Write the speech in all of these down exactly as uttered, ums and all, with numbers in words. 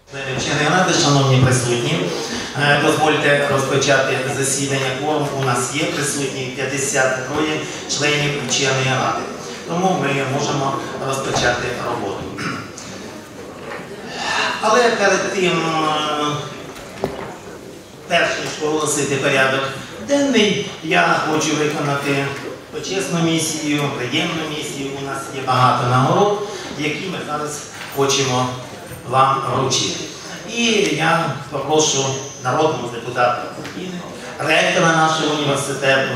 Вченої ради, шановні присутні, дозвольте розпочати засідання. Кворум у нас є, присутні п'ятдесят троє членів вченої ради. Тому ми можемо розпочати роботу. Але перед тим, перш ніж оголосити порядок денний, я хочу виконати почесну місію, приємну місію. У нас є багато нагород, які ми зараз хочемо вам вручити. І я попрошу народного депутата України, ректора нашого університету,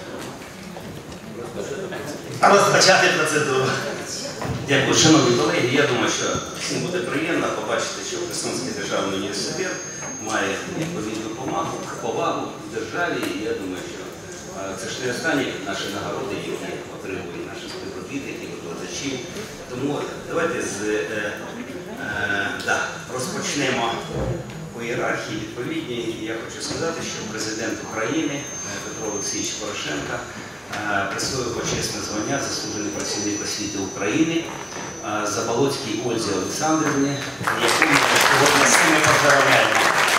розпочати процедуру. Дякую, шановні колеги. Я думаю, що всім буде приємно побачити, що Херсонський державний університет має відповідну повагу в державі. І я думаю, що це ж не останні наші нагороди, які отримують наші співробітники, викладачі. Тому давайте з, е, е, да, розпочнемо по ієрархії відповідній. Я хочу сказати, що президент України Петро Олексійович Порошенко присвоїв почесне звання заслужений працівник освіти України Заболоцькій Ользі Олександрівні, яку ми сьогодні з ними поздравляємо.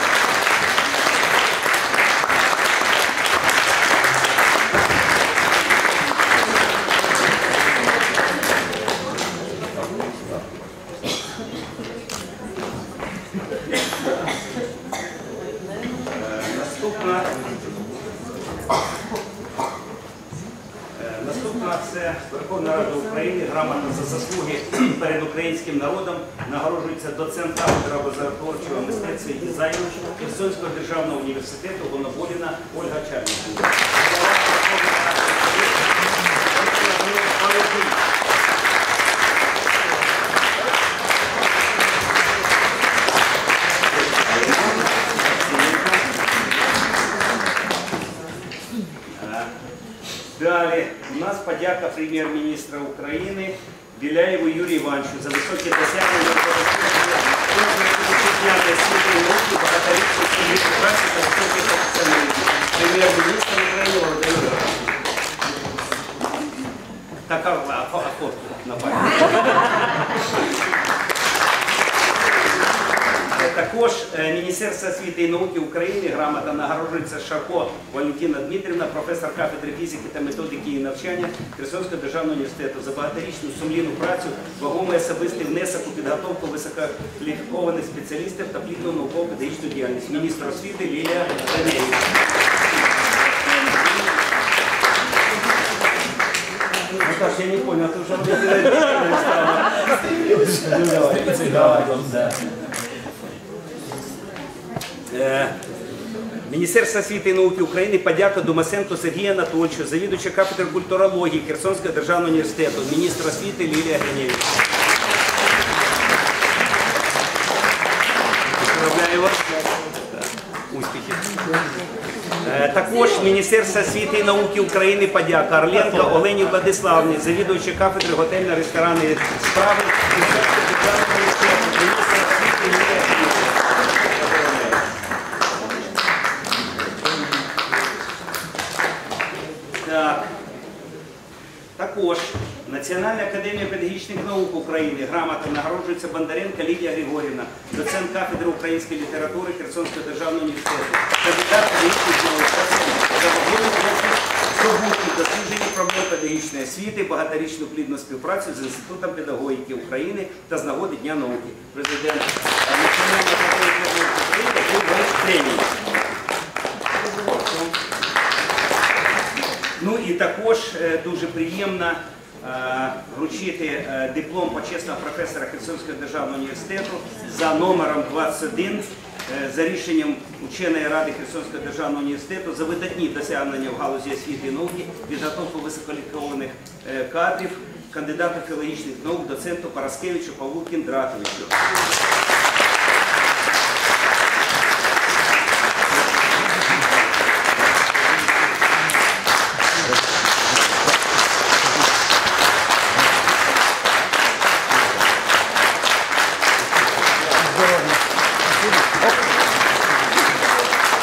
Це Верховна Рада України, грамота за заслуги перед українським народом нагороджується доцент кафедри образотворчого мистецтва і дизайну Херсонського державного університету Гоноболіна Ольга Чарнікова. Далі у нас подяка прем'єр-міністра України Біляєву Юрію Івановичу за високі досягнення багаторічної праці та високих професіоналізму. Прем'єр-міністр України Володимир Гройсман. Така охотка на пам'ять. Також Міністерство освіти і науки України грамота нагороджується Шарко Валентина Дмитрівна, професор кафедри фізики та методики і навчання Херсонського державного університету за багаторічну сумлінну працю, вагомий особистий внесок у підготовку висококваліфікованих спеціалістів та плідну науково-педагогічну діяльність. Міністр освіти Лілія Данєєва. Наташ, я не понял, ты уже Міністерство освіти і науки України подяка Думасенко Сергію Анатольовичу, завідувача кафедри культурології Херсонського державного університету, міністр освіти Лілія Гринєвич. Поздравляю вас. Успіхів. Також Міністерство освіти і науки України подяка Орленко Олені Владиславівні, завідувача кафедри готельно-ресторанної справи Херсонського державного університету, міністр освіти Лілія Гринєвич. Так. Також Національна академія педагогічних наук України грамота нагороджується Бондаренко Лідія Григорівна, доцент кафедри української літератури Херсонського державного університету, кандидат педагогічних наук, за вагомі здобутки дослідження проблем педагогічної освіти, багаторічну плідну співпрацю з Інститутом педагогіки України та з нагоди Дня науки. Президент Національної академії педагогічних наук України був премії. Ну і також дуже приємно вручити диплом почесного професора Херсонського державного університету за номером двадцять один за рішенням Ученої ради Херсонського державного університету за видатні досягнення в галузі освіти і науки, підготовку висококваліфікованих кадрів, кандидату філологічних наук, доценту Параскевичу Павлу Кіндратовичу.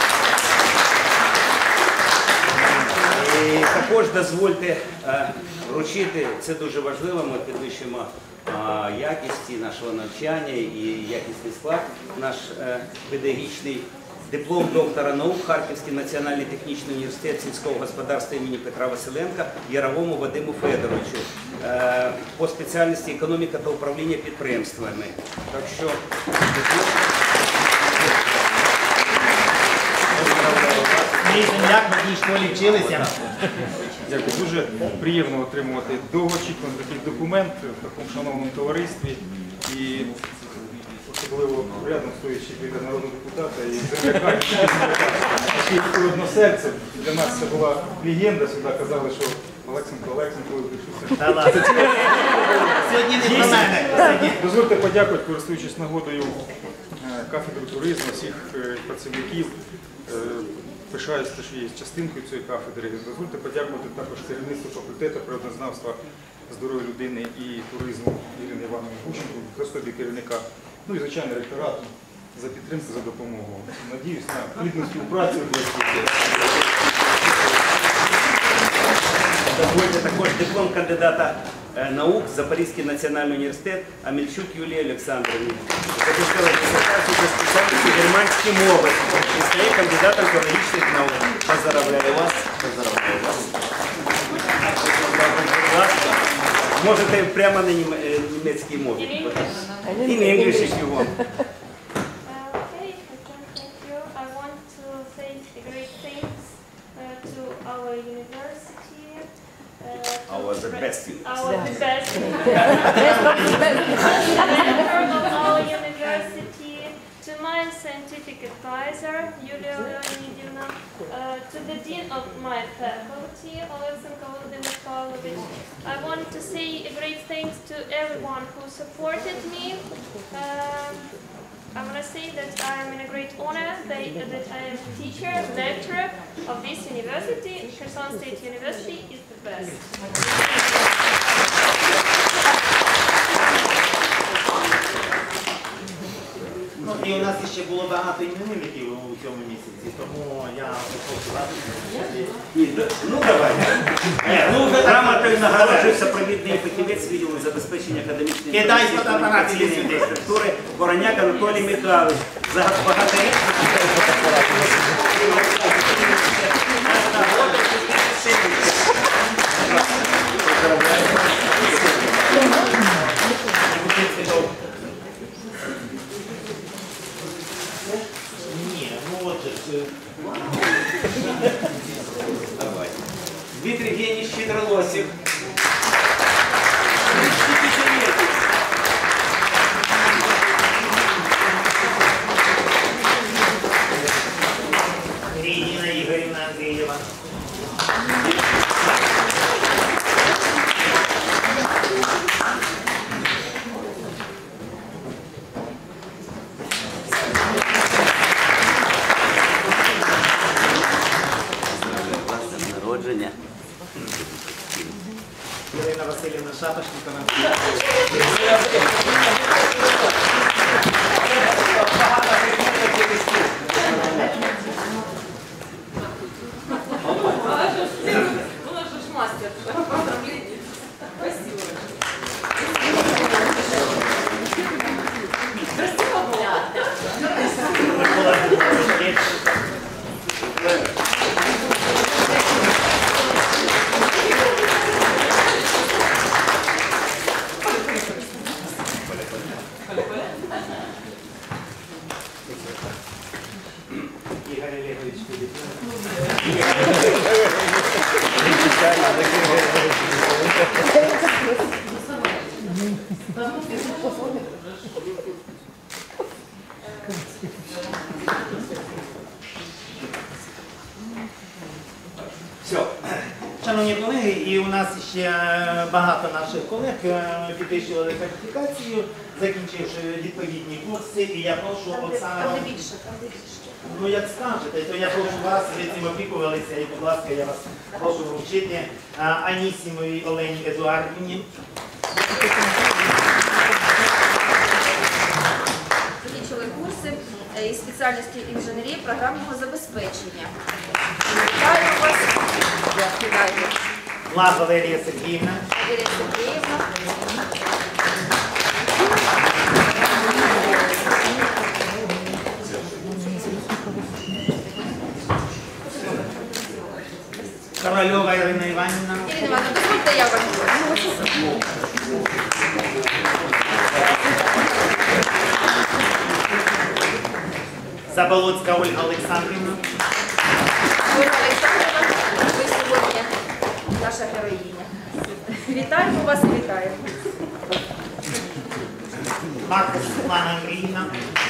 Також дозвольте вручити. Це дуже важливо, ми підвищуємо а, якість і нашого навчання і якісний склад. Наш е, педагогічний диплом доктора наук Харківський національний технічний університет сільського господарства імені Петра Василенка Яровому Вадиму Федоровичу е, по спеціальності економіка та управління підприємствами. Так що Мій земляк в одній школі вчилися. Дякую. Дуже приємно отримувати довгоочікуваний такий документ в такому шановному товаристві. І особливо рядом стоячи біля народного депутата і земляка, який односельцем. Для нас це була легенда, сюди казали, що Олексенко, Олексенко, випишуся. Та ладно. Сьогодні не про мене. Сьогодні Дозвольте подякувати, користуючись нагодою, кафедру туризму, всіх працівників. Пишаюся, що є частинкою цієї кафедри. Дозвольте подякувати також керівництву факультету природознавства, здоров'я людини і туризму Ірини Івановни Гущенко, заступі керівника, ну і, звичайно, ректорату за підтримку, за допомогу. Надіюсь на плідну співпрацю. дозвольте також диплом кандидата е, наук Запорізький національний університет Амельчук Юлії Олександровні. Захистила дисертацію по спеціальності германські мови і стає кандидатом філологічних наук. Поздравляю вас. Поздравляю вас. Будь ласка, можете прямо на нім- е, німецькій мові. In English, if you want. Uh, okay, thank you. I want to say great thanks uh, to our university. Uh, to Our the pre- best university. Our the best. Member of our university, to my scientific advisor, Yulia Leonidovna, uh, to the dean of my faculty, Alexenko Volodymyr Pavlovich. I want to say a great thanks to everyone who supported me. Um, I want to say that I am in a great honor that, that I am teacher, lecturer of this university. Kherson State University is the best. Ну, і у нас ще було багато іменинників у цьому місяці, тому я хочу радити. Ні, д- ну давайте. Ні, ну грамотою нагороджується провідний фахівець відділу забезпечення академічної Кидай інформаційної фотоапарат, іди комунікаційної сюди. інфраструктури Вороняк Анатолій Михайлович. За багаторічну Ні, ну от же ж. Давай. Дмитрий Евгеньевич Щедролосев. Регіна Ігорівна Андрієва. Народження. Ірина Васильівна Шапошникова. Вона ж мастер. Спасибо. Красиво була. Микола Дмитрович. Ігор Олегович Філіпенко. Все. Шановні колеги, і у нас ще багато наших колег е, підвищували кваліфікацію, закінчивши відповідні курси, і я прошу Оксану, ну як скажете, то я прошу вас, ви цим опікувалися, і, будь ласка, я вас прошу вручити а, Анісімовій Олені Едуардівні. Закінчили курси е, із спеціальності інженерії програмного забезпечення. Вітаю вас. Вітаю. Влад Валерія Сергіївна. Валерія Сергіївна. Ковальова Ірина Іванівна. Ірина Івановна, дозвольте я вам. Заболоцька Ольга Олександрівна. Ольга Олександрівна, ви сьогодні наша героїня. Вітаємо вас і вітаємо. Маркус Світлана Андріївна.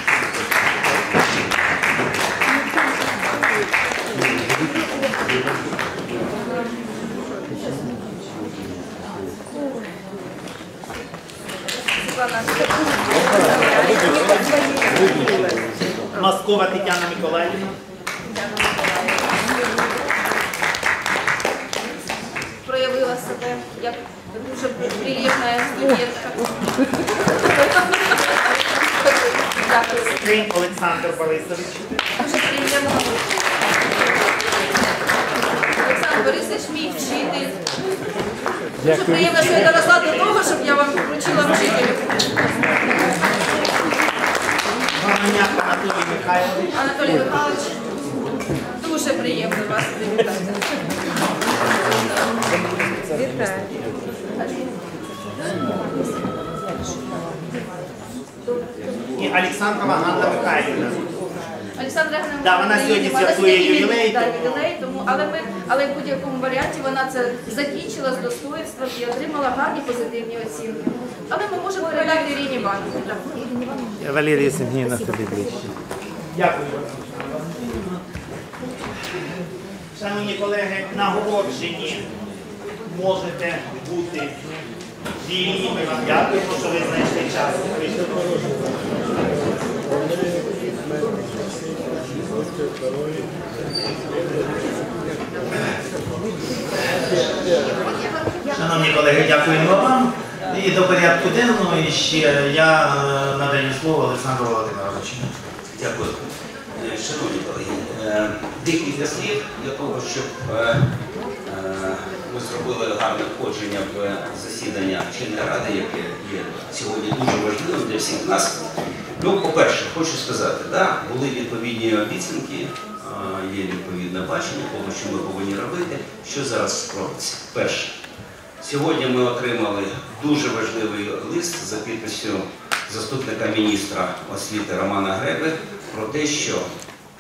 Москова Тетяна Миколаївна. Проявила себе як дуже приємна студентка. Дякую. Скринь Олександр Борисович. Дуже приємно. Олександр Борисович, мій вчитель. Дуже приємно, що я доросла до того, щоб я вам вручила вчителю. Романяк Анатолій Михайлович. Анатолій Михайлович, дуже приємно вас привітати. Вітаю. І Олександрова Ганна Михайлівна. Олександра Григорівна, Да, вона сьогодні вона святкує сьогодні ювілей, да, тому- ювілей, тому, але, ми, але в будь-якому варіанті вона це закінчила з достоїнством і отримала гарні позитивні оцінки. Але ми можемо передати Ірині Іванівні. Так. Валерія Сергіївна тобі ближче. Дякую. Шановні колеги, нагороджені можете бути вільні. Ми вам дякуємо, що ви знайшли час. Шановні колеги, дякуємо вам. І до порядку денного і ще я е, надаю слово Олександру Володимировичу. Дякую. Е, Шановні колеги, е, декілька слів для того, щоб е, е, ми зробили гарне входження в засідання чинної ради, яке є сьогодні дуже важливим для всіх нас. Ну, по-перше, хочу сказати, да, були відповідні обіцянки, е, є відповідне бачення того, що ми повинні робити. Що зараз робиться? Перше. Сьогодні ми отримали дуже важливий лист за підписю заступника міністра освіти Романа Греби про те, що е,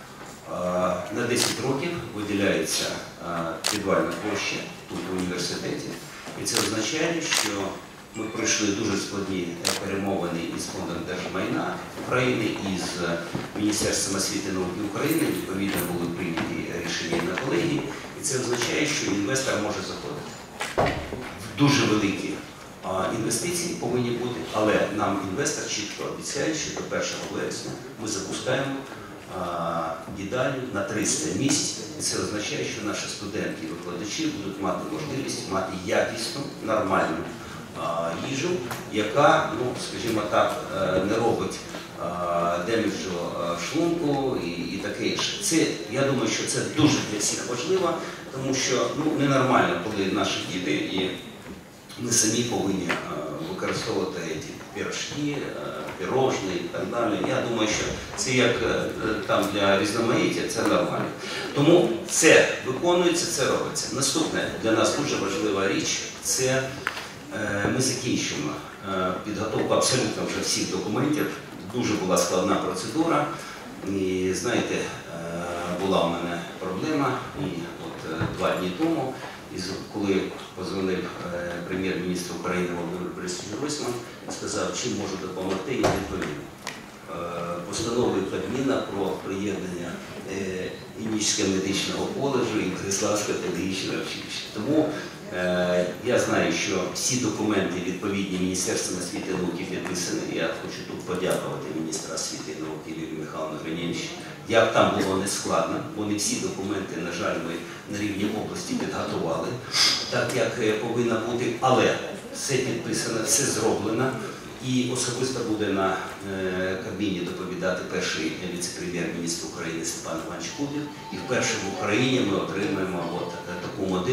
на десять років виділяється е, підвальна площа тут в університеті. І це означає, що ми пройшли дуже складні перемовини із Фондом держмайна України, із Міністерством освіти і науки України. Відповідно, були прийняті рішення на колегії. І це означає, що інвестор може заходити. Дуже великі а, інвестиції повинні бути, але нам інвестор чітко обіцяє, що до першого вересня ми запускаємо а, їдальню на триста місць. І це означає, що наші студенти і викладачі будуть мати можливість мати якісну, нормальну а, їжу, яка, ну, скажімо так, не робить а, деміджу а, шлунку і, і таке інше. Це, я думаю, що це дуже для всіх важливо, тому що ну, ненормально, коли наші діти і ми самі повинні е, використовувати ці пирожки, е, пирожні і так далі. Я думаю, що це як е, там для різноманіття, це нормально. Тому це виконується, це робиться. Наступне для нас дуже важлива річ – це е, ми закінчимо е, підготовку абсолютно вже всіх документів. Дуже була складна процедура. І знаєте, е, була у мене проблема, і от е, два дні тому, і коли позвонив е, прем'єр-міністр України Володимир Борисович Гройсман і сказав, чим можу допомогти, я відповів. Е, постановою Кабміна про приєднання е, Інічського медичного коледжу і Бориславського педагогічного училища. Тому е, я знаю, що всі документи відповідні Міністерством освіти і науки підписані. Я хочу тут подякувати міністру освіти і науки Юрію Михайловну Гриневичу. Як там було нескладно, вони всі документи, на жаль, ми на рівні області підготували, так як повинно бути, але все підписано, все зроблено. І особисто буде на е, Кабміні доповідати перший віце-прем'єр-міністр України Степан Іванович Кубів. І вперше в Україні ми отримаємо от таку модель,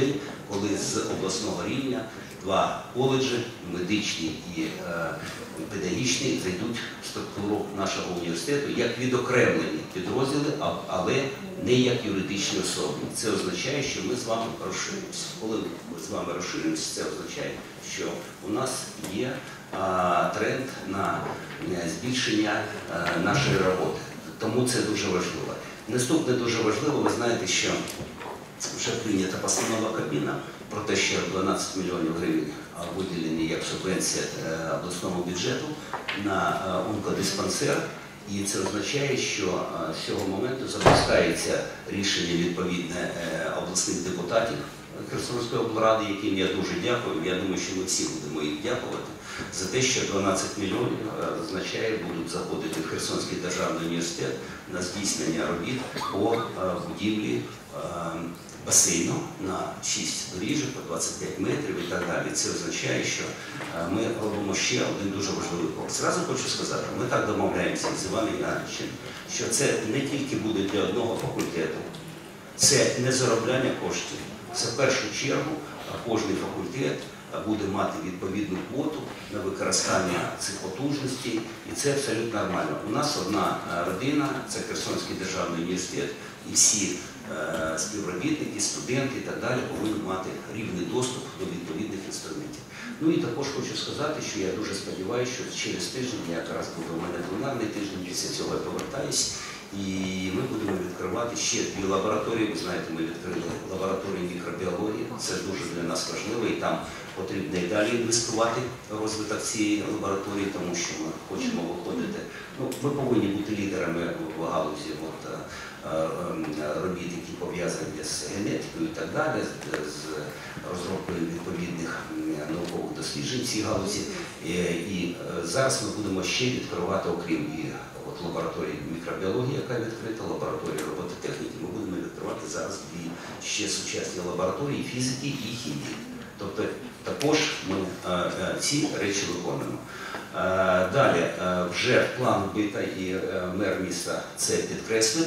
коли з обласного рівня два коледжі, медичний і е, педагогічний, зайдуть в структуру нашого університету як відокремлені підрозділи, а, але не як юридичні особи. Це означає, що ми з вами розширимося. Коли ми з вами розширимося, це означає, що у нас є а, тренд на збільшення а, нашої роботи. Тому це дуже важливо. Наступне дуже важливо, ви знаєте, що вже прийнята постанова Кабміна про те, що дванадцять мільйонів гривень виділені як субвенція обласному бюджету на онкодиспансер. І це означає, що з цього моменту запускається рішення відповідне обласних депутатів Херсонської облради, яким я дуже дякую. Я думаю, що ми всі будемо їм дякувати за те, що дванадцять мільйонів означає, будуть заходити в Херсонський державний університет на здійснення робіт по будівлі басейну на шість доріжок по двадцять п'ять метрів і так далі. Це означає, що ми робимо ще один дуже важливий крок. Зразу хочу сказати, ми так домовляємося з Іваном Івановичем, що це не тільки буде для одного факультету, це не заробляння коштів. Це в першу чергу кожен факультет буде мати відповідну квоту на використання цих потужностей, і це абсолютно нормально. У нас одна родина, це Херсонський державний університет, і всі е, співробітники, студенти і так далі повинні мати рівний доступ до відповідних інструментів. Ну і також хочу сказати, що я дуже сподіваюся, що через тиждень, якраз буде у мене пленарний тиждень, після цього я повертаюсь, і ми будемо відкривати ще дві лабораторії. Ви знаєте, ми відкрили лабораторію мікробіології, це дуже для нас важливо, і там потрібно і далі інвестувати в розвиток цієї лабораторії, тому що ми хочемо виходити. Ну, ми повинні бути лідерами в галузі от, робіт, які пов'язані з генетикою і так далі, з розробкою відповідних наукових досліджень в цій галузі. І зараз ми будемо ще відкривати, окрім і от лабораторії мікробіології, яка відкрита, лабораторія робототехніки, ми будемо відкривати зараз дві ще сучасні лабораторії фізики і хімії. Тобто також ми ці речі виконуємо. Далі, вже план бита і мер міста це підкреслив.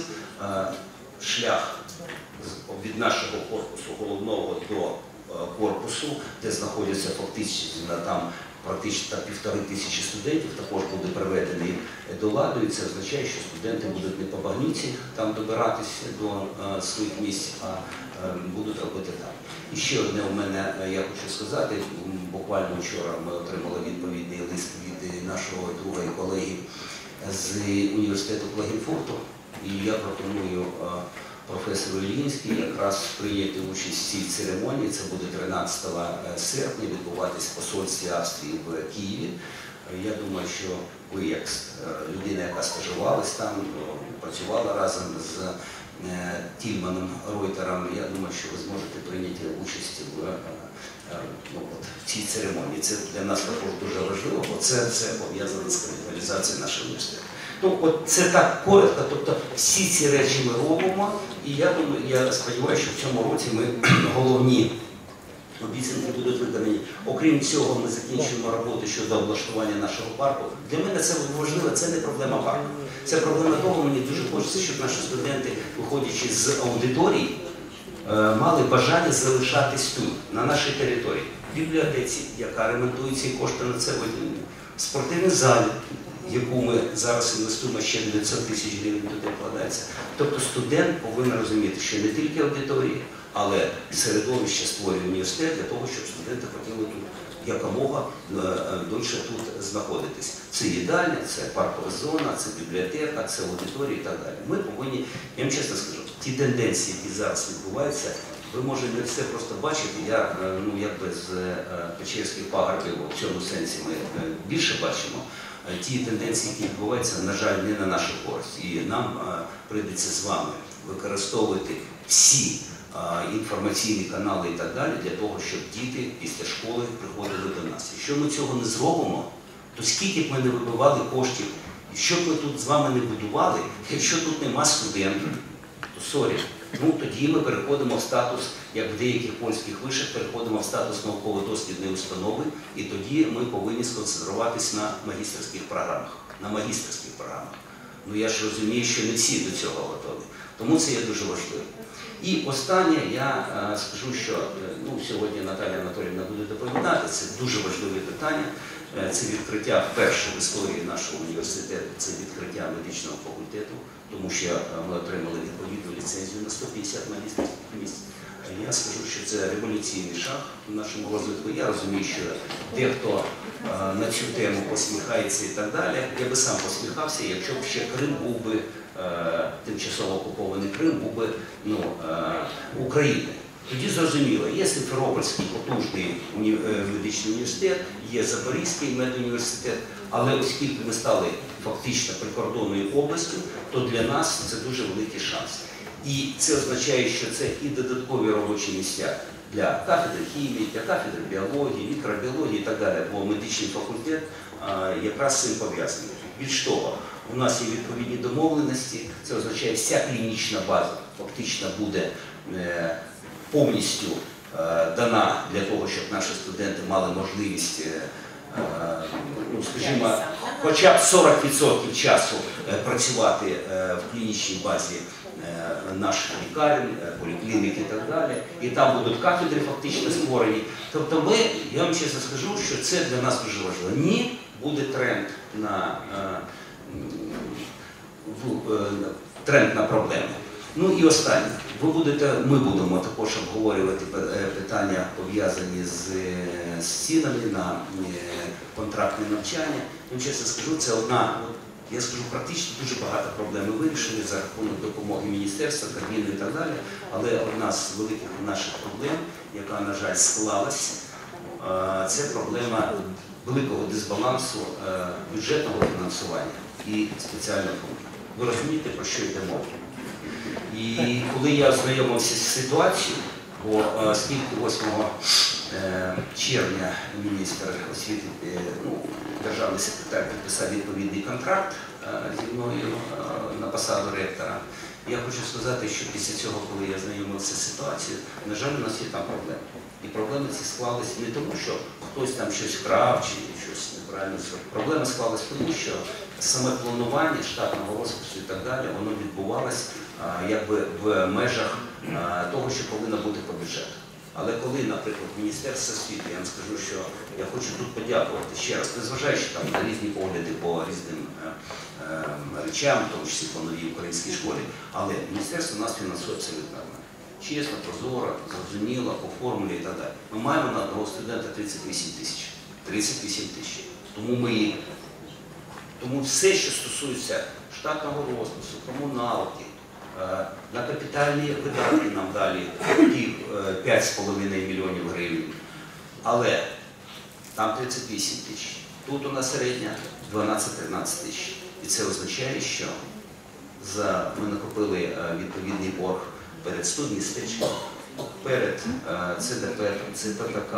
Шлях від нашого корпусу головного до корпусу, де знаходяться фактично там практично півтори тисячі студентів, також буде приведений до ладу, і це означає, що студенти будуть не по багнюці там добиратися до а, своїх місць, а, а будуть робити там. І ще одне у мене, я хочу сказати, буквально вчора ми отримали відповідний лист від нашого друга і колеги з університету Клагенфурту, і я пропоную а, професору Іллінській якраз прийняти участь в цій церемонії. Це буде тринадцятого серпня відбуватись в посольстві Австрії в Києві. Я думаю, що ви, як людина, яка стажувалась там, працювала разом з Тільманом Ройтером, я думаю, що ви зможете прийняти участь в, ну, от, в цій церемонії. Це для нас також дуже важливо, бо це все пов'язано з капіталізацією нашого університету. Ну, от це так коротко, тобто всі ці речі ми робимо, і я думаю, я сподіваюся, що в цьому році ми головні обіцянки будуть виконані. Окрім цього, ми закінчуємо роботу щодо облаштування нашого парку. Для мене це важливо, це не проблема парку. Це проблема того, мені дуже хочеться, щоб наші студенти, виходячи з аудиторії, мали бажання залишатись тут, на нашій території. В бібліотеці, яка ремонтується і кошти на це виділені, в спортивній залі, яку ми зараз інвестуємо, ще дев'ятсот тисяч гривень туди вкладається. Тобто студент повинен розуміти, що не тільки аудиторії, але середовище створює університет для того, щоб студенти хотіли тут якомога довше тут знаходитись. Це їдальня, це паркова зона, це бібліотека, це аудиторія і так далі. Ми повинні, я вам чесно скажу, ті тенденції, які зараз відбуваються, ви можете не все просто бачити. Я, ну, якби з Печерських пагорбів в цьому сенсі ми більше бачимо. Ті тенденції, які відбуваються, на жаль, не на нашу користь. І нам а, прийдеться з вами використовувати всі а, інформаційні канали і так далі для того, щоб діти після школи приходили до нас. Якщо ми цього не зробимо, то скільки б ми не вибивали коштів, і що б ми тут з вами не будували, якщо тут нема студентів, то сорі. Ну, тоді ми переходимо в статус, як в деяких польських вишах, переходимо в статус науково-дослідної установи, і тоді ми повинні сконцентруватись на магістерських програмах. На магістерських програмах. Ну, я ж розумію, що не всі до цього готові. Тому це є дуже важливо. І останнє я е, скажу, що е, ну, сьогодні Наталія Анатоліївна буде доповідати, це дуже важливе питання. Е, це відкриття вперше в історії нашого університету, це відкриття медичного факультету, тому що е, ми отримали відповідну ліцензію на сто п'ятдесят магістрських місць. Я скажу, що це революційний шаг в нашому розвитку. Я розумію, що дехто е, на цю тему посміхається і так далі. Я би сам посміхався, якщо б ще Крим був би, е, тимчасово окупований Крим був би ну, е, України. Тоді зрозуміло, є Симферопольський потужний уні... медичний університет, є Запорізький медуніверситет, але оскільки ми стали фактично прикордонною областю, то для нас це дуже великий шанс. І це означає, що це і додаткові робочі місця для кафедри хімії, для кафедри біології, мікробіології і так далі, бо медичний факультет а, якраз з цим пов'язаний. Більш того, у нас є відповідні домовленості, це означає, вся клінічна база фактично буде е, повністю е, дана для того, щоб наші студенти мали можливість, е, е, ну, скажімо, хоча б сорок відсотків часу е, працювати е, в клінічній базі наших лікарень, поліклінік і так далі. І там будуть кафедри фактично створені. Тобто ми, я вам чесно скажу, що це для нас дуже важливо. Ні, буде тренд на, тренд на проблеми. Ну і останнє. Ви будете, ми будемо також обговорювати питання, пов'язані з, з цінами на контрактне навчання. Я чесно скажу, це одна, я скажу, практично дуже багато проблем ми вирішили за рахунок допомоги міністерства, Кабміну і так далі. Але одна з великих наших проблем, яка, на жаль, склалась, це проблема великого дисбалансу бюджетного фінансування і спеціального фонду. Ви розумієте, про що йде мова? І коли я ознайомився з ситуацією, бо скільки восьмого червня міністр освіти, ну, державний секретар підписав відповідний контракт зі мною на посаду ректора, я хочу сказати, що після цього, коли я знайомився з ситуацією, на жаль, у нас є там проблеми. І проблеми ці склалися не тому, що хтось там щось вкрав чи щось неправильно зробив. Проблеми склалися тому, що саме планування штатного розпису і так далі, воно відбувалось якби в межах того, що повинно бути по бюджету. Але коли, наприклад, Міністерство освіти, я вам скажу, що я хочу тут подякувати ще раз, незважаючи там на різні погляди по різним е, е, речам, в тому числі по новій українській школі, але Міністерство нас фінансує абсолютно нормально. Чесно, прозоро, зрозуміло, по формулі і так далі. Ми маємо на одного студента тридцять вісім тисяч. тридцять вісім тисяч. Тому ми, тому все, що стосується штатного розпису, комуналки, на капітальні видатки нам далі п'ять з половиною мільйонів гривень. Але там тридцять вісім тисяч. Тут у нас середня дванадцять-тринадцять тисяч. І це означає, що за, ми накопили відповідний борг перед студмістечком, перед ЦДП, ЦПК,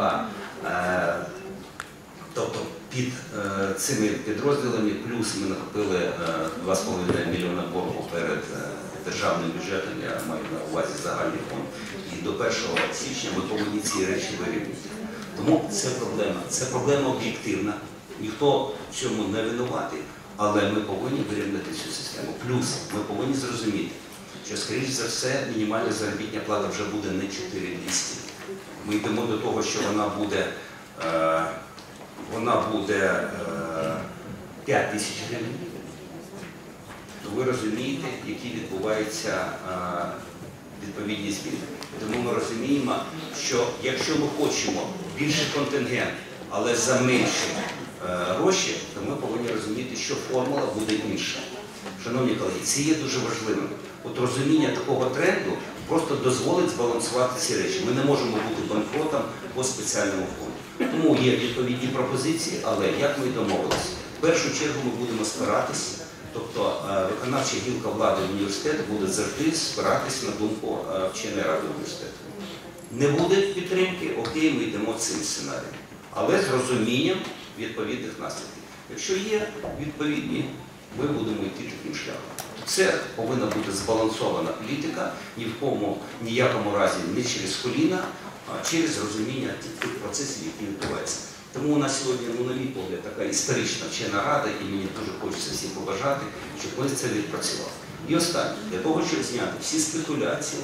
тобто під цими підрозділами, плюс ми накопили два з половиною мільйона боргу перед державним бюджетом, я маю на увазі загальний фонд. І до першого січня ми повинні ці речі вирівняти. Тому це проблема. Це проблема об'єктивна. Ніхто в цьому не винуватий, але ми повинні вирівняти цю систему. Плюс ми повинні зрозуміти, що, скоріш за все, мінімальна заробітна плата вже буде не чотири тисячі двісті. Ми йдемо до того, що вона буде, е, вона буде е, п'ять тисяч гривень. Ви розумієте, які відбуваються відповідні зміни. Тому ми розуміємо, що якщо ми хочемо більший контингент, але за менші гроші, то ми повинні розуміти, що формула буде інша. Шановні колеги, це є дуже важливим. От розуміння такого тренду просто дозволить збалансувати ці речі. Ми не можемо бути банкротом по спеціальному фонду. Тому є відповідні пропозиції, але як ми домовилися? В першу чергу ми будемо спиратися. Тобто виконавча гілка влади університету буде завжди спиратись на думку вченої ради університету. Не буде підтримки, окей, ми йдемо цим сценарієм. Але з розумінням відповідних наслідків. Якщо є відповідні, ми будемо йти таким шляхом. Це повинна бути збалансована політика, ні в кому, ніякому разі не через коліна, а через розуміння тих процесів, які відбуваються. Тому у нас сьогодні, ну, на мій погляд, така історична вчена рада, і мені дуже хочеться всім побажати, щоб ми це відпрацювали. І останнє, для того, щоб зняти всі спекуляції,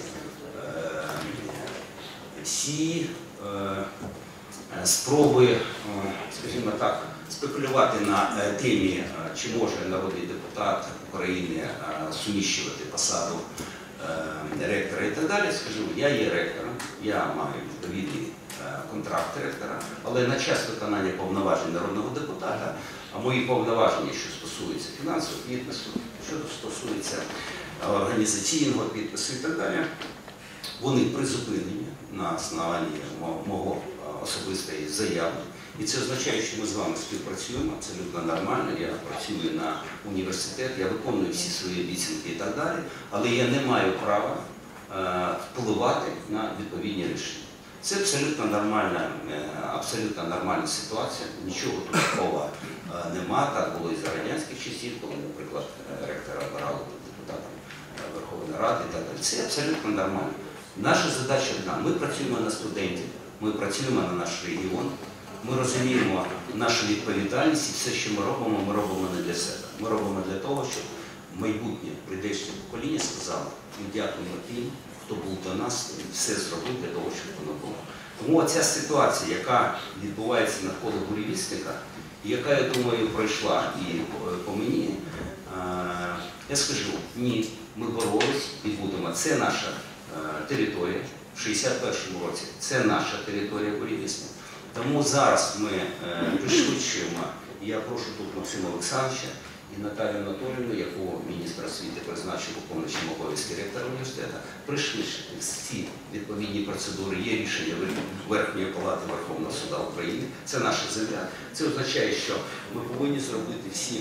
всі спроби, скажімо так, спекулювати на темі, чи може народний депутат України суміщувати посаду ректора і так далі, скажу, я є ректором, я маю відповідний контракт ректора, але на час виконання повноважень народного депутата, а мої повноваження, що стосуються фінансового підпису, що стосується організаційного підпису і так далі, вони призупинені на основанні мого особистої заяви. І це означає, що ми з вами співпрацюємо, абсолютно нормально, я працюю на університет, я виконую всі свої обіцянки і так далі, але я не маю права е, впливати на відповідні рішення. Це абсолютно нормальна, е, абсолютно нормальна ситуація, нічого тут такого е, нема, так було і за радянських часів, коли, наприклад, ректора обирали депутатом Верховної Ради і так далі. Це абсолютно нормально. Наша задача одна, ми працюємо на студентів, ми працюємо на наш регіон, ми розуміємо нашу відповідальність і все, що ми робимо, ми робимо не для себе. Ми робимо для того, щоб майбутнє прийдешнє покоління сказало, ми дякуємо тим, хто був до нас і все зробив для того, щоб воно було. Тому ця ситуація, яка відбувається навколо буревісника, і яка, я думаю, пройшла і по мені, я скажу, ні, ми боролись і будемо. Це наша територія. В шістдесят першому році це наша територія буревісника. Тому зараз ми е, пришвидшуємо, і я прошу тут Максима Олександровича і Наталію Анатоліївну, яку міністр освіти призначив виконуючим обов'язки ректора університету, пришвидшити всі відповідні процедури. Є рішення Верхньої палати Верховного суду України, це наша земля. Це означає, що ми повинні зробити всі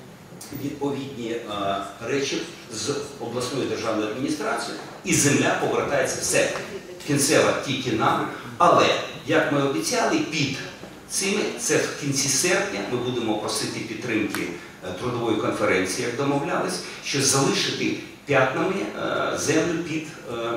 відповідні е, речі з обласною державною адміністрацією, і земля повертається все. Кінцева тільки нам, але, як ми обіцяли, під цими, це в кінці серпня, ми будемо просити підтримки трудової конференції, як домовлялись, що залишити п'ятнами е, землю під, е,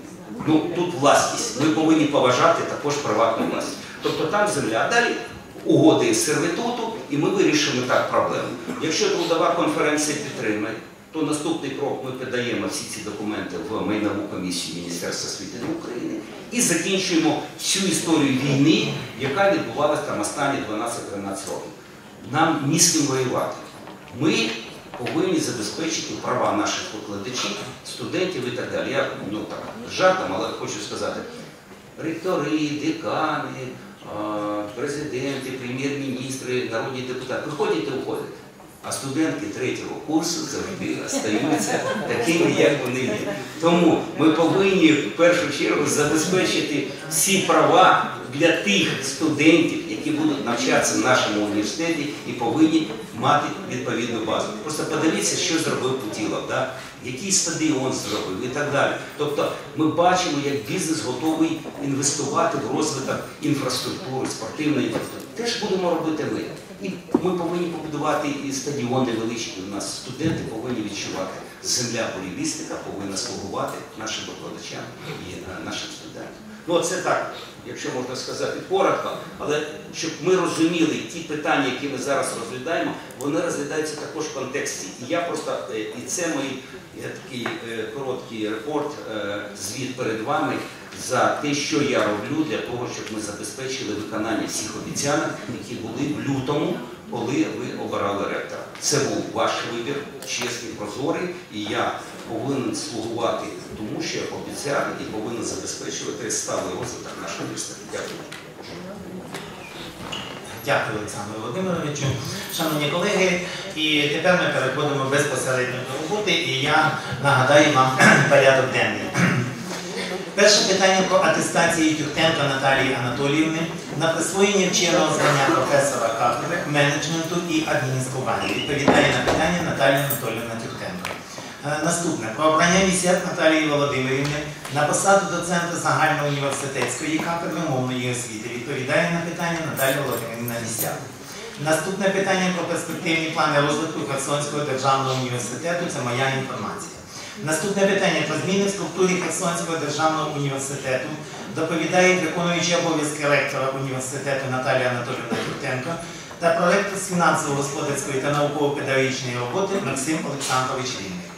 ну, тут власність. Ми повинні поважати також приватну власність. Тобто там земля, а далі угоди з сервітуту, і ми вирішимо так проблему. Якщо трудова конференція підтримає, то наступний крок ми подаємо всі ці документи в майнову комісію Міністерства освіти України і закінчуємо всю історію війни, яка відбувалася там останні дванадцять-тринадцять років. Нам ні з ким воювати. Ми повинні забезпечити права наших викладачів, студентів і так далі. Я, ну так, жартом, але хочу сказати, ректори, декани, президенти, прем'єр-міністри, народні депутати приходять і уходять. А студентки третього курсу завжди залишаються такими, як вони є. Тому ми повинні в першу чергу забезпечити всі права для тих студентів, які будуть навчатися в нашому університеті і повинні мати відповідну базу. Просто подивіться, що зробив Путілов, да? Який стадіон зробив і так далі. Тобто ми бачимо, як бізнес готовий інвестувати в розвиток інфраструктури, спортивної інфраструктури. Теж будемо робити ми. І ми повинні побудувати і стадіони величкі. У нас студенти повинні відчувати, земля буревісника повинна слугувати нашим викладачам і нашим студентам. Ну, це так, якщо можна сказати, коротко, але щоб ми розуміли ті питання, які ми зараз розглядаємо, вони розглядаються також в контексті. І я просто, і це мій такий короткий репорт, звіт перед вами за те, що я роблю для того, щоб ми забезпечили виконання всіх обіцянок, які були в лютому, коли ви обирали ректора. Це був ваш вибір, чесний, прозорий, і я повинен слугувати тому, що я обіцяв, і повинен забезпечувати сталий розвиток нашого університету. Дякую. Дякую, Олександру Володимировичу. Шановні колеги, і тепер ми переходимо безпосередньо до роботи, і я нагадаю вам порядок денний. Перше питання про атестацію Тюхтенко Наталії Анатоліївни на присвоєння вченого звання професора кафедри менеджменту і адміністрування. Відповідає на питання Наталія Анатоліївна Тюхтенко. Наступне. Про обрання Місяк Наталії Володимирівни на посаду доцента загальноуніверситетської кафедри мовної освіти. Відповідає на питання Наталія Володимирівна Місяк. Наступне питання про перспективні плани розвитку Херсонського державного університету. Це моя інформація. Наступне питання про зміни в структурі Херсонського державного університету доповідає виконуючий обов'язки ректора університету Наталія Анатоліївна Тюхтенко та проректор з фінансово-господарської та науково-педагогічної роботи Максим Олександрович Вінник.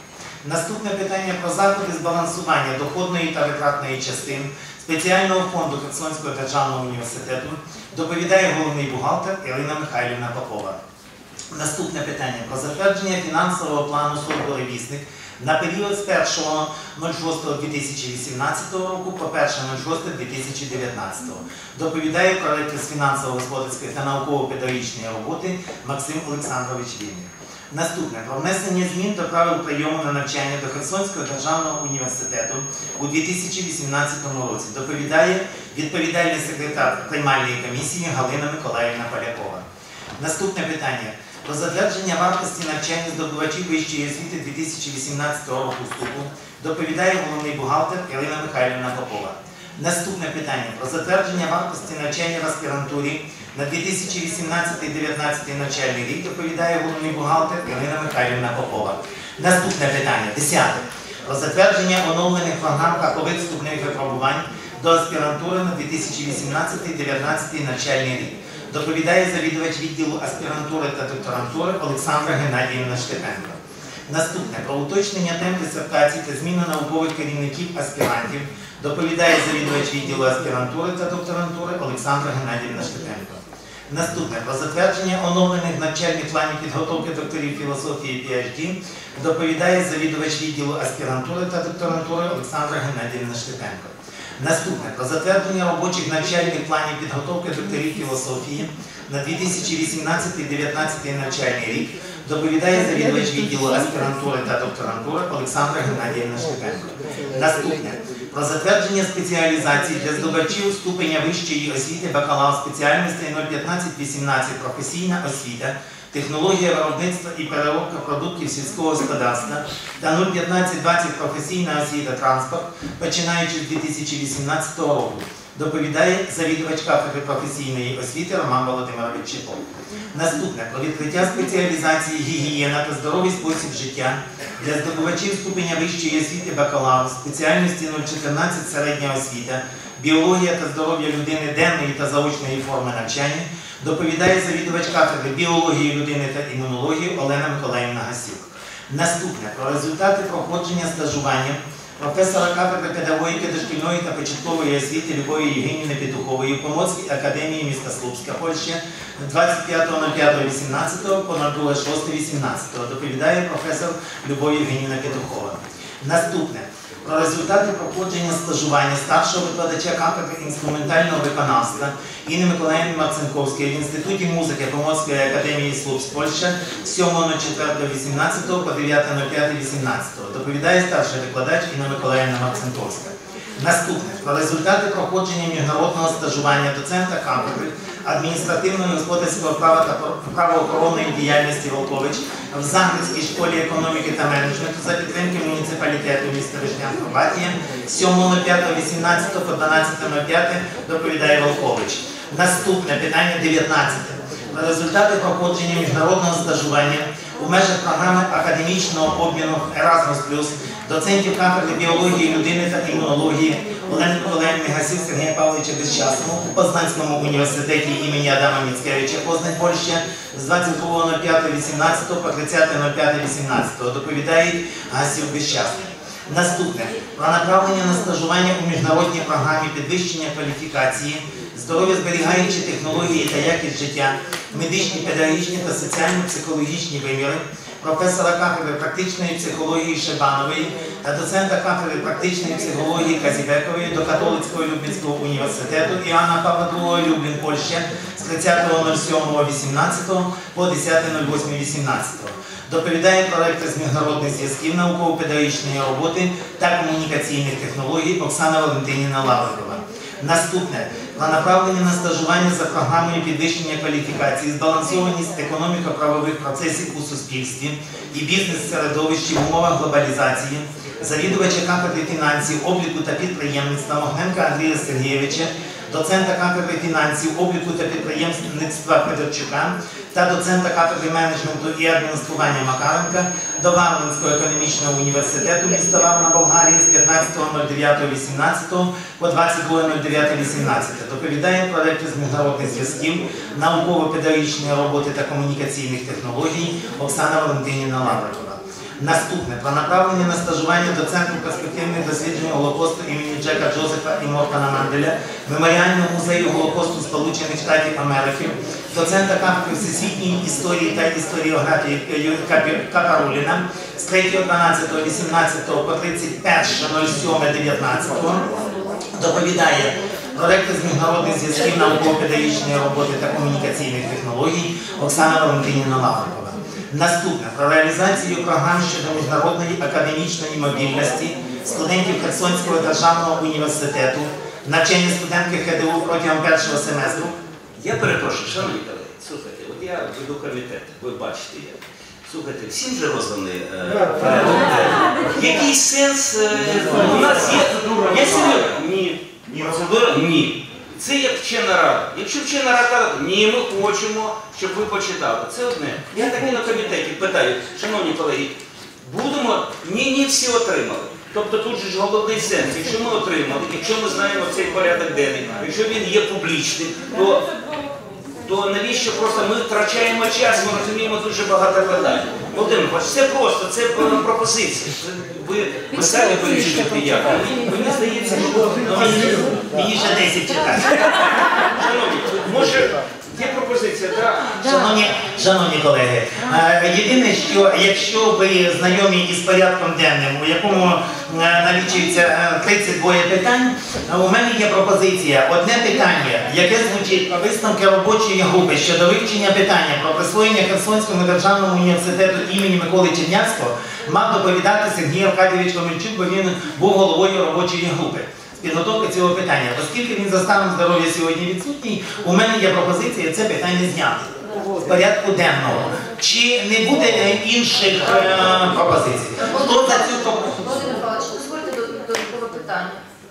Наступне питання про заходи збалансування доходної та витратної частин спеціального фонду Херсонського державного університету доповідає головний бухгалтер Ірина Михайлівна Попова. Наступне питання про затвердження фінансового плану «Сургоревісник» на період з першого шостого дві тисячі вісімнадцятого року по перше шостого дві тисячі дев'ятнадцятого. Доповідає проректор з фінансово-господарської та науково-педагогічної роботи Максим Олександрович Вільник. Наступне про внесення змін до правил прийому на навчання до Херсонського державного університету у дві тисячі вісімнадцятому році. Доповідає відповідальний секретар приймальної комісії Галина Миколаївна Полякова. Наступне питання про затвердження вартості навчання здобувачів вищої освіти дві тисячі вісімнадцятого року вступу доповідає головний бухгалтер Ірина Михайлівна Попова. Наступне питання про затвердження вартості навчання в аспірантурі на дві тисячі вісімнадцятий - дев'ятнадцятий навчальний рік доповідає головний бухгалтер Ірина Михайлівна Попова. Наступне питання, десяте. Про затвердження оновлених програм фахових вступних випробувань до аспірантури на дві тисячі вісімнадцятий - дев'ятнадцятий навчальний рік. Доповідає завідувач відділу аспірантури та докторантури Олександра Геннадіївна Штепенко. Наступне про уточнення тем дисертацій та зміну наукових керівників аспірантів доповідає завідувач відділу аспірантури та докторантури Олександра Геннадіївна Штепенко. Наступне про затвердження оновлених навчальних планів підготовки докторів філософії пі ейч ді доповідає завідувач відділу аспірантури та докторантури Олександра Геннадіївна Штепенко. Наступне про затвердження робочих навчальних планів підготовки докторів філософії на дві тисячі вісімнадцятий - дев'ятнадцятий навчальний рік доповідає завідувач відділу аспірантури та докторантури Олександра Геннадіївна Штепенко. Наступне про затвердження спеціалізації для здобувачів ступеня вищої освіти бакалавр спеціальностей нуль п'ятнадцять вісімнадцять професійна освіта, технологія виробництва і переробка продуктів сільського господарства та нуль п'ятнадцять двадцять професійна освіта транспорт, починаючи з дві тисячі вісімнадцятого року. Доповідає завідувач кафедри професійної освіти Роман Володимирович Чепов. Наступне про відкриття спеціалізації гігієна та здоровий спосіб життя для здобувачів ступеня вищої освіти бакалавр спеціальності нуль чотирнадцять середня освіта, біологія та здоров'я людини денної та заочної форми навчання доповідає завідувач кафедри біології людини та імунології Олена Миколаївна Гасюк. Наступне про результати проходження стажування професора кафедри педагогіки дошкільної та початкової освіти Любові Євгенівни Петухової в Поморській академії міста Слупська, Польща двадцять п'ятого п'ятого вісімнадцятого по другого шостого вісімнадцятого. Доповідає професор Любов Євгенівна Петухова. Наступне про результати проходження стажування старшого викладача кафедри інструментального виконавства Інни Миколаївни Марцинковської в Інституті музики Поморської академії Слупськ, Польща з сьомого четвертого вісімнадцятого по дев'яте п'яте вісімнадцятого. Доповідає старший викладач Інна Миколаївна Марцинковська. Наступне про результати проходження міжнародного стажування доцента кафедри адміністративного і господарського права та правоохоронної діяльності Волкович в Загребській школі економіки та менеджменту за підтримки муніципалітету міста Вишнянська-Батія з сьомого п'ятого вісімнадцятого по дванадцяте п'яте доповідає Волкович. Наступне питання дев'ятнадцяте. Про результати проходження міжнародного стажування у межах програми академічного обміну Еразмус плюс доцентів кафедри біології людини та імунології Олени Миколаївни Гасюк Сергія Павловича Безчасного у Познанському університеті імені Адама Міцкевича, Познань, Польща з двадцять другого п'ятого вісімнадцятого по тридцяте п'яте вісімнадцятого. Доповідають Гасюк Безчасний. Наступне про направлення на стажування у міжнародній програмі підвищення кваліфікації, здоров'я зберігаючі технології та якість життя, медичні, педагогічні та соціально-психологічні виміри професора кафедри практичної психології Шибанової та доцента кафедри практичної психології Казібекової до Католицького Люблінського університету Іоанна Павла другого Люблін, Польща з тридцятого сьомого вісімнадцятого по десяте восьме вісімнадцятого. Доповідає проректор з міжнародних зв'язків, науково-педагогічної роботи та комунікаційних технологій Оксана Валентинівна Лаврикова. Наступне про направлення на стажування за програмою підвищення кваліфікації, збалансованість економіко-правових процесів у суспільстві і бізнес-середовищі в умовах глобалізації, завідувача кафедри фінансів, обліку та підприємництва Мохненка Андрія Сергійовича, доцента кафедри фінансів, обліку та підприємництва Федорчука та доцента кафедри менеджменту і адміністрування Макаренка до Варвинського економічного університету міста Варна, Болгарії з п'ятнадцятого дев'ятого вісімнадцятого по двадцять друге дев'яте вісімнадцяте. Доповідає проректор з міжнародних зв'язків, науково-педагогічної роботи та комунікаційних технологій Оксана Валентинівна Лаврикова. Наступне про направлення на стажування до Центру перспективних досліджень Голокосту імені Джека Джозефа і Мортона Манделя, Меморіального музею Голокосту Сполучених Штатів Америки, доцента кафедри всесвітньої історії та історіографії Капаруліна з третього дванадцятого вісімнадцятого по тридцять перше сьоме дев'ятнадцятого доповідає проректор з міжнародних зв'язків, науково-педагогічної роботи та комунікаційних технологій Оксана Валентинівна Лаврикова. Наступне про реалізацію програм щодо міжнародної академічної мобільності студентів Херсонського державного університету, навчання студентки ХДУ протягом першого семестру. Я перепрошую, шановні колеги, слухайте, от я веду комітет, ви бачите як. Слухайте, всім вже розданий е, порядок денний. Який сенс е, у нас є? Я серйозно? Ні. Процедура? Ні. Це як вчена рада. Якщо вчена рада, ні, ми хочемо, щоб ви почитали. Це одне. Я таки на комітеті питаю, шановні колеги, будемо? Ні, ні, всі отримали. Тобто тут же ж головний сенс. Якщо ми отримали, якщо ми знаємо цей порядок денний, якщо він є публічним, то, то навіщо просто ми втрачаємо час, ми розуміємо дуже багато питань. Володимир Михайлович, це просто, це пропозиція. Ви, ви самі вирішуєте як. Мені здається, що Мені ще десять читати. шановні, може, є пропозиція, так? Шановні, шановні колеги, е, єдине, що якщо ви знайомі із порядком денним, у якому е, налічується е, тридцять два питань, е, у мене є пропозиція. Одне питання, яке звучить про висновки робочої групи щодо вивчення питання про присвоєння Херсонському державному університету імені Миколи Чернявського, мав доповідати Сергій Аркадійович Комельчук, бо він був головою робочої групи з підготовки цього питання. Оскільки він за станом здоров'я сьогодні відсутній, у мене є пропозиція це питання зняти з порядку денного. Чи не буде е, інших е, пропозицій? Хто за цю пропозицію? Володимир Михайлович, дозвольте до додаткове питання.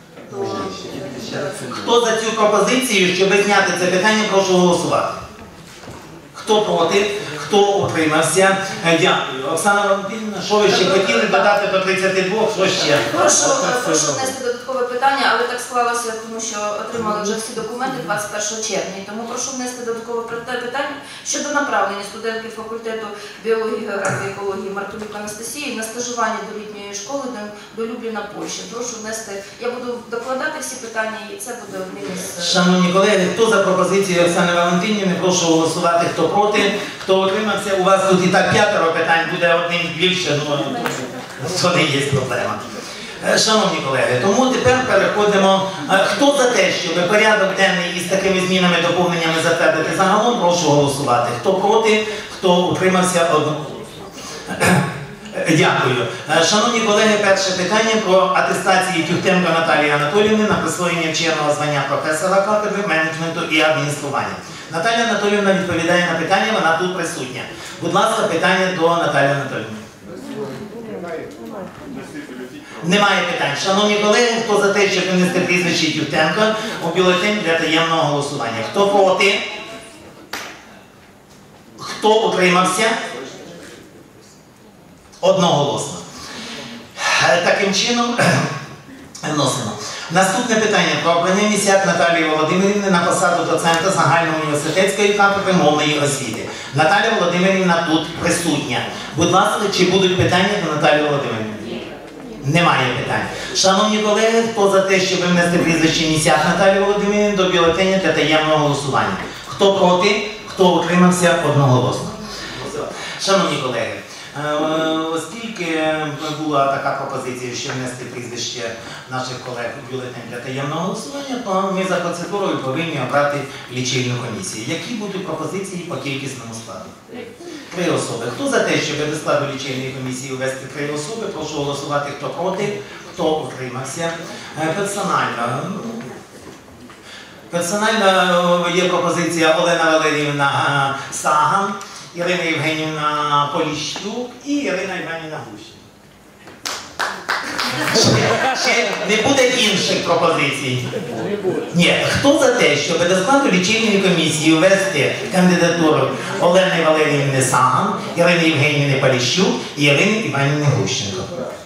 Хто за цю пропозицію, щоб зняти це питання, прошу голосувати. Хто проти? Хто утримався? Е, Дякую. Оксана Валентинівна, що ви ще хотіли додати до тридцяти двох? Що ще? Прошу, прошу внести додаткове питання, але так склалося, тому що отримали вже всі документи двадцять першого червня. І тому прошу внести додаткове питання щодо направлення студентки факультету біології, географії, екології Мартулюк Анастасії на стажування до літньої школи до Любліна, Польщі. Прошу внести, я буду докладати всі питання і це буде одним із... Шановні колеги, хто за пропозицію Оксани Валентинівни, прошу голосувати, хто проти, хто утримався. У вас тут і так п'ятеро питань, буде одним більше, ну то не є проблема. Шановні колеги, тому тепер переходимо. Хто за те, щоб порядок денний із такими змінами, доповненнями затвердити загалом, прошу голосувати. Хто проти, хто утримався одного. Дякую. Шановні колеги, перше питання про атестацію Тюхтенко Наталії Анатоліївни на присвоєння вченого звання професора кафедри менеджменту і адміністрування. Наталія Анатоліївна відповідає на питання, вона тут присутня. Будь ласка, питання до Наталії Анатоліївни. Немає питань. Шановні колеги, хто за те, щоб внести прізвище Тюхтенко у бюлетень для таємного голосування? Хто проти? Хто утримався? Одноголосно. Таким чином вносимо. Наступне питання про обрання Місяк Наталії Володимирівни на посаду доцента загальноуніверситетської кафедри мовної освіти. Наталія Володимирівна тут присутня. Будь ласка, чи будуть питання до Наталії Володимирівни? Немає питань. Шановні колеги, хто за те, щоб внести прізвище Місяк Наталії Володимирівни до бюлетеня для таємного голосування? Хто проти, хто утримався одноголосно? Шановні колеги, оскільки була така пропозиція, що внести прізвище наших колег у бюлетень для таємного голосування, то ми за процедурою повинні обрати лічильну комісію. Які будуть пропозиції по кількісному складу? Три особи. Хто за те, щоб до складу лічильної комісії ввести три особи, прошу голосувати, хто проти, хто утримався. Персонально. Персонально є пропозиція Олена Валеріївна Саган, Ірина Євгенівна Поліщук і Ірина Євгенівна Гущина. Ще, ще не буде інших пропозицій? Ні. Хто за те, щоб до складу лічильної комісії ввести кандидатуру Олени Валеріївни Саган, Ірини Євгенівни Поліщук і Ірини Іванівни Гущенко?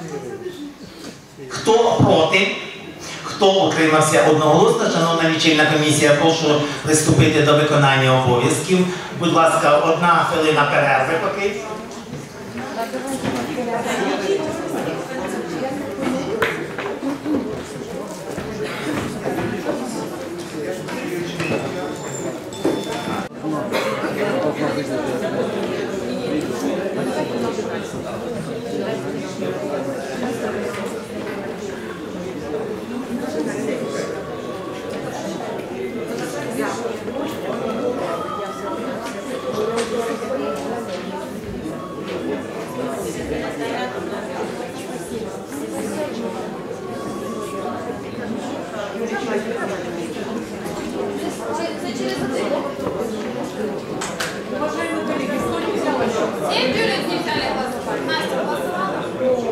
Хто проти? Хто утримався одноголосно? Шановна лічильна комісія, прошу приступити до виконання обов'язків. Будь ласка, одна хвилина перерви поки. Всем бюллетени взяли голосовать. Настя голосовала?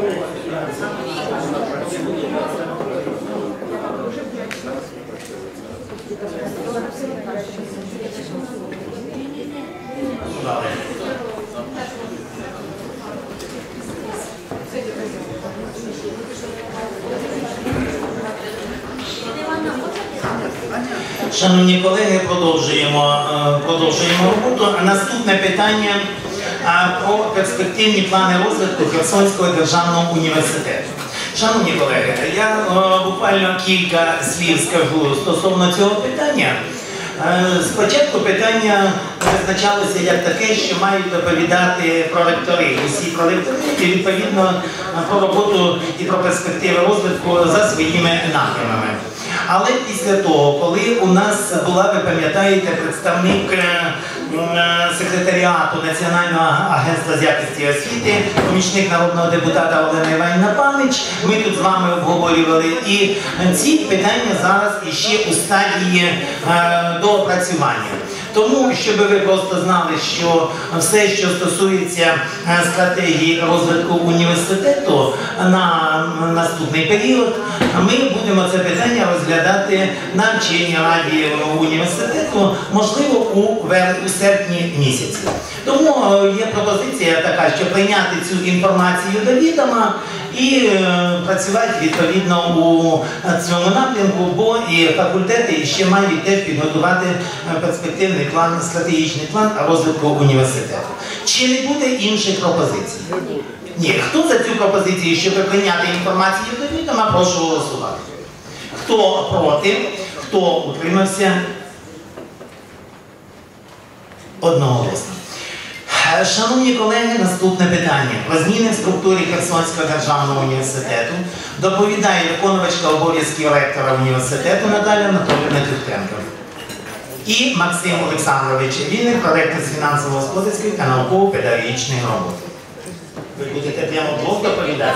Шановні колеги, продовжуємо, е, продовжуємо роботу. Наступне питання е, про перспективні плани розвитку Херсонського державного університету. Шановні колеги, я е, буквально кілька слів скажу стосовно цього питання. Е, Спочатку питання визначалося як таке, що мають доповідати проректори, усі проректори, і відповідно про роботу і про перспективи розвитку за своїми напрямами. Але після того, коли у нас була, ви пам'ятаєте, представник е, секретаріату Національного агентства з якості освіти, помічник народного депутата Олена Іванівна Панич, ми тут з вами обговорювали, і ці питання зараз іще у стадії е, доопрацювання. Тому, щоб ви просто знали, що все, що стосується стратегії розвитку університету на наступний період, ми будемо це питання розглядати на вченій раді університету, можливо, у, вер... у серпні місяці. Тому є пропозиція така, що прийняти цю інформацію до відома і е, працювати відповідно у цьому напрямку, бо і факультети ще мають теж підготувати перспективний план, стратегічний план розвитку університету. Чи не буде інших пропозицій? Ні. Хто за цю пропозицію, щоб прийняти інформацію до відома, прошу голосувати. Хто проти, хто утримався? Одноголосно. Шановні колеги, наступне питання. Про зміни в структурі Херсонського державного університету доповідає виконувачка обов'язків ректора університету Наталія Анатоліївна Тюхтенко. І Максим Олександрович Вінник, проректор з фінансово-господарської та науково-педагогічної роботи. Ви будете прямо двох доповідати?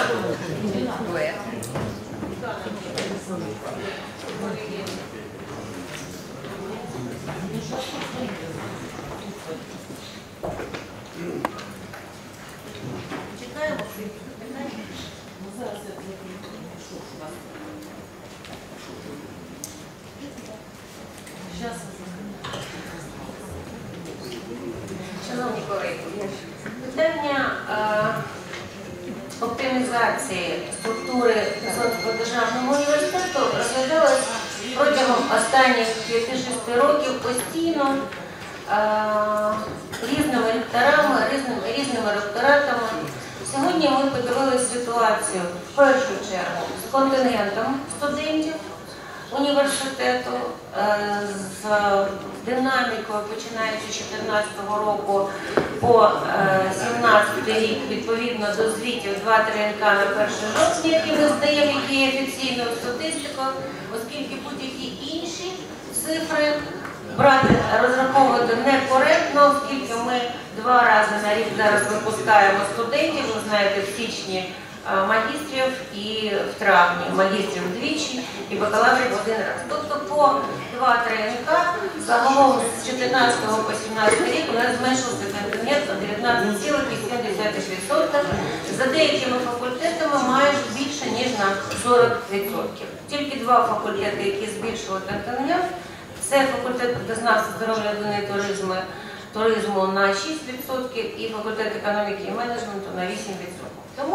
Шановні колеги, питання е, оптимізації структури Херсонського державного університету розглядалось протягом останніх п'яти-шести років постійно е, різними ректорами, різними, різними ректоратами. Сьогодні ми подивилися ситуацію в першу чергу з контингентом студентів університету, з динамікою, починаючи з чотирнадцятого року по сімнадцятий рік, відповідно до звітів два-три ен ка на перше жовтня, які ми здаємо, які є офіційною статистикою, оскільки будь-які інші цифри брати, розраховувати некоректно, оскільки ми два рази на рік зараз випускаємо студентів, ви знаєте, в січні магістрів і в травні магістрів двічі і бакалаврів один раз. Тобто по два-три ен ка загалом з чотирнадцятого по сімнадцятий рік у нас зменшився контингент на дев'ятнадцять цілих вісім десятих відсотка. За деякими факультетами майже більше, ніж на сорок відсотків. Тільки два факультети, які збільшили контингент, це факультет краєзнавства, здоров'я, людини і туризму, туризму на шість відсотків і факультет економіки і менеджменту на вісім відсотків. Тому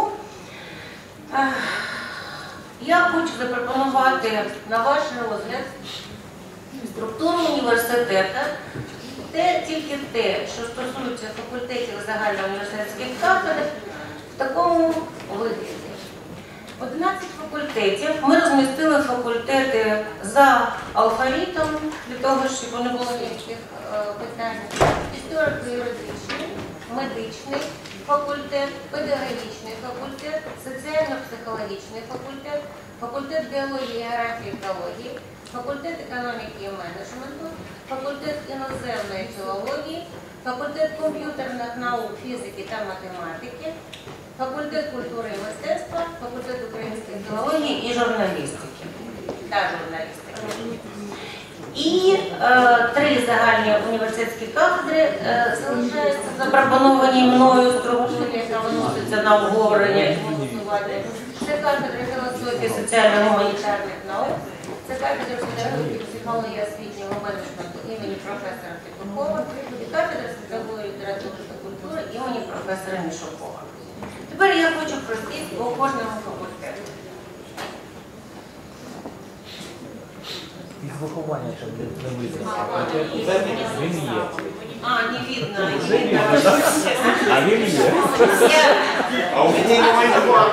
я хочу запропонувати на ваш розгляд структуру університету, те, тільки те, що стосується факультетів загальноуніверситетських кафедр, в такому такому вигляді. одинадцять факультетів. Ми розмістили факультети за алфавітом, для того, щоб не було ніяких е, питань. Історико-юридичний, медичний факультет, педагогічний факультет, соціально-психологічний факультет, факультет біології, географії, екології, факультет економіки і менеджменту, факультет іноземної філології, факультет комп'ютерних наук, фізики та математики, факультет культури і мистецтва, факультет української філології і журналістики. Та журналістики. І е, три загальні університетські кафедри е, залишаються запропоновані мною структурі, яка виноситься на обговорення і голосування. Це кафедра філософії соціально-гуманітарних наук, це кафедра педагогіки, психології освітнього менеджменту імені професора Петухова і кафедра світової літератури та культури імені професора Мішукова. Тепер я хочу пройтись по кожному факультету. Із виховання, щоб не видно. Він є. А, не видно. Не видно. А він є. А у мене немає нікого.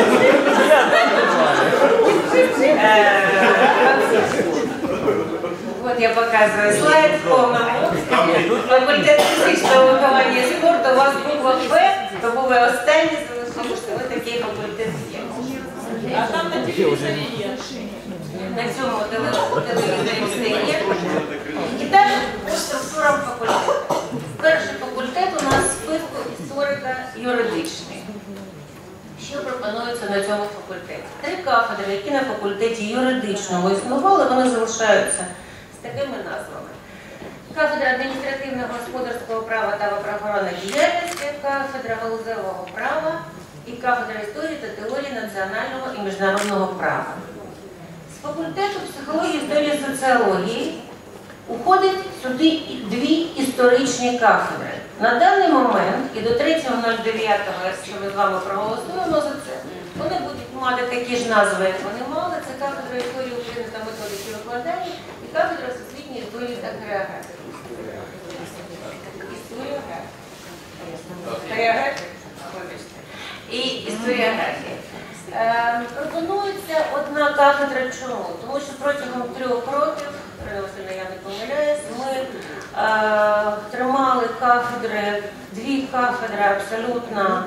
Вот я показываю слайд в полном обсязі. Факультет фізичного виховання і спорту, у вас буква Б, то були останні, тому що ви такий факультет є. А там на телевізорі є. На цьому телевізорі все є. І так по структурам факультету. Перший факультет у нас в списку історико-юридичний. Що пропонується на цьому факультеті? Три кафедри, які на факультеті юридичному існували, вони залишаються з такими назвами. Кафедра адміністративного господарського права та правоохоронної діяльності, кафедра галузевого права і кафедра історії та теорії національного і міжнародного права. З факультету психології, історії і соціології уходить сюди дві історичні кафедри. На даний момент і до третього дев'ятого, якщо ми з вами проголосуємо за це, вони будуть мати такі ж назви, як вони мали. Це кафедра історії України та методики викладання і кафедра всесвітньої історії та хореографії. Історіографія. Хореографія? Вибачте. І історіографія. Е, пропонується одна кафедра. Чому? Тому що протягом трьох років, я не помиляюсь, ми е, тримали кафедри, дві кафедри абсолютно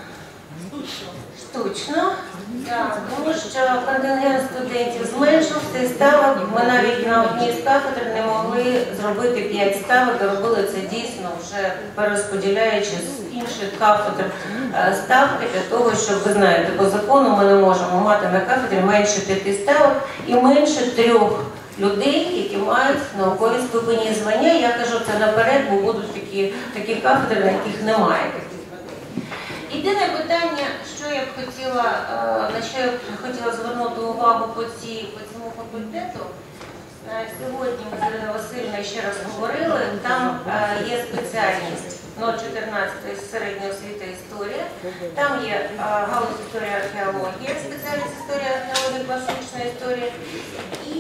штучно, так, тому що контингент студентів зменшився і ставок. Ми навіть на одній з кафедр не могли зробити п'ять ставок, робили це дійсно вже перерозподіляючи з інших кафедр ставки для того, щоб, ви знаєте, по закону ми не можемо мати на кафедрі менше п'яти ставок і менше трьох людей, які мають наукові ступені і звання. Я кажу це наперед, бо будуть такі, такі кафедри, на яких немає таких людей. Єдине питання, що я б хотіла, на що я б хотіла звернути увагу по, ці, по цьому факультету. Сьогодні ми з Іриною Васильівною ще раз говорили, там є спеціальність нуль чотирнадцять середня освіта історія, там є галузь історія археологія, спеціальність історія археології, класична історія, і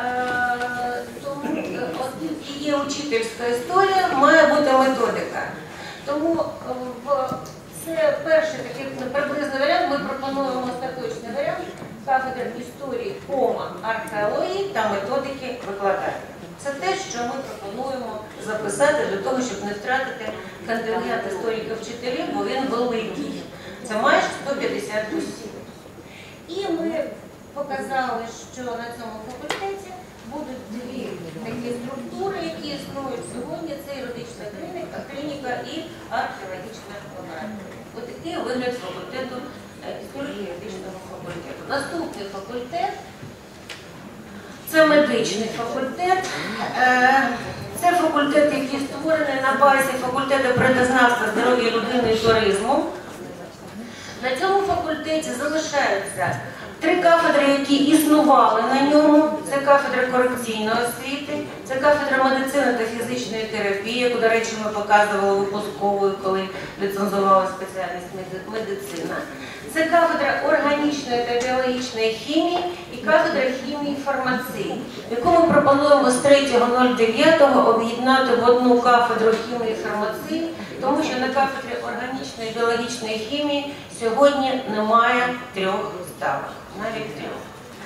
тому оскільки є учительська історія, має бути методика. Тому в це перший такий приблизний варіант, ми пропонуємо остаточний варіант кафедри історії, кома, археології та методики викладання. Це те, що ми пропонуємо записати для того, щоб не втратити контингент істориків-вчителів, бо він великий. Це майже сто п'ятдесят осіб. І ми показали, що на цьому факультеті будуть дві такі структури, які існують сьогодні. Це юридична клініка, клініка і археологічна лабораторія. Ось такий вигляд факультету, історико-юридичного факультету. Наступний факультет – це медичний факультет. Це факультет, який створений на базі факультету природознавства, здоров'я людини і туризму. На цьому факультеті залишаються три кафедри, які існували на ньому. Це кафедра корекційної освіти, це кафедра медицини та фізичної терапії, яку, до речі, ми показували випусковою, коли ліцензували спеціальність медицина. Це кафедра органічної та біологічної хімії і кафедра хімії і фармації, яку ми пропонуємо з третього дев'ятого об'єднати в одну кафедру хімії і фармації, тому що на кафедрі органічної математичної, біологічної хімії сьогодні немає трьох ставок, навіть трьох.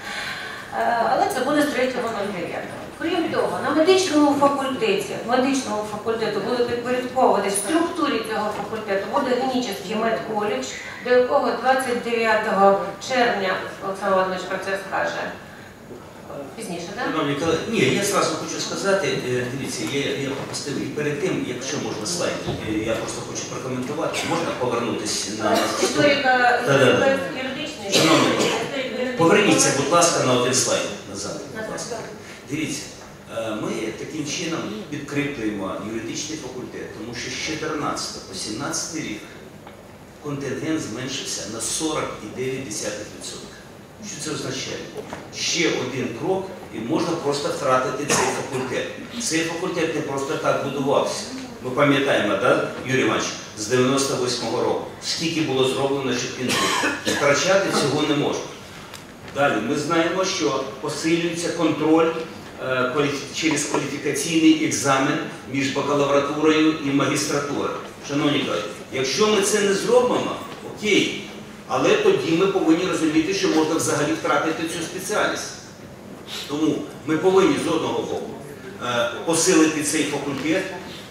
Але це буде з третього на дев'ятого. Крім того, на медичному факультеті, медичному факультету буде підпорядковуватись в структурі цього факультету буде генічний медколедж, до якого двадцять дев'ятого червня, Олександр Володимирович про це скаже, пізніше, так? Шановні колеги, ні, я зразу хочу сказати, е, дивіться, я, я пропустив і перед тим, якщо можна слайд, е, я просто хочу прокоментувати, можна повернутися на... Історика Да-да-да. юридичної. Шановні, поверніться, будь ласка, на один слайд назад. Назад. Будь ласка. Дивіться, е, ми таким чином підкріплюємо юридичний факультет, тому що з чотирнадцятого по сімнадцятий рік контингент зменшився на сорок дев'ять відсотків. Що це означає? Ще один крок і можна просто втратити цей факультет. Цей факультет не просто так будувався. Ми пам'ятаємо, так, Юрій Іванович, з дев'яносто восьмого року, скільки було зроблено, щоб він був. Втрачати цього не можна. Далі, ми знаємо, що посилюється контроль е, кваліфі- через кваліфікаційний екзамен між бакалавратурою і магістратурою. Шановні колеги, якщо ми це не зробимо, окей, але тоді ми повинні розуміти, що можна взагалі втратити цю спеціальність. Тому ми повинні з одного боку е, посилити цей факультет,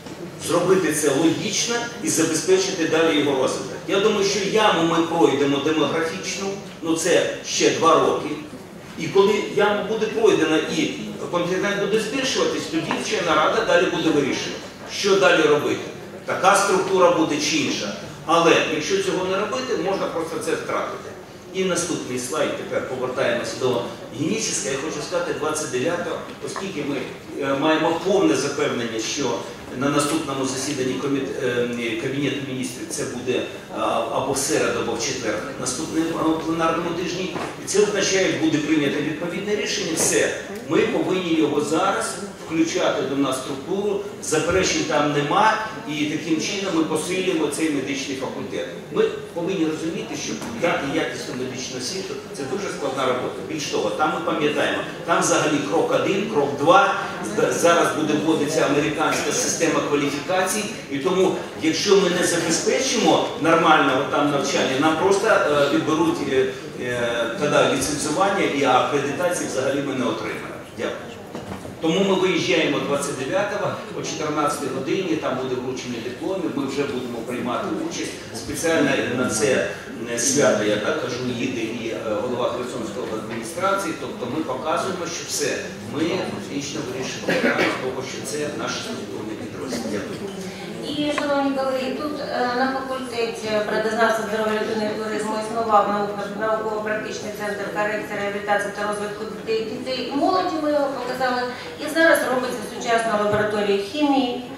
зробити це логічно і забезпечити далі його розвиток. Я думаю, що яму ми пройдемо демографічну, ну це ще два роки. І коли яма буде пройдена і контингент буде збільшуватись, тоді вчена рада далі буде вирішувати, що далі робити. Така структура буде чи інша. Але якщо цього не робити, можна просто це втратити. І наступний слайд, тепер повертаємося до генічного. Я хочу сказати, двадцять дев'ятого, оскільки ми е, маємо повне запевнення, що на наступному засіданні коміт- е, Кабінету міністрів це буде а, або в середу, або в четвер, наступному пленарному тижні. І це означає, що буде прийнято відповідне рішення. Все, ми повинні його зараз включати до нас структуру, заперечень там нема, і таким чином ми посилюємо цей медичний факультет. Ми повинні розуміти, що дати якісну медичну освіту – це дуже складна робота. Більш того, там ми пам'ятаємо, там взагалі крок один, крок два, зараз буде вводитися американська система кваліфікацій, і тому, якщо ми не забезпечимо нормального там навчання, нам просто е, відберуть е, е, тоді ліцензування і акредитації взагалі ми не отримаємо. Дякую. Тому ми виїжджаємо двадцять дев'ятого о чотирнадцятій годині, там буде вручення дипломів, ми вже будемо приймати участь. Спеціально на це свято, я так кажу, їде і голова Херсонської адміністрації, тобто ми показуємо, що все, ми фактично вирішимо питання того, що це наш структурний підрозділ. Дякую. І, шановні колеги, тут е, на факультеті природознавства, здоров'я людини і туризму існував наук- науково-практичний центр корекції, реабілітації та розвитку дітей, дітей і молоді, ми його показали. І зараз робиться сучасна лабораторія хімії, е,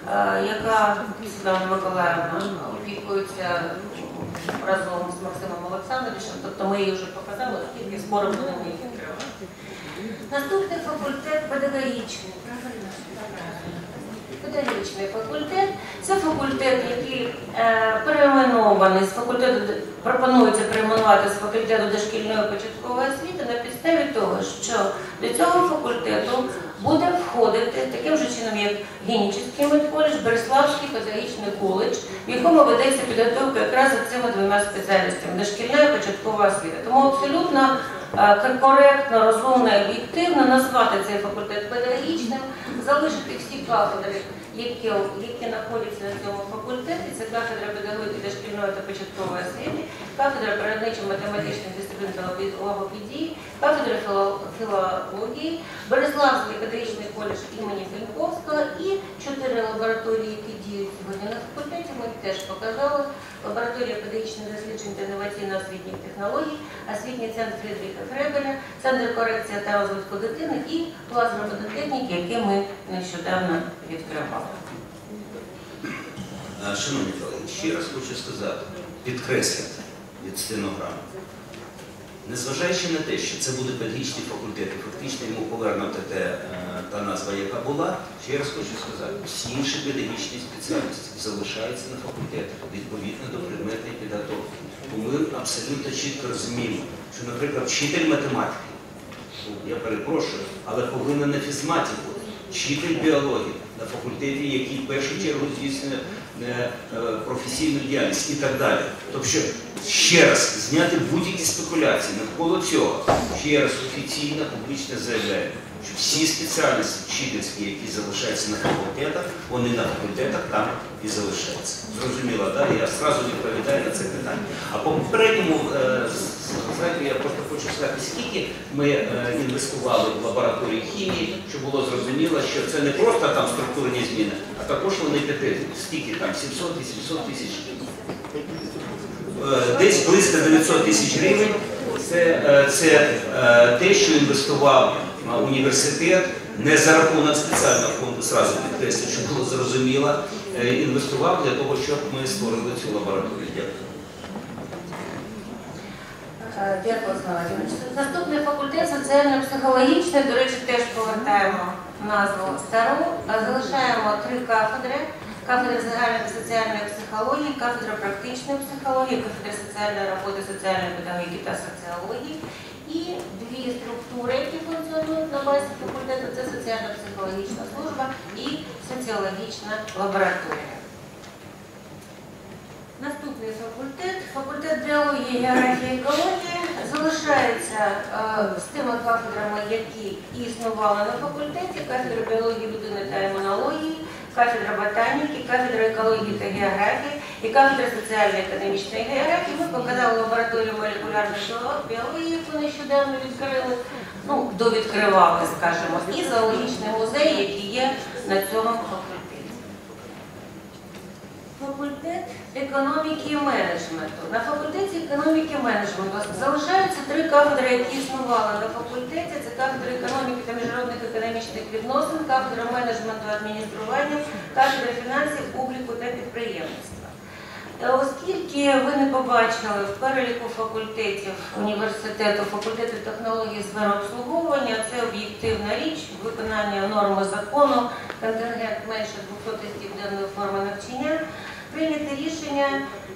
яка Світлана Миколаївна опікується разом з Максимом Олександровичем, тобто ми її вже показали, оскільки скоро будемо її відкривати. Наступний факультет педагогічний. Педагогічний факультет – це факультет, який е, перейменований з факультету, пропонується перейменувати з факультету дошкільної початкової освіти на підставі того, що до цього факультету буде входити таким же чином, як Генічний медколедж, Береславський педагогічний коледж, в якому ведеться підготовка якраз за цими двома спеціальностями – дошкільна і початкова освіта. Тому абсолютно е, коректно, розумно і об'єктивно назвати цей факультет педагогічним, залишити всі кафедри, які, які знаходяться на цьому факультеті. Це кафедра педагогіки дошкільної та початкової освіти, кафедра природничо-математичних дисциплін та логопедії, кафедра філо- філології, Береславський педагогічний коледж імені Пеньковського і чотири лабораторії, які діють сьогодні на факультеті. Ми їх теж показали. Лабораторія педагогічних досліджень та інноваційно-освітніх технологій, освітній центр Фрідріха Фребеля, центр корекції та розвитку дитини і клас робототехніки, який ми нещодавно відкривали. Шановні колеги, ще раз хочу сказати, підкреслити від стенограми. Незважаючи на те, що це буде педагогічний факультет, і фактично йому повернута те, та назва, яка була, ще раз хочу сказати, всі інші педагогічні спеціальності залишаються на факультетах відповідно до предметної підготовки. Бо ми абсолютно чітко розуміємо, що, наприклад, вчитель математики, я перепрошую, але повинен на фізматі бути, вчитель біології, на факультеті, який в першу чергу здійснює професійну діяльність і так далі. Тобто, ще раз, зняти будь-які спекуляції навколо цього, ще раз офіційно, публічно заявляю, що всі спеціальності вчительські, які залишаються на факультетах, вони на факультетах там і залишаються. Зрозуміло, так? Я одразу відповідаю на це питання. А по попередньому, знаєте, я просто хочу сказати, скільки ми інвестували в лабораторії хімії, щоб було зрозуміло, що це не просто там структурні зміни, а також вони п'яти, скільки там, сімсот-вісімсот тисяч. Десь близько дев'ятсот тисяч гривень. Це, це те, що інвестував університет, не за рахунок спеціального фонду, зразу підкреслю, щоб було зрозуміло, інвестував для того, щоб ми створили цю лабораторію. Дякую. Дякую, Слава. Наступний факультет соціально-психологічний, до речі, теж повертаємо назву стару, залишаємо три кафедри. Кафедра загальної соціальної психології, кафедра практичної психології, кафедра соціальної роботи, соціальної педагогіки та соціології. І дві структури, які функціонують на базі факультету, це соціально-психологічна служба і соціологічна лабораторія. Наступний факультет, факультет біології, географії, екології, залишається е, з тими кафедрами, які існували на факультеті, кафедра біології людини та імунології, кафедра ботаніки, кафедра екології та географії і кафедра соціально-економічної географії. Ми показали лабораторію молекулярної біології, яку нещодавно відкрили, ну, довідкривали, скажімо, і зоологічний музей, який є на цьому факультеті. Факультет економіки і менеджменту. На факультеті економіки і менеджменту залишаються три кафедри, які існували на факультеті. Це кафедра економіки та міжнародних економічних відносин, кафедра менеджменту і адміністрування, кафедра фінансів, обліку та підприємництва. Оскільки ви не побачили в переліку факультетів університету, факультету технології сфери обслуговування, це об'єктивна річ, виконання норми закону, контингент менше двохсот осіб денної форми навчання, прийняти рішення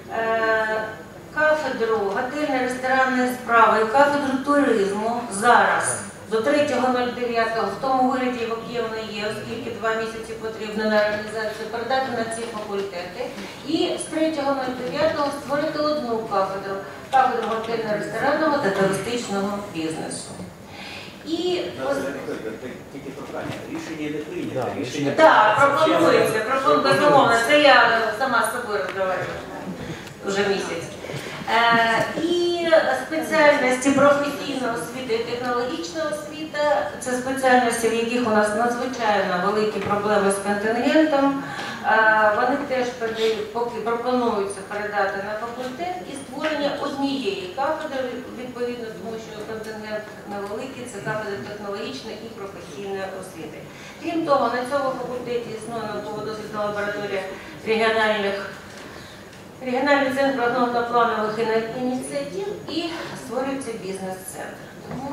е, кафедру готельно-ресторанної справи і кафедру туризму зараз до третього дев'ятого в тому вигляді, в якому вони є, оскільки два місяці потрібно на реалізацію, передати на ці факультети. І з третього дев'ятого створити одну кафедру, кафедру готельно-ресторанного та туристичного бізнесу. І тільки прохання, рішення не прийнято. Рішення так, пропонується, пропонується, безумовно, це я сама з собою розмовляю вже місяць. Е, і спеціальності професійна освіта і технологічна освіта – це спеціальності, в яких у нас надзвичайно великі проблеми з контингентом. Е, вони теж поки пропонуються передати на факультет і створення однієї кафедри, відповідно, тому що контингент невеликий, це кафедра технологічної і професійної освіти. Крім того, на цьому факультеті існує науково-дослідна лабораторія регіональних Регіональний центр прогнозно-планових ініціатив і створюється бізнес-центр. Тому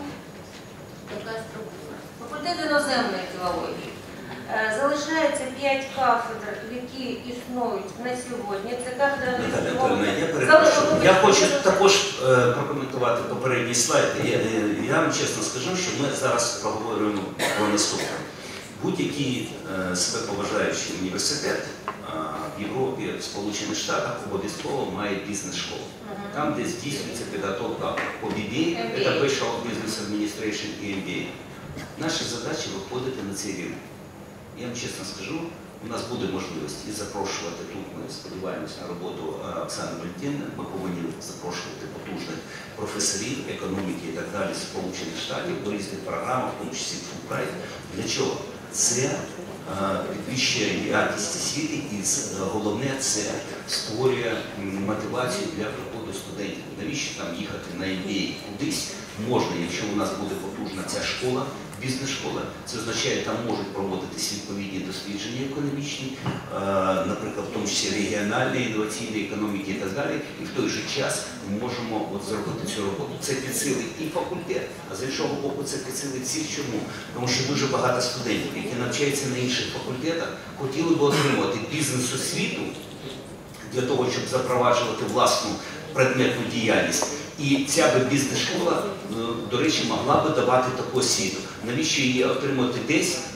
така структура. Факультет іноземної філології. Залишається п'ять кафедр, які існують на сьогодні. Це кафедра англійської. Я перепрошую. Я хочу також е, прокоментувати попередній слайд. Я, я вам чесно скажу, що ми зараз проговорюємо про наступне. Будь-який е, себе поважаючий університет в Європі, в Сполучених Штатах обов'язково має бізнес-школу. Там, де здійснюється підготовка по бі бі ей, це Bachelor of Business Administration і ем бі ей. Наша задача виходити на цей рівень. Я вам чесно скажу, у нас буде можливість і запрошувати тут, ми сподіваємося на роботу Оксани Валентинівни, ми повинні запрошувати потужних професорів економіки і так далі з Сполучених Штатів по різних програмах, в тому числі Fulbright. Для чого? Це підвищує якість освіти і головне це створює мотивацію для приходу студентів. Навіщо там їхати на ем бі ей кудись? Можна, якщо у нас буде потужна ця школа, бізнес-школа, це означає, там можуть проводитись відповідні дослідження економічні, наприклад, в тому числі регіональної, інноваційної економіки і так далі. І в той же час ми можемо от зробити цю роботу. Це підсилить і факультет, а з іншого боку це підсилить всіх. Чому? Тому що дуже багато студентів, які навчаються на інших факультетах, хотіли б отримати бізнес-освіту для того, щоб запроваджувати власну предметну діяльність. І ця би бізнес-школа, до речі, могла би давати таку освіту. Навіщо її отримати десь,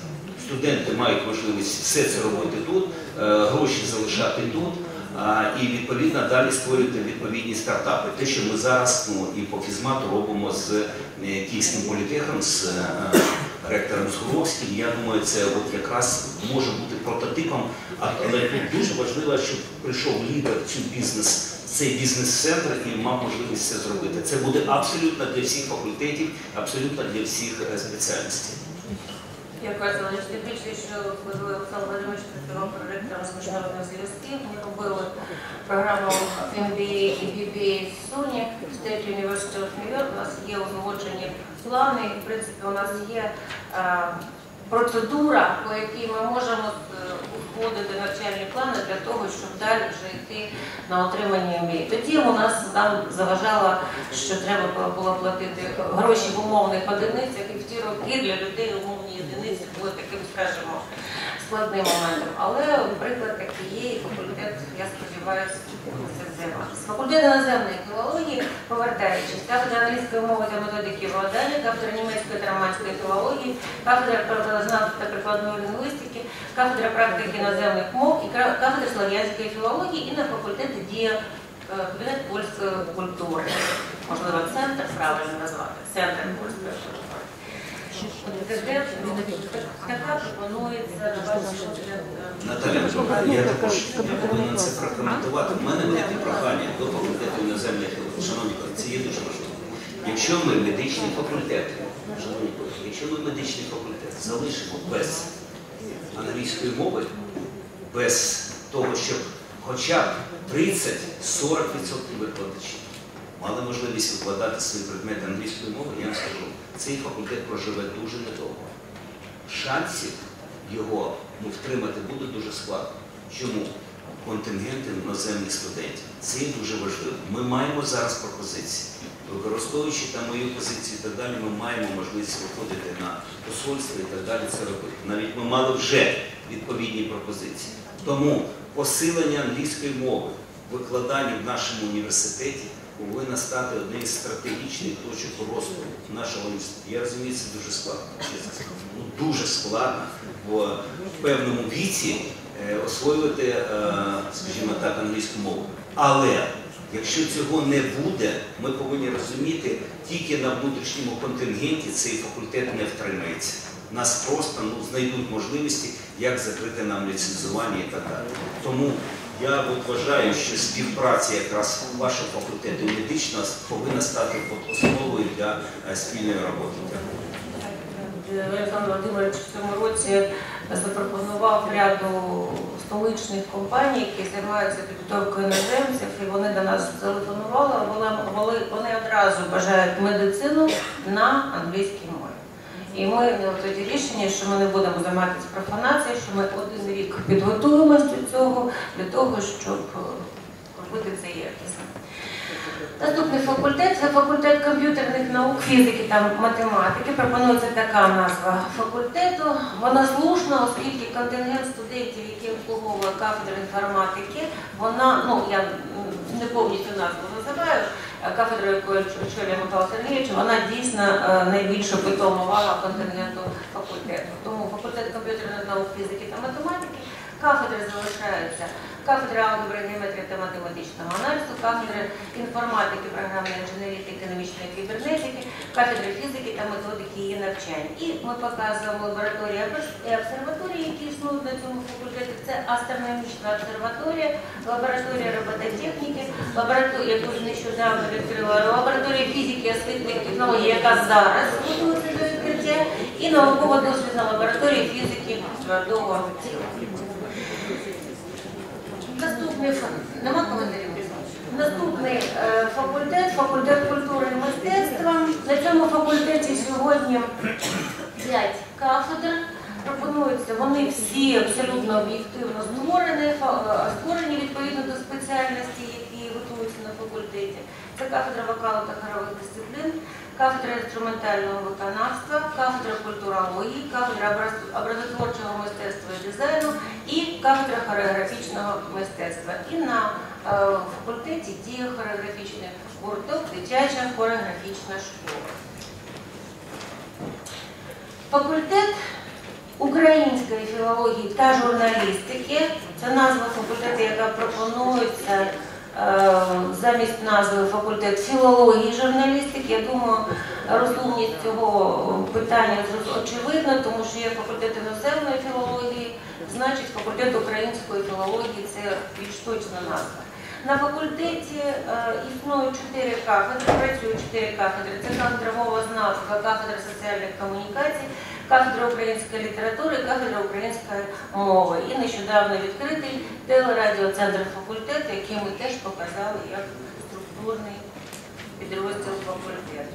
студенти мають можливість все це робити тут, гроші залишати тут. І відповідно далі створювати відповідні стартапи. Те, що ми зараз ну, і по фізмату робимо з Київським політехом, з ректором Згуровським, я думаю, це от якраз може бути прототипом, але тут дуже важливо, щоб прийшов лідер цю бізнес, цей бізнес-центр і мав можливість це зробити. Це буде абсолютно для всіх факультетів, абсолютно для всіх спеціальностей. Дякую, Олександр. Тим більше, що Олександр Володимирович працював проректором з міжнародних зв'язків. Ми робили програму ем бі ей і бі бі ей в СУНі, State University of New York. У нас є узгоджені плани, і, в принципі, у нас є а, процедура, по якій ми можемо вводити навчальні плани для того, щоб далі вже йти на отримання ем бі ей. Тоді у нас там заважало, що треба було платити гроші в умовних одиницях, і в ті роки для людей умовні одиниці були таким, скажімо, складним моментом. Але приклад такий є, і факультет, я сподіваюся, це займатися. Факультет іноземної філології, повертаючись, кафедра англійської мови та методики викладання, кафедра німецької та романської філології, кафедра прикладознавства та прикладної лінгвістики, кафедра практики іноземних мов і кафедра слов'янської філології, і на факультеті діє кабінет польської культури. Можливо, центр правильно назвати. Центр польської культури. Така пропонується на базі Наталя, я також повинен це прокоментувати. У мене велике прохання до факультету іноземної філології. Шановні колеги, це є дуже важливо. Якщо ми медичний факультет, шановні колеги, якщо ми медичний факультет залишимо без англійської мови, без того, щоб хоча б тридцять-сорок відсотків викладачів мали можливість викладати свої предмети англійської мови, я вам скажу, цей факультет проживе дуже недовго. Шансів його ну, втримати буде дуже складно. Чому? Контингенти іноземних студентів. Це дуже важливо. Ми маємо зараз пропозиції. Використовуючи там мою позицію і так далі, ми маємо можливість виходити на посольство і так далі це робити. Навіть ми мали вже відповідні пропозиції. Тому посилення англійської мови, викладання в нашому університеті повинна стати однією з стратегічних точок росту нашого університету. Я розумію, це дуже складно. Ну, дуже складно в певному віці освоювати, скажімо так, англійську мову. Але якщо цього не буде, ми повинні розуміти, тільки на внутрішньому контингенті цей факультет не втримається. Нас просто ну, знайдуть можливості, як закрити нам ліцензування і так далі. Тому я от вважаю, що співпраця якраз вашого факультету медичного повинна стати основою для спільної роботи. Олександр Володимирович в цьому році запропонував ряду столичних компаній, які займаються підготовкою іноземців, і вони до нас зателефонували, вони одразу бажають медицину на англійській мові. І ми прийняли тоді рішення, що ми не будемо займатися профанацією, що ми один рік підготуємося до цього, для того, щоб робити це якісно. Наступний факультет – це факультет комп'ютерних наук, фізики та математики. Пропонується така назва факультету. Вона слушна, оскільки контингент студентів, які обслуговує кафедру інформатики, вона, ну я не повністю назву називаю, кафедра, якою очолює Михайло Сергійович, вона дійсно найбільше питома вага контингенту факультету. Тому факультет комп'ютерних наук, фізики та математики, кафедри залишаються. Кафедра алгебри, геометрії та математичного аналізу, кафедра інформатики, програмної інженерії та економічної кібернетики, кафедра фізики та методики її навчання. І ми показуємо лабораторії і обсерваторії, які існують на цьому факультеті. Це астрономічна обсерваторія, лабораторія робототехніки, лабораторія, яку нещодавно відкрила, лабораторія фізики і освітних технологій, яка зараз готується до відкриття, і науково-дослідна лабораторія фізики твердого тіла. Наступний, нема коментарів? Наступний е, факультет, факультет культури і мистецтва. На цьому факультеті сьогодні п'ять кафедр. Пропонуються, вони всі абсолютно об'єктивно створені, створені відповідно до спеціальності, які готуються на факультеті. Це кафедра вокалу та хорових дисциплін, кафедра інструментального виконавства, кафедра культурології, кафедра образотворчого мистецтва і дизайну і кафедра хореографічного мистецтва. І на е, факультеті діє хореографічний гурток, дитяча хореографічна школа. Факультет української філології та журналістики. Це назва факультету, яка пропонується е, замість назви факультет філології і журналістики. Я думаю, розумність цього питання очевидна, тому що є факультет іноземної філології, значить факультет української філології – це більш точна назва. На факультеті е, існують чотири кафедри, працюють чотири кафедри. Це кафедра мовознавства, кафедра соціальних комунікацій, кафедра української літератури, кафедра української мови. І нещодавно відкритий телерадіоцентр факультету, який ми теж показали як структурний підрозділ факультету.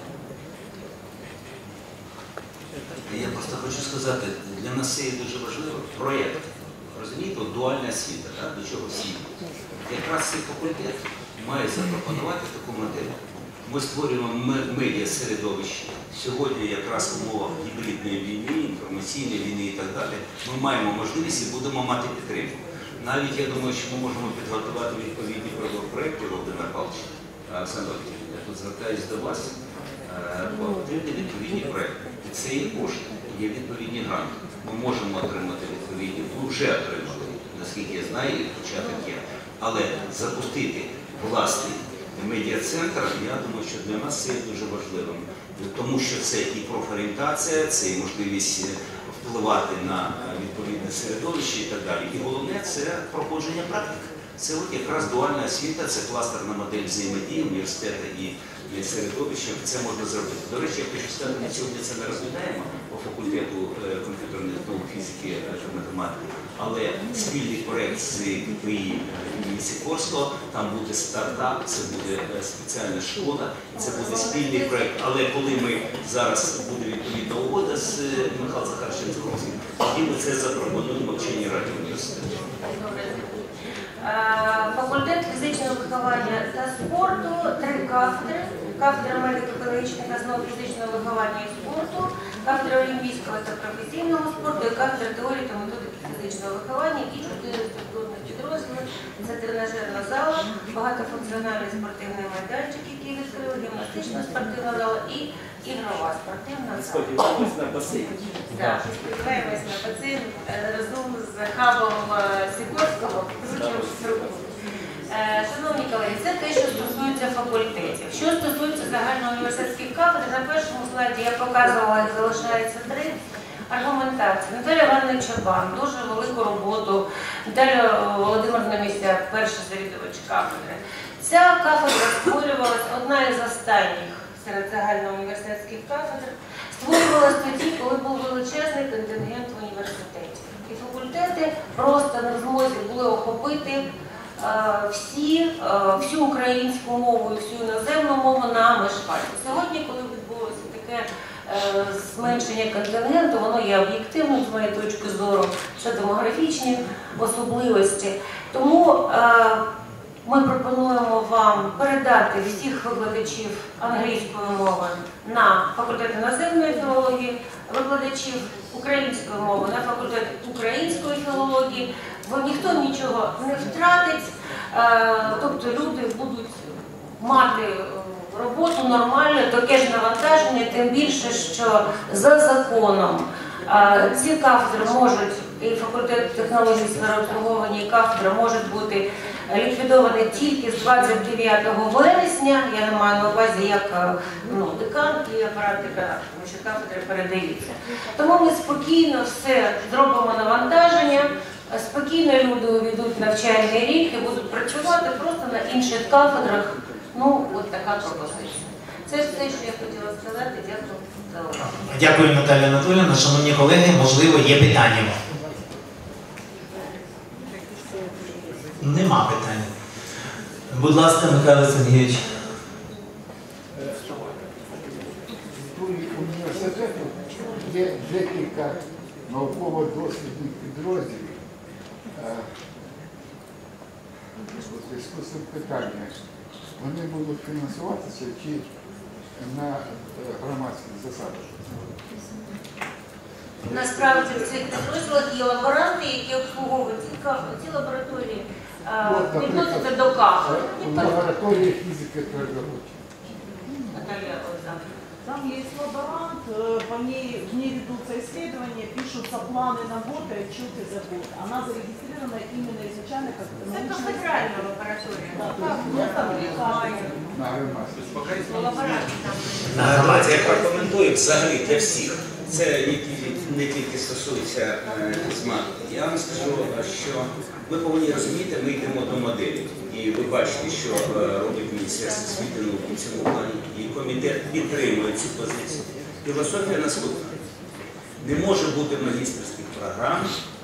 Я просто хочу сказати, для нас це є дуже важливо проєкт. Розумієте, дуальна освіта, так, до чого всі йдуть. Якраз цей факультет має запропонувати таку модель. Ми створюємо медіа-середовище. Сьогодні якраз в умовах гібридної війни, інформаційної війни і так далі, ми маємо можливість і будемо мати підтримку. Навіть я думаю, що ми можемо підготувати відповідні проекти, Володимир Павлович, Олександр, я тут звертаюся до вас, потрібні відповідні проекти. І це є кошти, є відповідні гранти. Ми можемо отримати відповідні, ми вже отримали, наскільки я знаю, і початок є. Але запустити власний медіа-центр, я думаю, що для нас це є дуже важливим. Тому що це і профорієнтація, це і можливість впливати на відповідне середовище і так далі. І головне – це проходження практики. Це от якраз дуальна освіта, це кластерна модель взаємодії університету і середовища. Це можна зробити. До речі, я хочу сказати, ми сьогодні це не розглядаємо по факультету комп'ютерних наук, фізики та математики, але спільний проєкт з КПІ імені Сікорського, там буде стартап, це буде спеціальна школа, це буде спільний проєкт. Але коли ми зараз буде відповідна угода з Михайлом Захаровичем Цукровським, тоді ми це запропонуємо в вченій раді університету. Факультет фізичного виховання та спорту, три кафедри. Кафедра медико-педагогічних основ фізичного виховання і спорту, кафедра олімпійського та професійного спорту і кафедра теорії та методики фізичного виховання і чотири структурних підрозділи. Це тренажерна зала, багатофункціональний спортивний майданчик, який відкрили, гімнастична спортивна зала і ігрова спортивна зала. Сподіваємось на басейн. Так, сподіваємось на басейн разом з хабом Сікорського. Шановні колеги, це те, що стосується факультетів. Що стосується загальноуніверситетських кафедр, на першому слайді я показувала, їх залишається три. Аргументація. Наталя Івановна Чабан, дуже велику роботу. Наталя Володимирівна Місяк, перший завідувач кафедри. Ця кафедра створювалася, одна із останніх серед загальноуніверситетських кафедр, створювалася тоді, коли був величезний контингент в університеті. І факультети просто не в змозі були охопити всі, всю українську мову і всю іноземну мову на межфаті. Сьогодні, коли відбулося таке зменшення контингенту, воно є об'єктивним, з моєї точки зору, це демографічні особливості. Тому ми пропонуємо вам передати всіх викладачів англійської мови на факультет іноземної філології, викладачів української мови на факультет української філології, бо ніхто нічого не втратить, тобто люди будуть мати роботу нормальну, таке ж навантаження, тим більше, що за законом ці кафедри можуть, і факультет технологій сфери обслуговування, і кафедра можуть бути ліквідовані тільки з двадцять дев'ятого вересня, я не маю на увазі як ну, декан і апарат декана, тому що кафедри передаються. Тому ми спокійно все зробимо навантаження, спокійно люди увійдуть в навчальний рік і будуть працювати просто на інших кафедрах. Ну, от така пропозиція. Це все, що я хотіла сказати. Дякую за увагу. Дякую, Наталія Анатоліївна. Шановні колеги, можливо, є питання? Нема питань. Будь ласка, Михайло Сергійович. У університету є декілька науково-дослідних підрозділів. У зв'язку з цим питання, вони будуть фінансуватися чи на громадських засадах? Насправді в цих підрозділах є лаборанти, які обслуговують ці кафедри, ці лабораторії відносяться до кафедр. Лабораторія фізики та біології. Наталія Олександрівна. Там есть лаборант, э, по ней, в ней ведутся исследования, пишутся планы на год и отчеты за год. Она зарегистрирована именно изначально как Это федеральная лаборатория. Да, то есть место вырезания. На громадські. Лабораторія там. На громаді я прокоментую взагалі для всіх. Це не тільки, не тільки стосується е, косматики. Я вам скажу, що ми повинні розуміти, ми йдемо до моделі. І ви бачите, що е, робить Міністерство освіти і науки в цьому плані. І комітет підтримує цю позицію. Філософія наступна. Не може бути магістерських програм,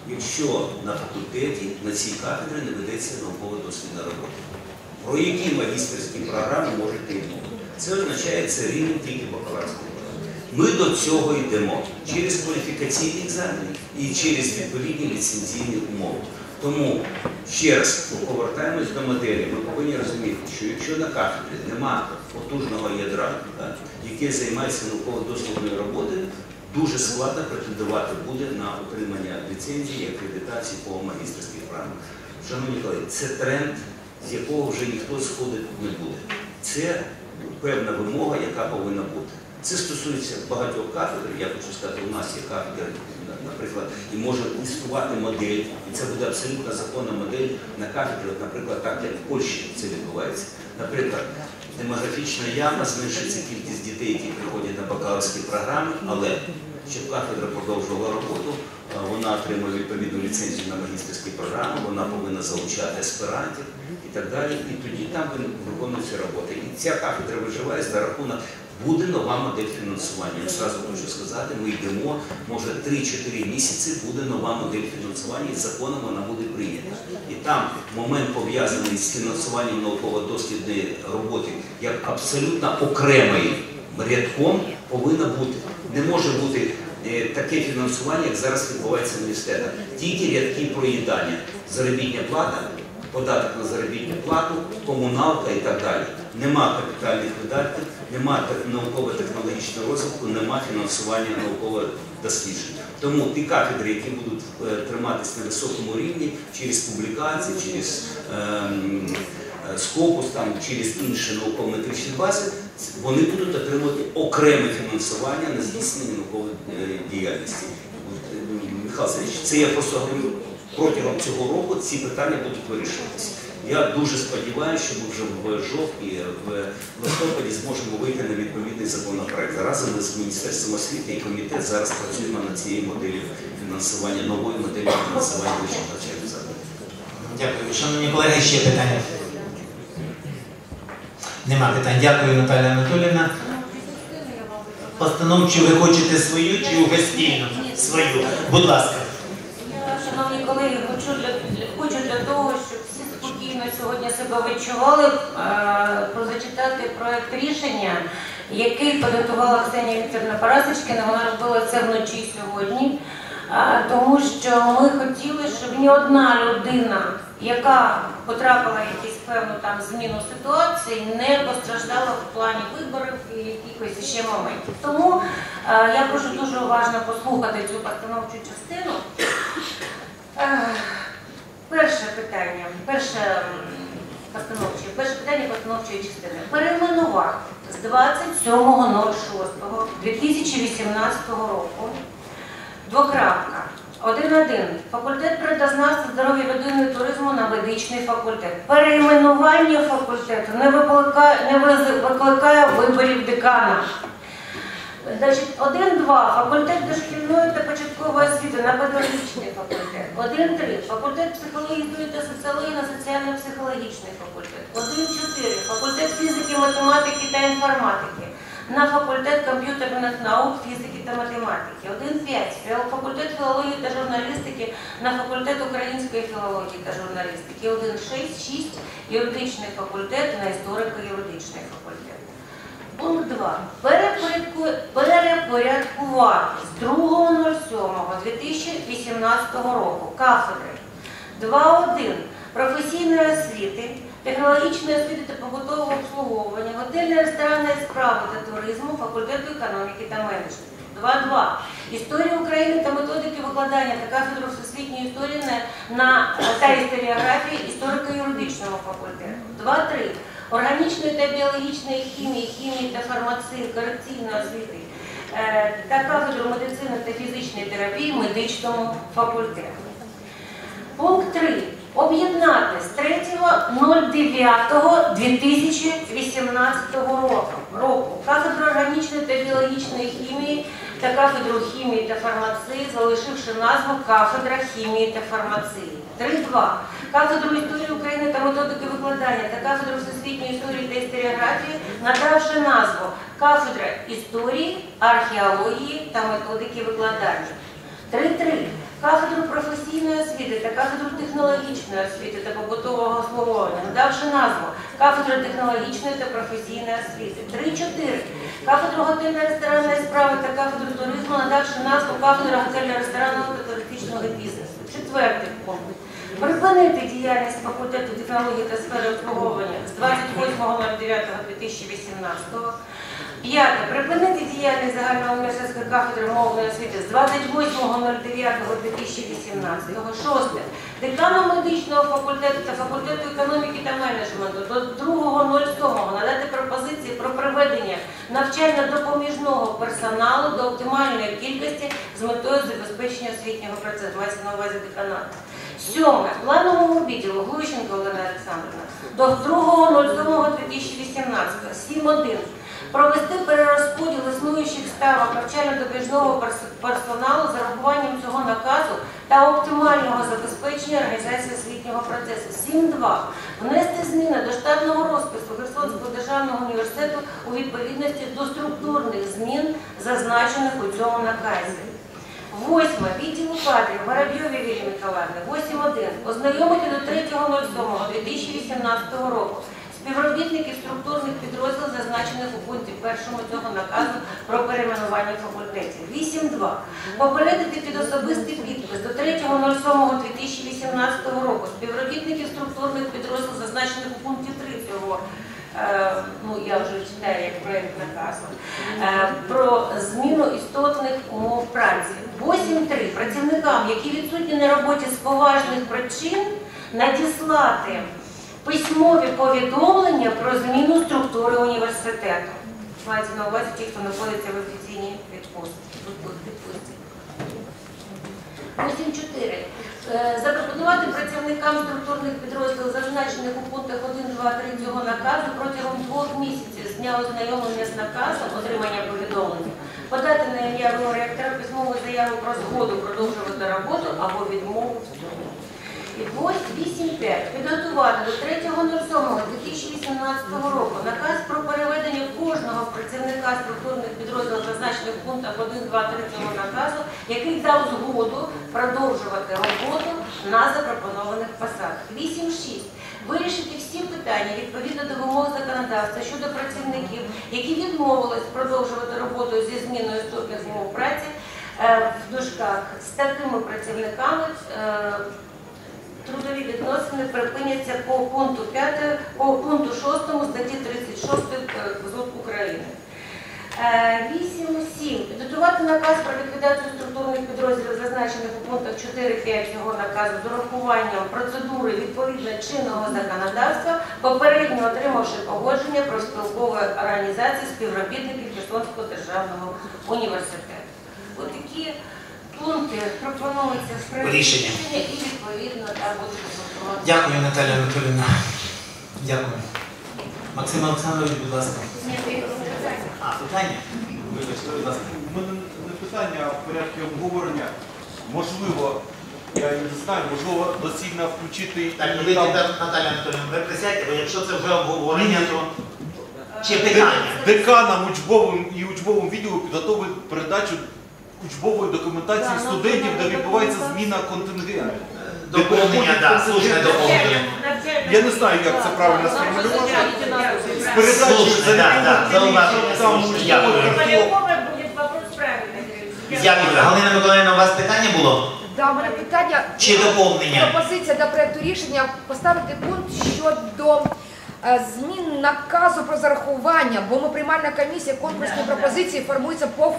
якщо на факультеті, на цій кафедрі не ведеться науково-дослідна робота. Про які магістерські програми можете йти? Це означає, це рівень тільки бакалаврського. Ми до цього йдемо через кваліфікаційні екзамени і через відповідні ліцензійні умови. Тому, ще раз, повертаємось до моделі, ми повинні розуміти, що якщо на кафедрі нема потужного ядра, так, яке займається науково-дослідною роботою, дуже складно претендувати буде на отримання ліцензії і акредитації по магістерських програмах. Шановні колеги, це тренд, з якого вже ніхто сходити не буде. Це певна вимога, яка повинна бути. Це стосується багатьох кафедр. Я хочу сказати, у нас є кафедри, наприклад, і може існувати модель, і це буде абсолютно законна модель на кафедрі, наприклад, так, як в Польщі це відбувається. Наприклад, демографічна яма, зменшується кількість дітей, які приходять на бакалаврські програми, але щоб кафедра продовжувала роботу, вона отримує відповідну ліцензію на магістерські програми, вона повинна залучати аспірантів і так далі, і тоді там виконується робота. І ця кафедра виживає за рахунок. Буде нова модель фінансування. Я одразу хочу сказати, ми йдемо, може три-чотири місяці буде нова модель фінансування, і законом вона буде прийнята. І там момент пов'язаний з фінансуванням науково-дослідної роботи як абсолютно окремий рядком повинна бути. Не може бути таке фінансування, як зараз відбувається в університетах. Тільки рядки проїдання, заробітня плата, податок на заробітну плату, комуналка і так далі. Нема капітальних видатків, нема науково-технологічного розвитку, нема фінансування наукового дослідження. Тому ті кафедри, які будуть триматися на високому рівні через публікації, через ем, скопус, там, через інші науково-метричні бази, вони будуть отримувати окреме фінансування на здійснення наукової діяльності. Михайло Сергійович, це я просто говорю, протягом цього року ці питання будуть вирішуватися. Я дуже сподіваюся, що ми вже в жовтні, в листопаді зможемо вийти на відповідний законопроект. Разом з Міністерством освіти і комітет зараз працюємо над цією моделлю фінансування, новою моделлю фінансування вищих навчальних закладів. Дякую. Шановні колеги, ще питання? Нема питань. Дякую, Наталя Анатоліївна. Постановчу ви хочете свою чи у гостільну? Свою. Будь ласка. Шановні колеги, хочу для, хочу для того, щоб всі спокійно сьогодні себе відчували, е, прозачитати проєкт рішення, який підготувала Ксенія Вікторівна Парасочкіна. Вона робила це вночі сьогодні, е, тому що ми хотіли, щоб ні одна людина, яка потрапила в якусь певну там зміну ситуації, не постраждала в плані виборів і якихось ще моментів. Тому е, я прошу дуже уважно послухати цю постановчу частину. Е, перше питання, перше постановче, перше питання постановчої частини. Перейменувати з двадцять сьомого шостого дві тисячі вісімнадцятого року двокрапка. один-один. Факультет природознавства, здоров'я людини і туризму на медичний факультет. Перейменування факультету не викликає, не викликає виборів декана. один-два. Факультет дошкільної та початкової освіти на педагогічний факультет. один-три. Факультет психології та соціології на соціально-психологічний факультет. один-чотири. Факультет фізики, математики та інформатики на факультет комп'ютерних наук, фізики та математики. один-п'ять. Факультет філології та журналістики на факультет української філології та журналістики. один-шість. Юридичний факультет на історико-юридичний факультет. Пункт два. Перепорядкувати з другого сьомого дві тисячі вісімнадцятого року кафедри два-один. Професійної освіти, технологічної освіти та побутового обслуговування, готельної ресторанної справи та туризму, факультету економіки та менеджменту. два-два. Історія України та методики викладання та кафедру всесвітньої історії на, на та історіографії історико-юридичного факультету. два-три. органічної та біологічної хімії, хімії та фармації, корекційної освіти е, та кафедру медицини та фізичної терапії медичному факультету. Пункт три. Об'єднати з третього дев'ятого дві тисячі вісімнадцятого року кафедру органічної та біологічної хімії та кафедру хімії та фармації, залишивши назву кафедра хімії та фармації. три два. Кафедру історії України та методики викладання та кафедру всесвітньої історії та історіографії, надавши назву кафедра історії, археології та методики викладання. три три. Кафедру професійної освіти та кафедру технологічної освіти та побутового обслуговування, надавши назву кафедра технологічної та професійної освіти. три чотири. Кафедру готельно-ресторанної справи та кафедру туризму, надавши назву кафедра готельно-ресторанного та туристичного бізнесу. Четвертий пункт. Припинити діяльність факультету технології та сфери обслуговування з двадцять восьмого дев'ятого дві тисячі вісімнадцятого. П'яте. Припинити діяльність загальноуніверситетської кафедри мовної освіти з двадцять восьмого дев'ятого дві тисячі вісімнадцятого. Шосте. Декану медичного факультету та факультету економіки та менеджменту до другого сьомого надати пропозиції про приведення навчально-допоміжного персоналу до оптимальної кількості з метою забезпечення освітнього процесу. Мається на увазі деканату. Сьоме. Плановому відділу Глущенко Олена Олександрівна до другого сьомого дві тисячі вісімнадцятого. сім один. Провести перерозподіл існуючих ставок навчально-допоміжного персоналу з урахуванням цього наказу та оптимального забезпечення організації освітнього процесу. сім два. Внести зміни до штатного розпису Херсонського державного університету у відповідності до структурних змін, зазначених у цьому наказі. Восьме. Відділу кадрів Воробйові Вілі Миколаївни. вісім один. Ознайомити до третього сьомого дві тисячі вісімнадцятого року співробітників структурних підрозділів, зазначених у пункті першому цього наказу про перейменування факультетів. вісім два. Попередити під особистий підпис до третього сьомого дві тисячі вісімнадцятого року співробітників структурних підрозділів, зазначених у пункті три цього, е, ну я вже читаю як проєкт наказу, е, про зміну істотних умов праці. вісім три. Працівникам, які відсутні на роботі з поважних причин, надіслати письмові повідомлення про зміну структури університету. Мається на увазі ті, хто знаходиться в офіційній відпустці. вісім чотири. Запропонувати працівникам структурних підрозділів, зазначених у пунктах один, два, три цього наказу, протягом двох місяців з дня ознайомлення з наказом, отримання повідомлення, подати на ім'я ректора письмову заяву про згоду продовжувати роботу або відмову в цьому. вісім п'ять. Підготувати до третього сьомого дві тисячі вісімнадцятого року наказ про переведення кожного працівника структурних підрозділів, зазначених в пунктах один, два, три цього наказу, який дав згоду продовжувати роботу на запропонованих посадах. вісім шість. Вирішити всі питання відповідно до вимог законодавства щодо працівників, які відмовились продовжувати роботу зі зміною істотних умов праці, в дужках, з такими працівниками трудові відносини припиняться по пункту п'ятому, по пункту шостому статті тридцять шостої КЗУ України. вісім сім. Підготувати наказ про ліквідацію структурних підрозділів, зазначених у пунктах чотири п'ять цього наказу, з урахуванням процедури відповідно чинного законодавства, попередньо отримавши погодження про спілкової організації співробітників Херсонського державного університету. Ось такі пункти пропонуються в Рішення. і відповідно та будуть голосувати. Дякую, Наталія Анатоліївна. Дякую. Максим Олександрович, будь ласка. А, питання? Вибачте, будь ласка. У мене не питання, а в порядку обговорення. Можливо, я не знаю, можливо, доцільно включити... Так, і ви, там- Наталія Анатоліївна, ви присядьте, бо якщо це вже обговорення, то... Чи питання? Деканам учбовим і учбовому відділу підготовить передачу учбової документації Да, студентів, де навчальна відбувається документація. зміна контингенту. Доповнення, так, слушне доповнення. Я не знаю, як це правильно сформулювати. З передачі Слушне, так, так, зауваження там слушне. Дякую. учбових Дякую. Галина Миколаївна, у вас питання було? Да, у мене питання Чи доповнення? пропозиція до проекту рішення поставити пункт щодо е, змін наказу про зарахування, бо ми приймальна комісія, конкурсні пропозиції формуються по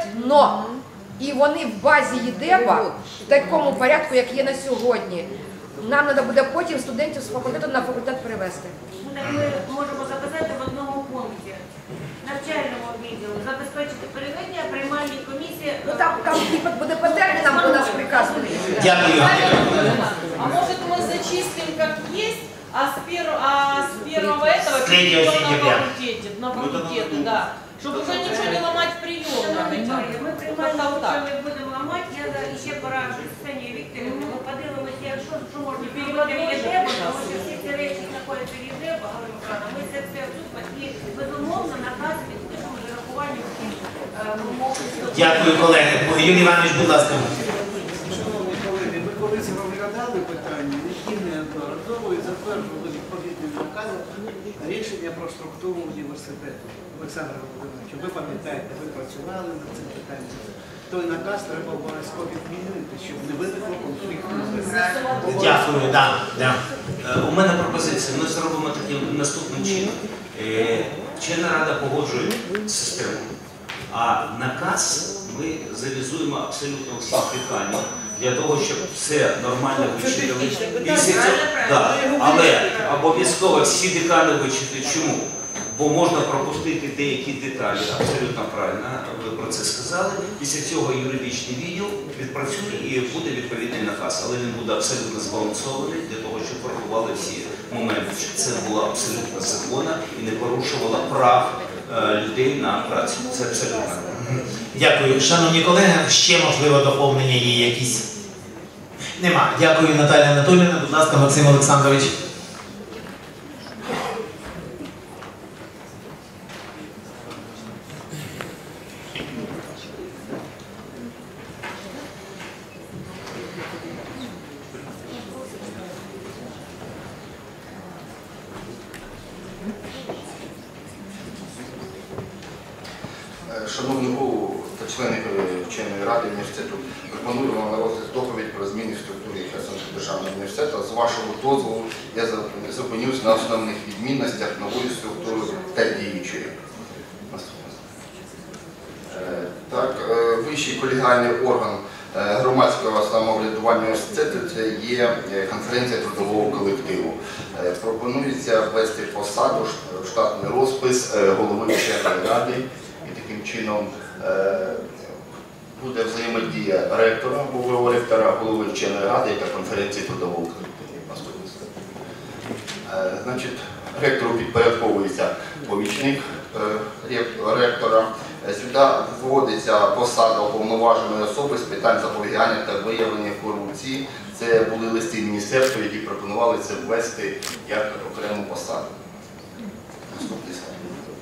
факультетно. І вони в базі ЄДЕБа в такому порядку, як є на сьогодні. нам треба буде потім студентів з факультету на факультет перевести. Ну, так ми можемо записати в одному пункті. Навчальному відділу забезпечити переведення приймальні комісії. Ну там, там типа, буде по термінам у нас приказ буде. Дякую. А может мы зачислим как есть, а с, пер... а с первого этого Третьего перейдем на сентября. факультете, на факультеты, да. Чтобы уже ничего не ломать в приемном. Ми приймаємо, Как-то що так. ми будемо ламати, я за- ще пораджу Ксенію Вікторівну, ми подивимося, якщо що можна Переводити переводити в можна. ЄДЕБ, тому що всі ці речі знаходяться в ЄДЕБ, Галина Михайловна, ми це все тут і безумовно наказ підпишемо з урахуванням всіх е, вимог. Дякую, колеги. Юрій Іванович, будь ласка. Шановні колеги, ми колись розглядали питання, які неодноразово і затверджували відповідним наказом рішення про структуру університету. Олександр Володимирович, ви пам'ятаєте, ви працювали над цим питанням. Той наказ треба обов'язково відмінити, щоб не виникло конфлікту. Дякую, да, да. Е, У мене пропозиція. Ми зробимо таким наступним чином. Е, Вчена рада погоджує систему, а наказ ми завізуємо абсолютно всі питання для того, щоб все нормально вичитали. Після цього- да. Але обов'язково всі деталі вичити. Чому? Бо можна пропустити деякі деталі, абсолютно правильно, ви про це сказали. Після цього юридичний відділ відпрацює і буде відповідний наказ, але він буде абсолютно збалансований для того, щоб врахували всі моменти, щоб це було абсолютно законно і не порушувало прав е, людей на працю. Це абсолютно. Дякую. Шановні колеги, ще можливо доповнення є якісь? Нема. Дякую, Наталія Анатоліївна. Будь ласка, Максим Олександрович. Шановний голову та члени вченої ради університету, пропоную вам на розгляд доповідь про зміни в структурі Херсонського державного університету. З вашого дозволу я зупинюсь на основних відмінностях нової структури та діючої. Так, вищий колегіальний орган громадського самоврядування університету – це є конференція трудового колективу. Пропонується ввести посаду, штатний розпис голови вченої ради. І таким чином буде взаємодія ректора, голови ректора, голови вченої ради та конференції трудового колективу. Значить, ректору підпорядковується помічник ректора. Сюди вводиться посада уповноваженої особи з питань запобігання та виявлення корупції. Це були листи міністерства, які пропонували це ввести як окрему посаду. Наступний слайд.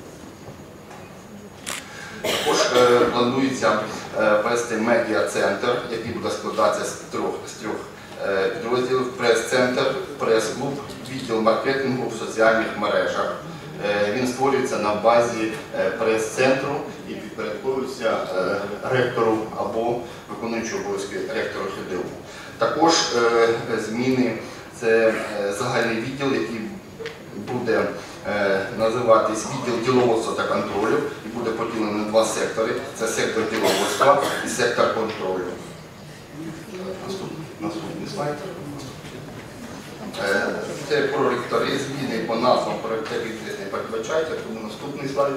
Також е, планується е, ввести медіа-центр, який буде складатися з трьох, з трьох е, підрозділів: прес-центр, прес-клуб, відділ маркетингу в соціальних мережах. Е, він створюється на базі е, прес-центру і підпорядковується е, ректору або виконуючому обов'язки ректору ХДУ. Також е, зміни – це е, загальний відділ, який буде називатись відділ діловодства та контролю і буде поділений на два сектори. Це сектор діловодства і сектор контролю. Наступний, наступний слайд. Це про ректори, зміни по назвам про ректорів не передбачається, тому наступний слайд.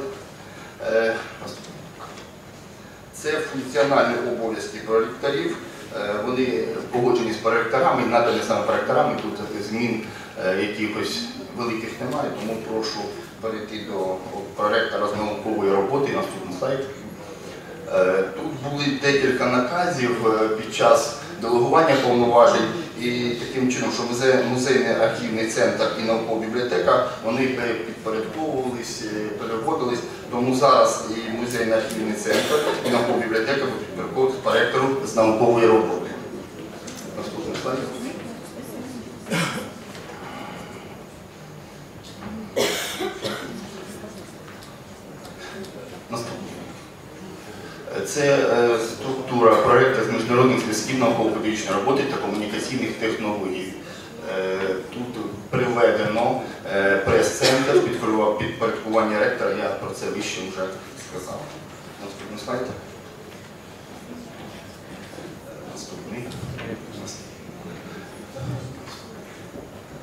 Це функціональні обов'язки проректорів. Вони погоджені з проректорами, надані саме проректорами, тут змін якихось великих немає, тому прошу перейти до проректора з наукової роботи. Наступний слайд. Тут були декілька наказів під час делегування повноважень, і таким чином, що музейний архівний центр і наукова бібліотека, вони підпорядковувались, переводились, тому зараз і музейний архівний центр, і наукова бібліотека будуть підпорядковуватися проректору з наукової роботи. Наступний слайд. Це структура проєкту з міжнародних зв'язків, науково-педагогічної роботи та комунікаційних технологій. Тут приведено прес-центр, підпорядкування ректора, я про це вище вже сказав. Наступний слайд. Наступний.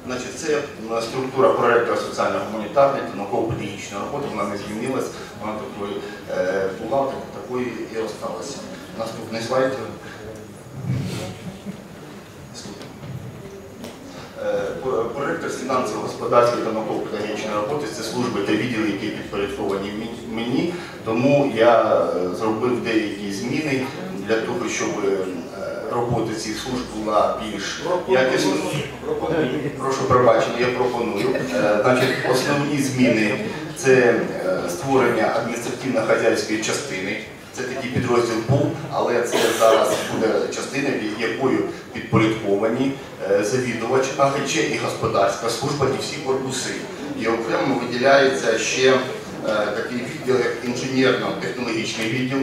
Значить, це структура проєкту соціально-гуманітарної та науково-педагогічної роботи, вона не змінилась, вона такою е, була, такою і осталася. Наступний слайд. Проректор з фінансово-господарської та науково-педагогічної роботи – це служби та відділи, які підпорядковані мені, тому я зробив деякі зміни для того, щоб робота цих служб була більш якісною. Прошу пробачення, я пропоную. Значить, основні зміни – це створення адміністративно-хазяйської частини. Це такий підрозділ був, але це зараз буде частина, якою підпорядковані завідувач АГЧ і господарська служба і всі корпуси. І окремо виділяється ще такий відділ, як інженерно-технологічний відділ,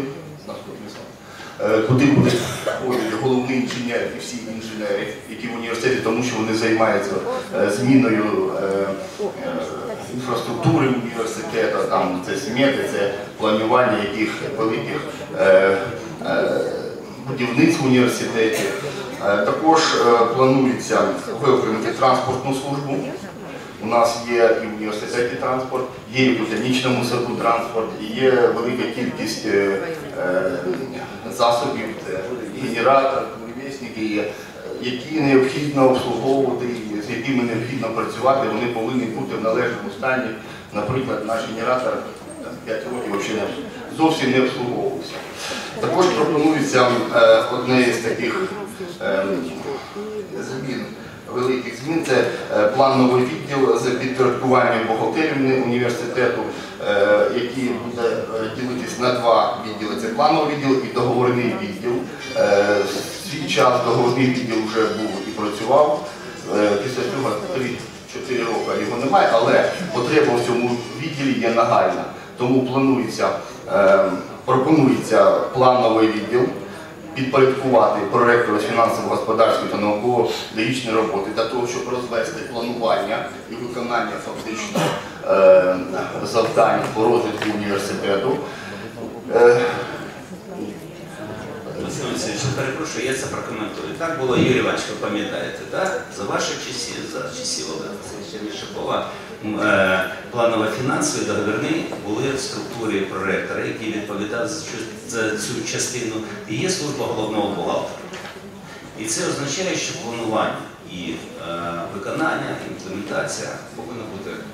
куди будуть входити головний інженер і всі інженери, які в університеті, тому що вони займаються зміною інфраструктури університету, там це смети, це планування яких великих е, е, будівництв в університеті. Е, також е, планується виокремити транспортну службу. У нас є і в університеті транспорт, є і в ботанічному саду транспорт, і є велика кількість е, е, засобів, генератор, буревісники, які необхідно обслуговувати, з якими необхідно працювати, вони повинні бути в належному стані. Наприклад, наш генератор п'ять років взагалі зовсім не обслуговувався. Також пропонується е, одне з таких е, змін, великих змін, це е, плановий відділ з підпорядкуванням бухгалтерії університету, е, який буде е, ділитись на два відділи. Це плановий відділ і договірний відділ. Е, свій час договірний відділ вже був і працював. Е, після цього три-чотири роки його немає, але потреба в цьому відділі є нагальна. Тому планується, е, пропонується плановий відділ підпорядкувати проректору з фінансово-господарської та науково-педагогічної роботи для того, щоб розвести планування і виконання фактично е, завдань по розвитку університету. Е, Василь Васильович, перепрошую, я це прокоментую. Так було, Юрій Іванович, ви пам'ятаєте, так? За ваших часів, за часів Олега Васильовича Мішакова, планово-фінансові договірні були в структурі проректора, який відповідав за цю частину, і є служба головного бухгалтера. І це означає, що планування і е, виконання, імплементація повинна бути е,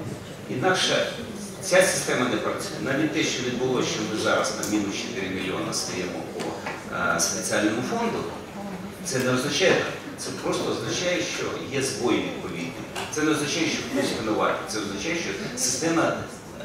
інакше. Ця система не працює. Навіть те, що відбулося, що ми зараз на мінус чотири мільйони стаємо по е, спеціальному фонду, це не означає, це просто означає, що є збої відповідні. Це не означає, що хтось винуватий. Це означає, що система е,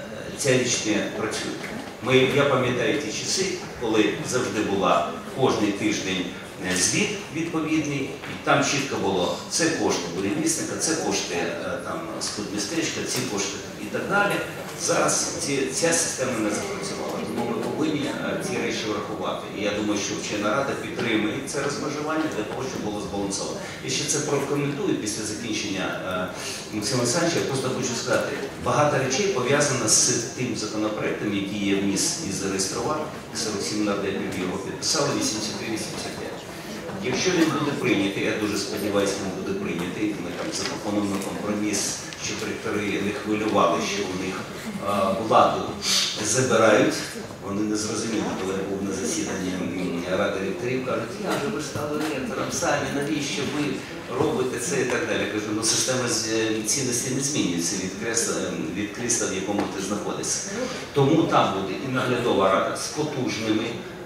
ця річ не працює. Ми, я пам'ятаю ті часи, коли завжди була кожний тиждень звіт відповідний, і там чітко було, це кошти будівництва, це кошти там, спудмістечка, ці кошти і так далі. Зараз ці, ця система не запрацювала, тому ми повинні ці речі врахувати. І я думаю, що вчена рада підтримує це розмежування для того, щоб було збалансовано. Я ще це прокоментую після закінчення Максима Олександровича. Я просто хочу сказати, багато речей пов'язано з тим законопроектом, який я вніс і зареєстрував, сорок сім нардепів його підписали, вісімдесят три вісімдесят п'ять. Якщо він буде прийнятий, я дуже сподіваюся, він буде прийнятий, ми там запропонуємо компроміс, щоб ректори не хвилювали, що у них а, владу забирають. Вони не зрозуміли, коли я був на засіданні Ради ректорів, кажуть, я вже ви стали ректором самі, навіщо ви робите це і так далі. Я кажу, ну система цінності не змінюється від кресла, від крісла, в якому ти знаходишся. Тому там буде і наглядова рада з потужними.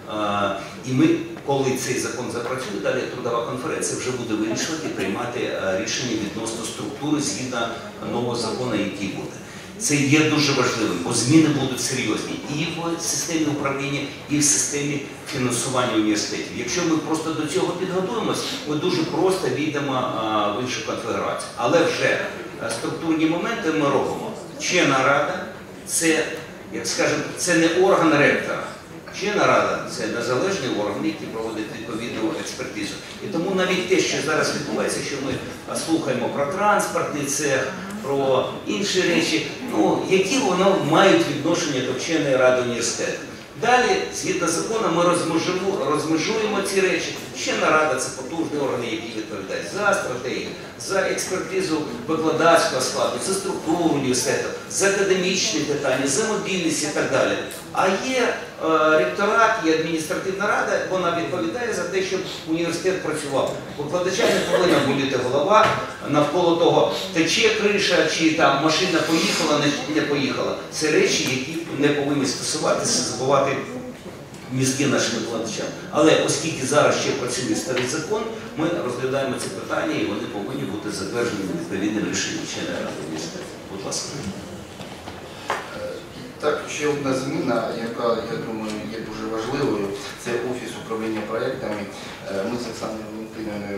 А, і ми, коли цей закон запрацює, далі трудова конференція вже буде вирішувати і приймати а, рішення відносно структури згідно нового закону, який буде. Це є дуже важливим, бо зміни будуть серйозні і в системі управління, і в системі фінансування університетів. Якщо ми просто до цього підготуємося, ми дуже просто війдемо а, в іншу конфедерацію. Але вже а, структурні моменти ми робимо. Вчена рада – це, як скажемо, це не орган ректора. Вчена рада – це незалежний орган, який проводить відповідну експертизу. І тому навіть те, що зараз відбувається, що ми слухаємо про транспортний цех, про інші речі, ну, які воно мають відношення до вченої ради університету. Далі, згідно закону, ми розмежуємо, розмежуємо ці речі. Вчена рада – це потужний орган, який відповідає за стратегію, за експертизу викладацького складу, за структуру університету, за академічні питання, за мобільність і так далі. А є е, ректорат, є адміністративна рада, вона відповідає за те, щоб університет працював. Викладача не повинна боліти голова навколо того, тече криша, чи там машина поїхала, не, не поїхала. Це речі, які не повинні стосуватися, забувати мізки нашим викладачам. Але оскільки зараз ще працює старий закон, ми розглядаємо ці питання і вони повинні бути затверджені відповідним рішенням члена Ради університету. Будь ласка. Так, ще одна зміна, яка, я думаю, є дуже важливою, це Офіс управління проєктами. Ми з Оксаною Валентинівною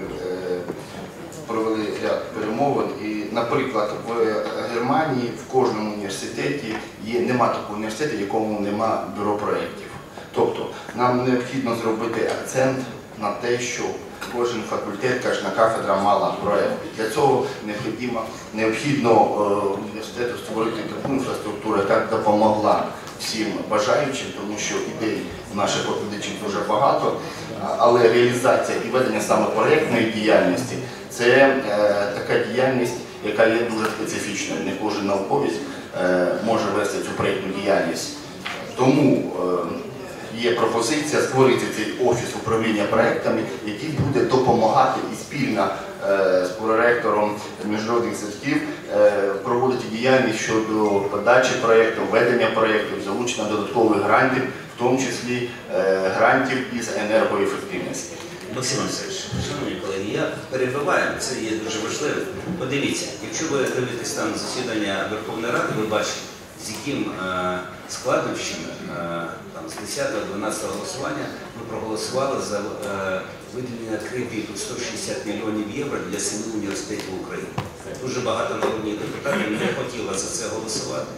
провели ряд перемовин і, наприклад, в Германії в кожному університеті є, нема такого університету, в якому нема бюро проєктів. Тобто нам необхідно зробити акцент на те, що кожен факультет, кожна кафедра мала проєкт. Для цього необхідно, необхідно е, університету створити таку інфраструктуру, яка допомогла всім бажаючим, тому що ідей у наших викладачів дуже багато, але реалізація і ведення саме проєктної діяльності – це е, така діяльність, яка є дуже специфічною. Не кожен науковець е, може вести цю проєктну діяльність. Тому е, є пропозиція створити цей офіс управління проєктами, який буде допомагати і спільно е, з проректором міжнародних зв'язків е, проводити діяльність щодо подачі проєктів, ведення проєктів, залучення додаткових грантів, в тому числі е, грантів із енергоефективності. Максим Олексійович, шановні колеги, я перебиваю, це є дуже важливо. Подивіться, якщо ви дивитесь там засідання Верховної Ради, ви бачите, з яким е, складнощами е, з десятого-дванадцятого голосування ми проголосували за е, виділення кредиту сто шістдесят мільйонів євро для семи університетів України. Дуже багато народних депутатів не хотіло за це голосувати.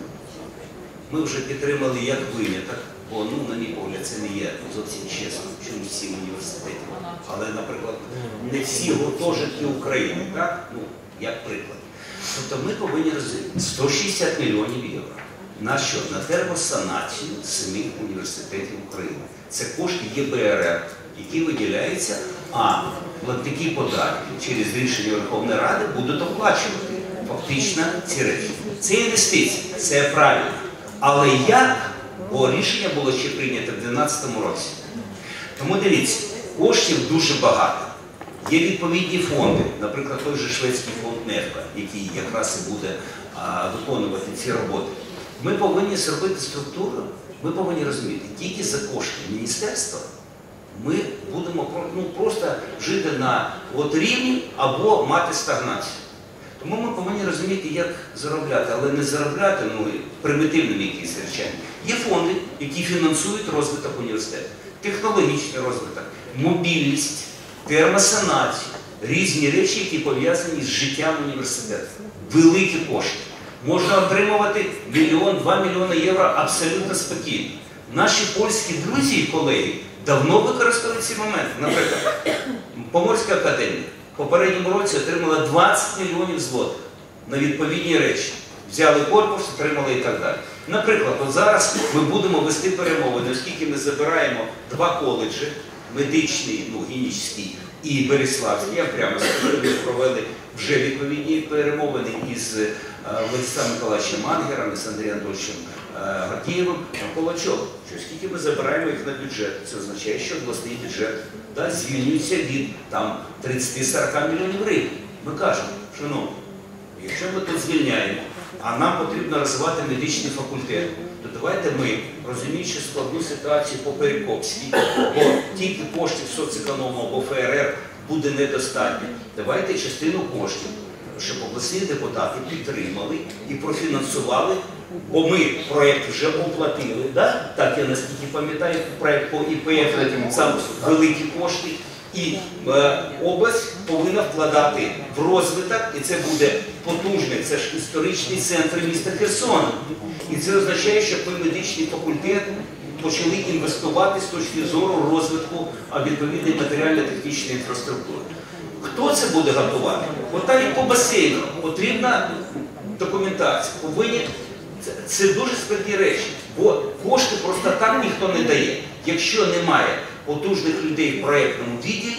Ми вже підтримали як виняток, бо, ну, на мій погляд, це не є зовсім чесно, чому всі університети. Але, наприклад, не всі гуртожитки України, так? Ну, як приклад. Тобто ми повинні розуміти сто шістдесят мільйонів євро. На що? На термосанацію семи університетів України. Це кошти Є Б Р Р, які виділяються, а платники податків через рішення Верховної Ради будуть оплачувати фактично ці речі. Це інвестиції, це правильно. Але як? Бо рішення було ще прийнято в дві тисячі дванадцятому році. Тому дивіться, коштів дуже багато. Є відповідні фонди, наприклад, той же шведський фонд НЕФКА, який якраз і буде а, виконувати ці роботи. Ми повинні зробити структуру, ми повинні розуміти, тільки за кошти міністерства ми будемо ну, просто жити на от рівні або мати стагнацію. Тому ми повинні розуміти, як заробляти, але не заробляти ну, примітивними якісь речами. Є фонди, які фінансують розвиток університету, технологічний розвиток, мобільність, термосанацію, різні речі, які пов'язані з життям університету. Великі кошти. Можна отримувати мільйон, два мільйони євро абсолютно спокійно. Наші польські друзі і колеги давно використовують ці моменти. Наприклад, Поморська академія в попередньому році отримала двадцять мільйонів злотих на відповідні речі. Взяли корпус, отримали і так далі. Наприклад, от зараз ми будемо вести перемовини, оскільки ми забираємо два коледжі, медичний, ну, гінічний і Береславський. Я прямо ми провели вже відповідні перемовини із Владиславом Миколаївичем Мангером, з Андрієм Анатольовичем Гордієвим навколо чого? Що скільки ми забираємо їх на бюджет, це означає, що обласний бюджет да, звільнюється від тридцять-сорок мільйонів гривень. Ми кажемо, шановні, якщо ми тут звільняємо, а нам потрібно розвивати медичний факультет, то давайте ми, розуміючи складну ситуацію по Перекопській, бо тільки коштів соцеконому або Ф Р Р буде недостатньо, давайте частину коштів, щоб обласні депутати підтримали і профінансували, бо ми проєкт вже оплатили, да? Так я наскільки пам'ятаю, проєкт по І П Ф, сам великі кошти, і е, область повинна вкладати в розвиток, і це буде потужний, це ж історичний центр міста Херсона. І це означає, що ми медичний факультет почали інвестувати з точки зору розвитку відповідної матеріально-технічної інфраструктури. Хто це буде готувати? От так і по басейну потрібна документація. Повинні... Це, це дуже складні речі, бо кошти просто так ніхто не дає. Якщо немає потужних людей в проєктному відділі,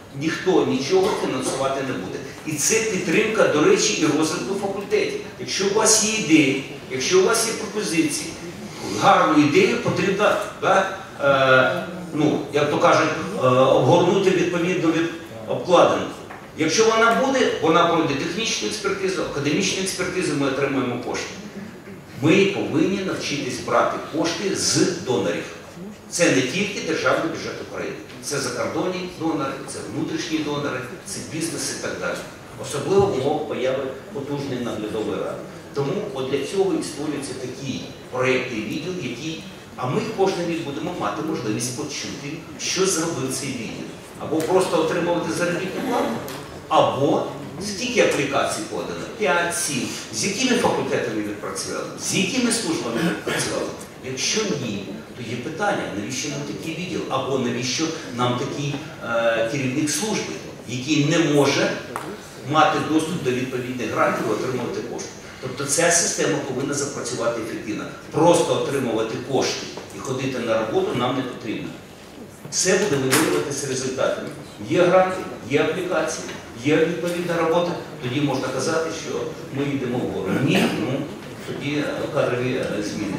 ніхто нічого фінансувати не буде. І це підтримка, до речі, і розвитку факультетів. Якщо у вас є ідеї, якщо у вас є пропозиції, гарну ідею потрібно, да, е, ну, як то кажуть, е, обгорнути відповідно від обкладинки. Якщо вона буде, вона пройде технічну експертизу, академічну експертизу, ми отримаємо кошти. Ми повинні навчитись брати кошти з донорів. Це не тільки державний бюджет України. Це закордонні донори, це внутрішні донори, це бізнес і так далі. Особливо в умовах появи потужної наглядової ради. Тому от для цього і створюються такі проєкти і відділ, які, а ми кожен рік будемо мати можливість почути, що зробив цей відділ. Або просто отримувати заробітну плату, або скільки аплікацій подано? п'ять, сім. З якими факультетами відпрацювали? З якими службами відпрацювали? Якщо ні, то є питання, навіщо нам такий відділ? Або навіщо нам такий е, керівник служби, який не може мати доступ до відповідних грантів і отримувати кошти? Тобто ця система повинна запрацювати ефективно. Просто отримувати кошти і ходити на роботу нам не потрібно. Все буде вимірюватися результатами. Є гранти, є аплікації, є відповідна робота, тоді можна казати, що ми йдемо вгору. Ні, ну, тоді кадрові зміни.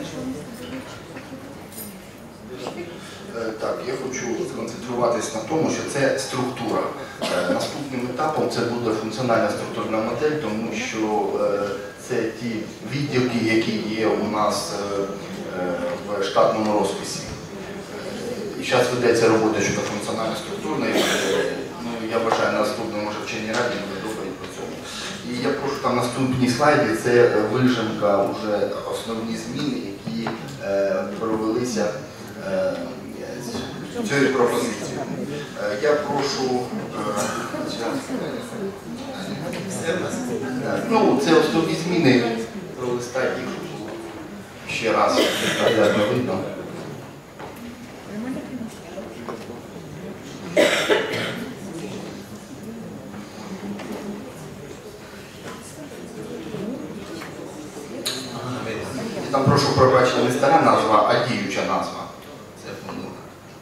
Так, я хочу сконцентруватись на тому, що це структура. Наступним етапом це буде функціональна структурна модель, тому що це ті відділки, які є у нас в штатному розписі. І зараз ведеться робота щодо функціональної структурної моделі. Ну, я вважаю, на наступному може вченій раді буде доповідь про цьому. І я прошу там наступні слайди, це вижимка вже основні зміни, які е, провелися е, цією пропозицією. Е, я прошу е, ну, це основні зміни, пролистати їх ще раз, як не видно. Там прошу пробачення, не стара назва, а діюча назва. Це помилка.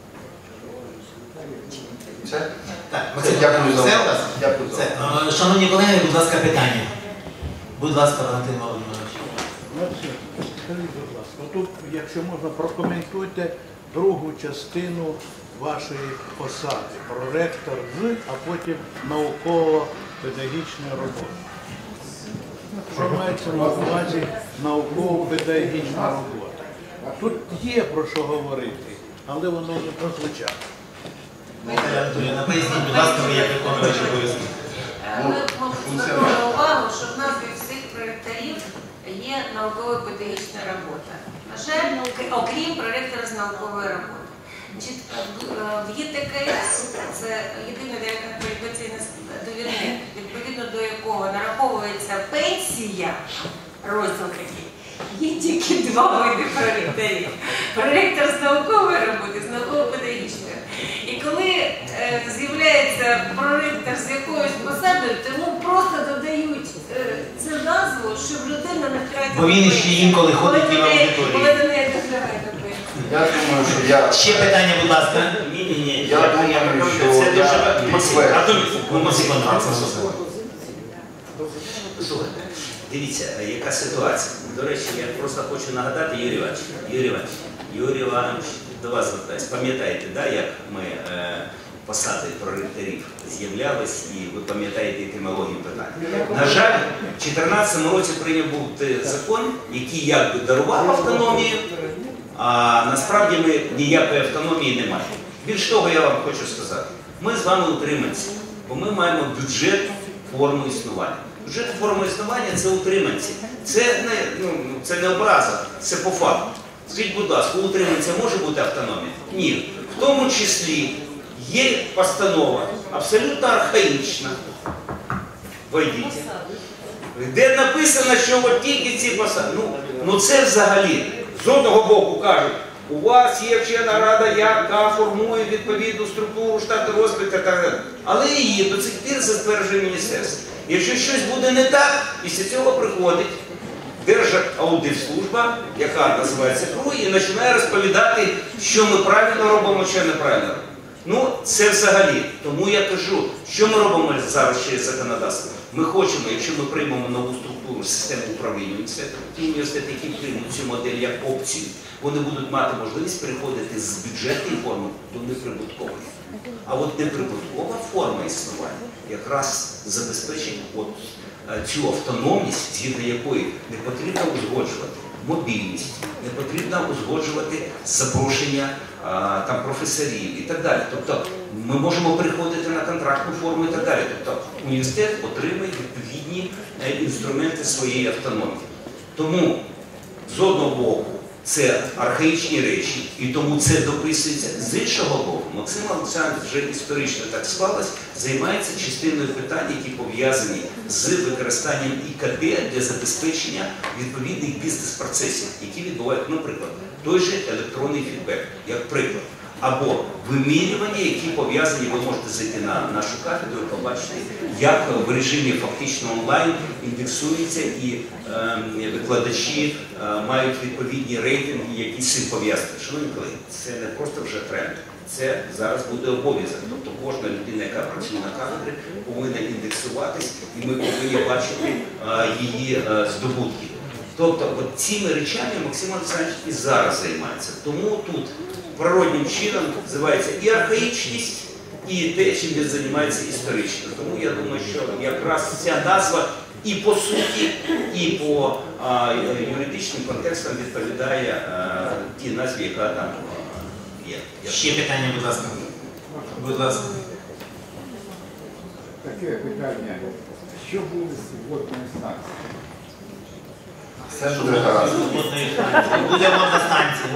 Все? Так, Це дякую за все у вас? Дякую за Все. Шановні колеги, будь ласка, питання. Будь ласка, Валентин Володимирович. Скажіть, будь ласка, тут, якщо можна, прокоментуйте другу частину вашої посади. Проректор з, а потім науково-педагогічна робота. Що мається на увазі науково-педагогічна робота? Тут є про що говорити, але воно не прозвучало. Наталя Анатоліївна, поясніть, будь ласка, ви як виконувач обов'язків. Ми звернули увагу, що в назві всіх проєкторів є науково-педагогічна робота. На жаль, окрім проректора з наукової роботи. Значить, в ЄТКС, це єдине кваліфікаційне довірник, відповідно до якого нараховується пенсія, розділ такий, є тільки два види проректорів. Проректор з наукової роботи, з науково-педагогічної. І коли е, з'являється проректор з якоюсь посадою, то йому просто додають е, цю назву, щоб людина не втратила. Бо він ще інколи ходить в аудиторії. Коли до неї доглядає до пенсії. Я думаю, що я... Ще питання, будь ласка. Ні, ні, ні. Я думаю, що це я Слухайте, дивіться, яка ситуація. До речі, я просто хочу нагадати Юрій Іванович. Юрій Іванович, Юрій Іванович, до вас звертаюсь. Пам'ятаєте, да, як ми е, посади проректорів з'являлись, і ви пам'ятаєте етимологію питання. На жаль, в дві тисячі чотирнадцятому році прийняв був закон, який якби дарував автономію, а насправді ми ніякої автономії не маємо. Більш того, я вам хочу сказати, ми з вами утриманці, бо ми маємо бюджет форму існування. Бюджет форму існування – це утриманці. Це не, ну, це не образа, це по факту. Скажіть, будь ласка, у утриманця може бути автономія? Ні. В тому числі є постанова, абсолютно архаїчна. Войдіть. Де написано, що от тільки ці посади. Ну, ну це взагалі. З одного боку кажуть, у вас є вчена рада, яка формує відповідну структуру штату розпиту, але її до цих пір затверджує міністерство. Якщо щось буде не так, після цього приходить Держаудитслужба, яка називається КРУ, і починає розповідати, що ми правильно робимо, що неправильно робимо. Ну, це взагалі. Тому я кажу, що ми робимо зараз через законодавство. Ми хочемо, якщо ми приймемо нову структуру системи управління університету, ті університети, які приймуть цю модель як опцію, вони будуть мати можливість переходити з бюджетної форми до неприбуткової. А от неприбуткова форма існування якраз забезпечить от цю автономність, згідно якої не потрібно узгоджувати мобільність, не потрібно узгоджувати запрошення а, там, професорів і так далі. Тобто ми можемо переходити на контрактну форму і так далі. Тобто університет отримує відповідні інструменти своєї автономії. Тому з одного боку це архаїчні речі, і тому це дописується. З іншого боку, Максим Олександрович вже історично так склалось, займається частиною питань, які пов'язані з використанням І К Т для забезпечення відповідних бізнес-процесів, які відбувають, наприклад, той же електронний фідбек, як приклад. Або вимірювання, які пов'язані, ви можете зайти на нашу кафедру і побачити, як в режимі фактично онлайн індексується і е, викладачі е, мають відповідні рейтинги, які з цим пов'язані. Шановні колеги, це не просто вже тренд, це зараз буде обов'язок. Тобто кожна людина, яка працює на кафедрі, повинна індексуватись, і ми повинні бачити е, її е, здобутки. Тобто от цими речами Максим Олександрович і зараз займається. Тому тут природним чином називається і архаїчність, і те, чим він займається історично. Тому я думаю, що якраз ця назва і по суті, і по а, юридичним контекстам відповідає а, тій назві, яка там є. Ще питання, будь ласка. Будь ласка. Таке питання. Що буде з водною станцією? Все буде гаразд. Буде водна станція.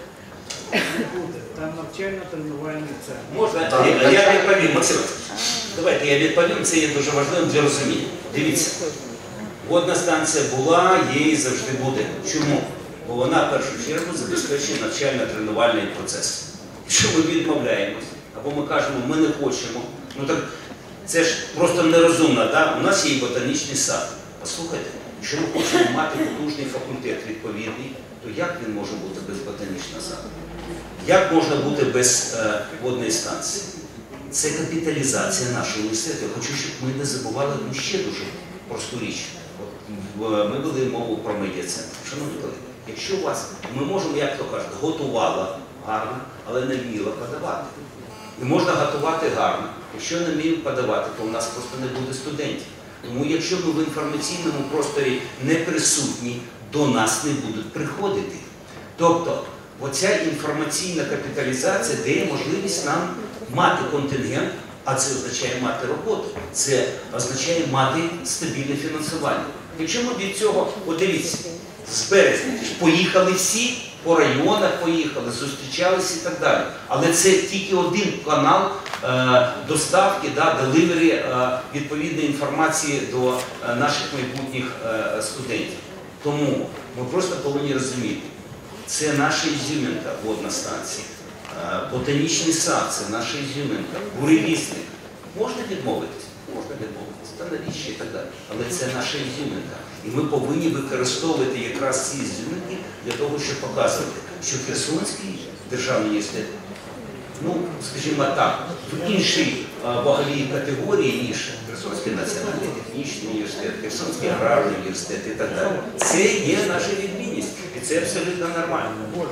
Там навчально-тренувальний центр. Можна? Я, я відповім, Максим. Давайте я відповім, це є дуже важливим для розуміння. Дивіться, водна станція була, є і завжди буде. Чому? Бо вона в першу чергу забезпечує навчально-тренувальний процес. Якщо ми відмовляємось, або ми кажемо, ми не хочемо, ну так це ж просто нерозумно, да? У нас є і ботанічний сад. Послухайте, якщо ми хочемо мати потужний факультет відповідний, то як він може бути без ботанічного саду? Як можна бути без е, водної станції? Це капіталізація нашого університету. Я хочу, щоб ми не забували ну, ще дуже просту річ. От, ми вели мову про медіа-центр. Шановні колеги, якщо у вас, ми можемо, як то кажуть, готувала гарно, але не вміла подавати. І можна готувати гарно. Якщо не вміємо подавати, то у нас просто не буде студентів. Тому якщо ми в інформаційному просторі не присутні, до нас не будуть приходити. Тобто, оця інформаційна капіталізація дає можливість нам мати контингент, а це означає мати роботу, це означає мати стабільне фінансування. Якщо ми від цього, от дивіться, з березня поїхали всі, по районах поїхали, зустрічалися і так далі. Але це тільки один канал е, доставки, да, деливері е, відповідної інформації до е, наших майбутніх е, студентів. Тому ми просто повинні розуміти, це наша ізюминка, водна станція. Ботанічний сад, це наша ізюминка. Буревісник. Можна відмовитись? Можна відмовитись. Та навіщо і так далі. Але це наша ізюминка. І ми повинні використовувати якраз ці ізюминки для того, щоб показувати, що Херсонський державний університет, ну, скажімо так, в іншій ваговій категорії, ніж Херсонський національний технічний університет, Херсонський аграрний університет і так далі. Це є наша відмінність. І це абсолютно нормально.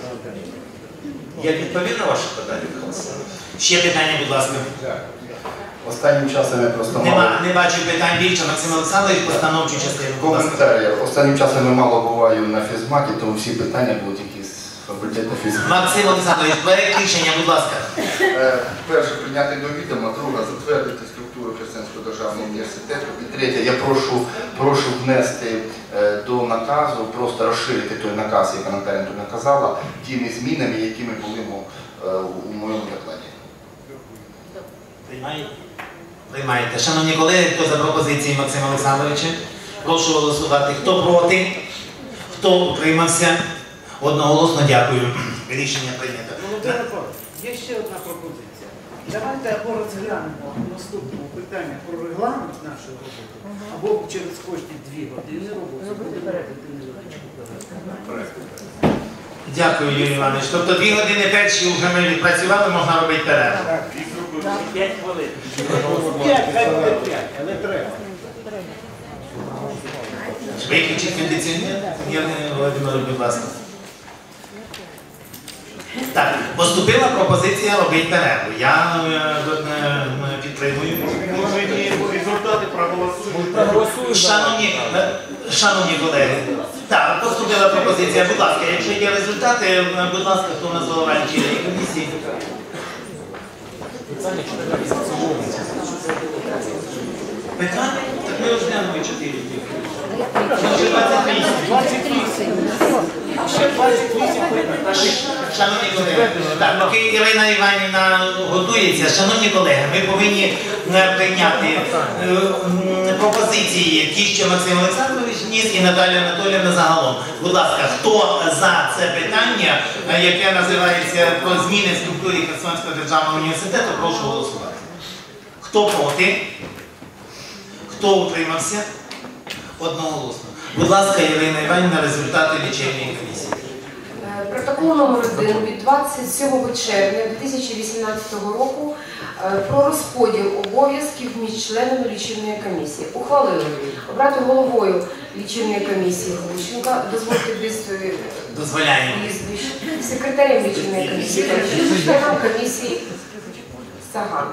Я відповів на ваше питання, Михайло? Ще питання, будь ласка. Останнім часом я просто мало... Нема, не бачу питань більше. Максим Олександрович, постановчу частину. Будь ласка. Коментарі. Останнім часом я мало буваю на фізматі, тому всі питання будуть якісь факультету фізматі. Максим Олександрович, проект рішення, будь ласка. Перше, прийняти до відома. Друге, затвердити структуру Херсонського державного університету. І третє, я прошу, прошу внести до наказу, просто розширити той наказ, як Наталя тут наказала, тими змінами, якими були у моєму докладі. Приймаєте? Приймаєте. Шановні колеги, хто за пропозиції Максима Олександровича? Прошу голосувати. Хто проти? Хто утримався? Одноголосно дякую. Рішення прийнято. Володимир Павлович, є ще одна пропозиція. Давайте або розглянемо наступного питання про регламент нашої роботи, або через кожні дві години роботи. Дякую, Юрій Іванович. Тобто дві години перші вже ми відпрацювали, можна робити перерву. П'ять хвилин. П'ять, хай буде п'ять, але треба. Виключіть кондиціонер, Євгеній Володимирович, будь ласка. Так, поступила пропозиція робити перерву. Я е, підтримую. Результати проголосують. Шановні, е, шановні колеги, так, поступила пропозиція. Будь ласка, якщо є результати, е, будь ласка, хто у нас голова лічильної комісії? Питання? Так ми розглянули чотири. двадцять вісім. Ще двадцять вісім питань. Шановні колеги, так, поки Ірина Іванівна готується, шановні колеги, ми повинні е, прийняти е, м, пропозиції, ті, що Максим Олександрович вніс і Наталія Анатоліївна загалом. Будь ласка, хто за це питання, е, яке називається про зміни в структурі Херсонського державного університету, прошу голосувати. Хто проти? Хто утримався? Одноголосно. Будь ласка, Ірина Іванівна, результати лічильної комісії. Протокол номер один від двадцять сьомого червня дві тисячі вісімнадцятого року про розподіл обов'язків між членами лічильної комісії. Ухвалили обрати головою лічильної комісії Глущенка, дозвольте без Дозволяємо. прізвищ, секретарем лічильної комісії, членом комісії Саган.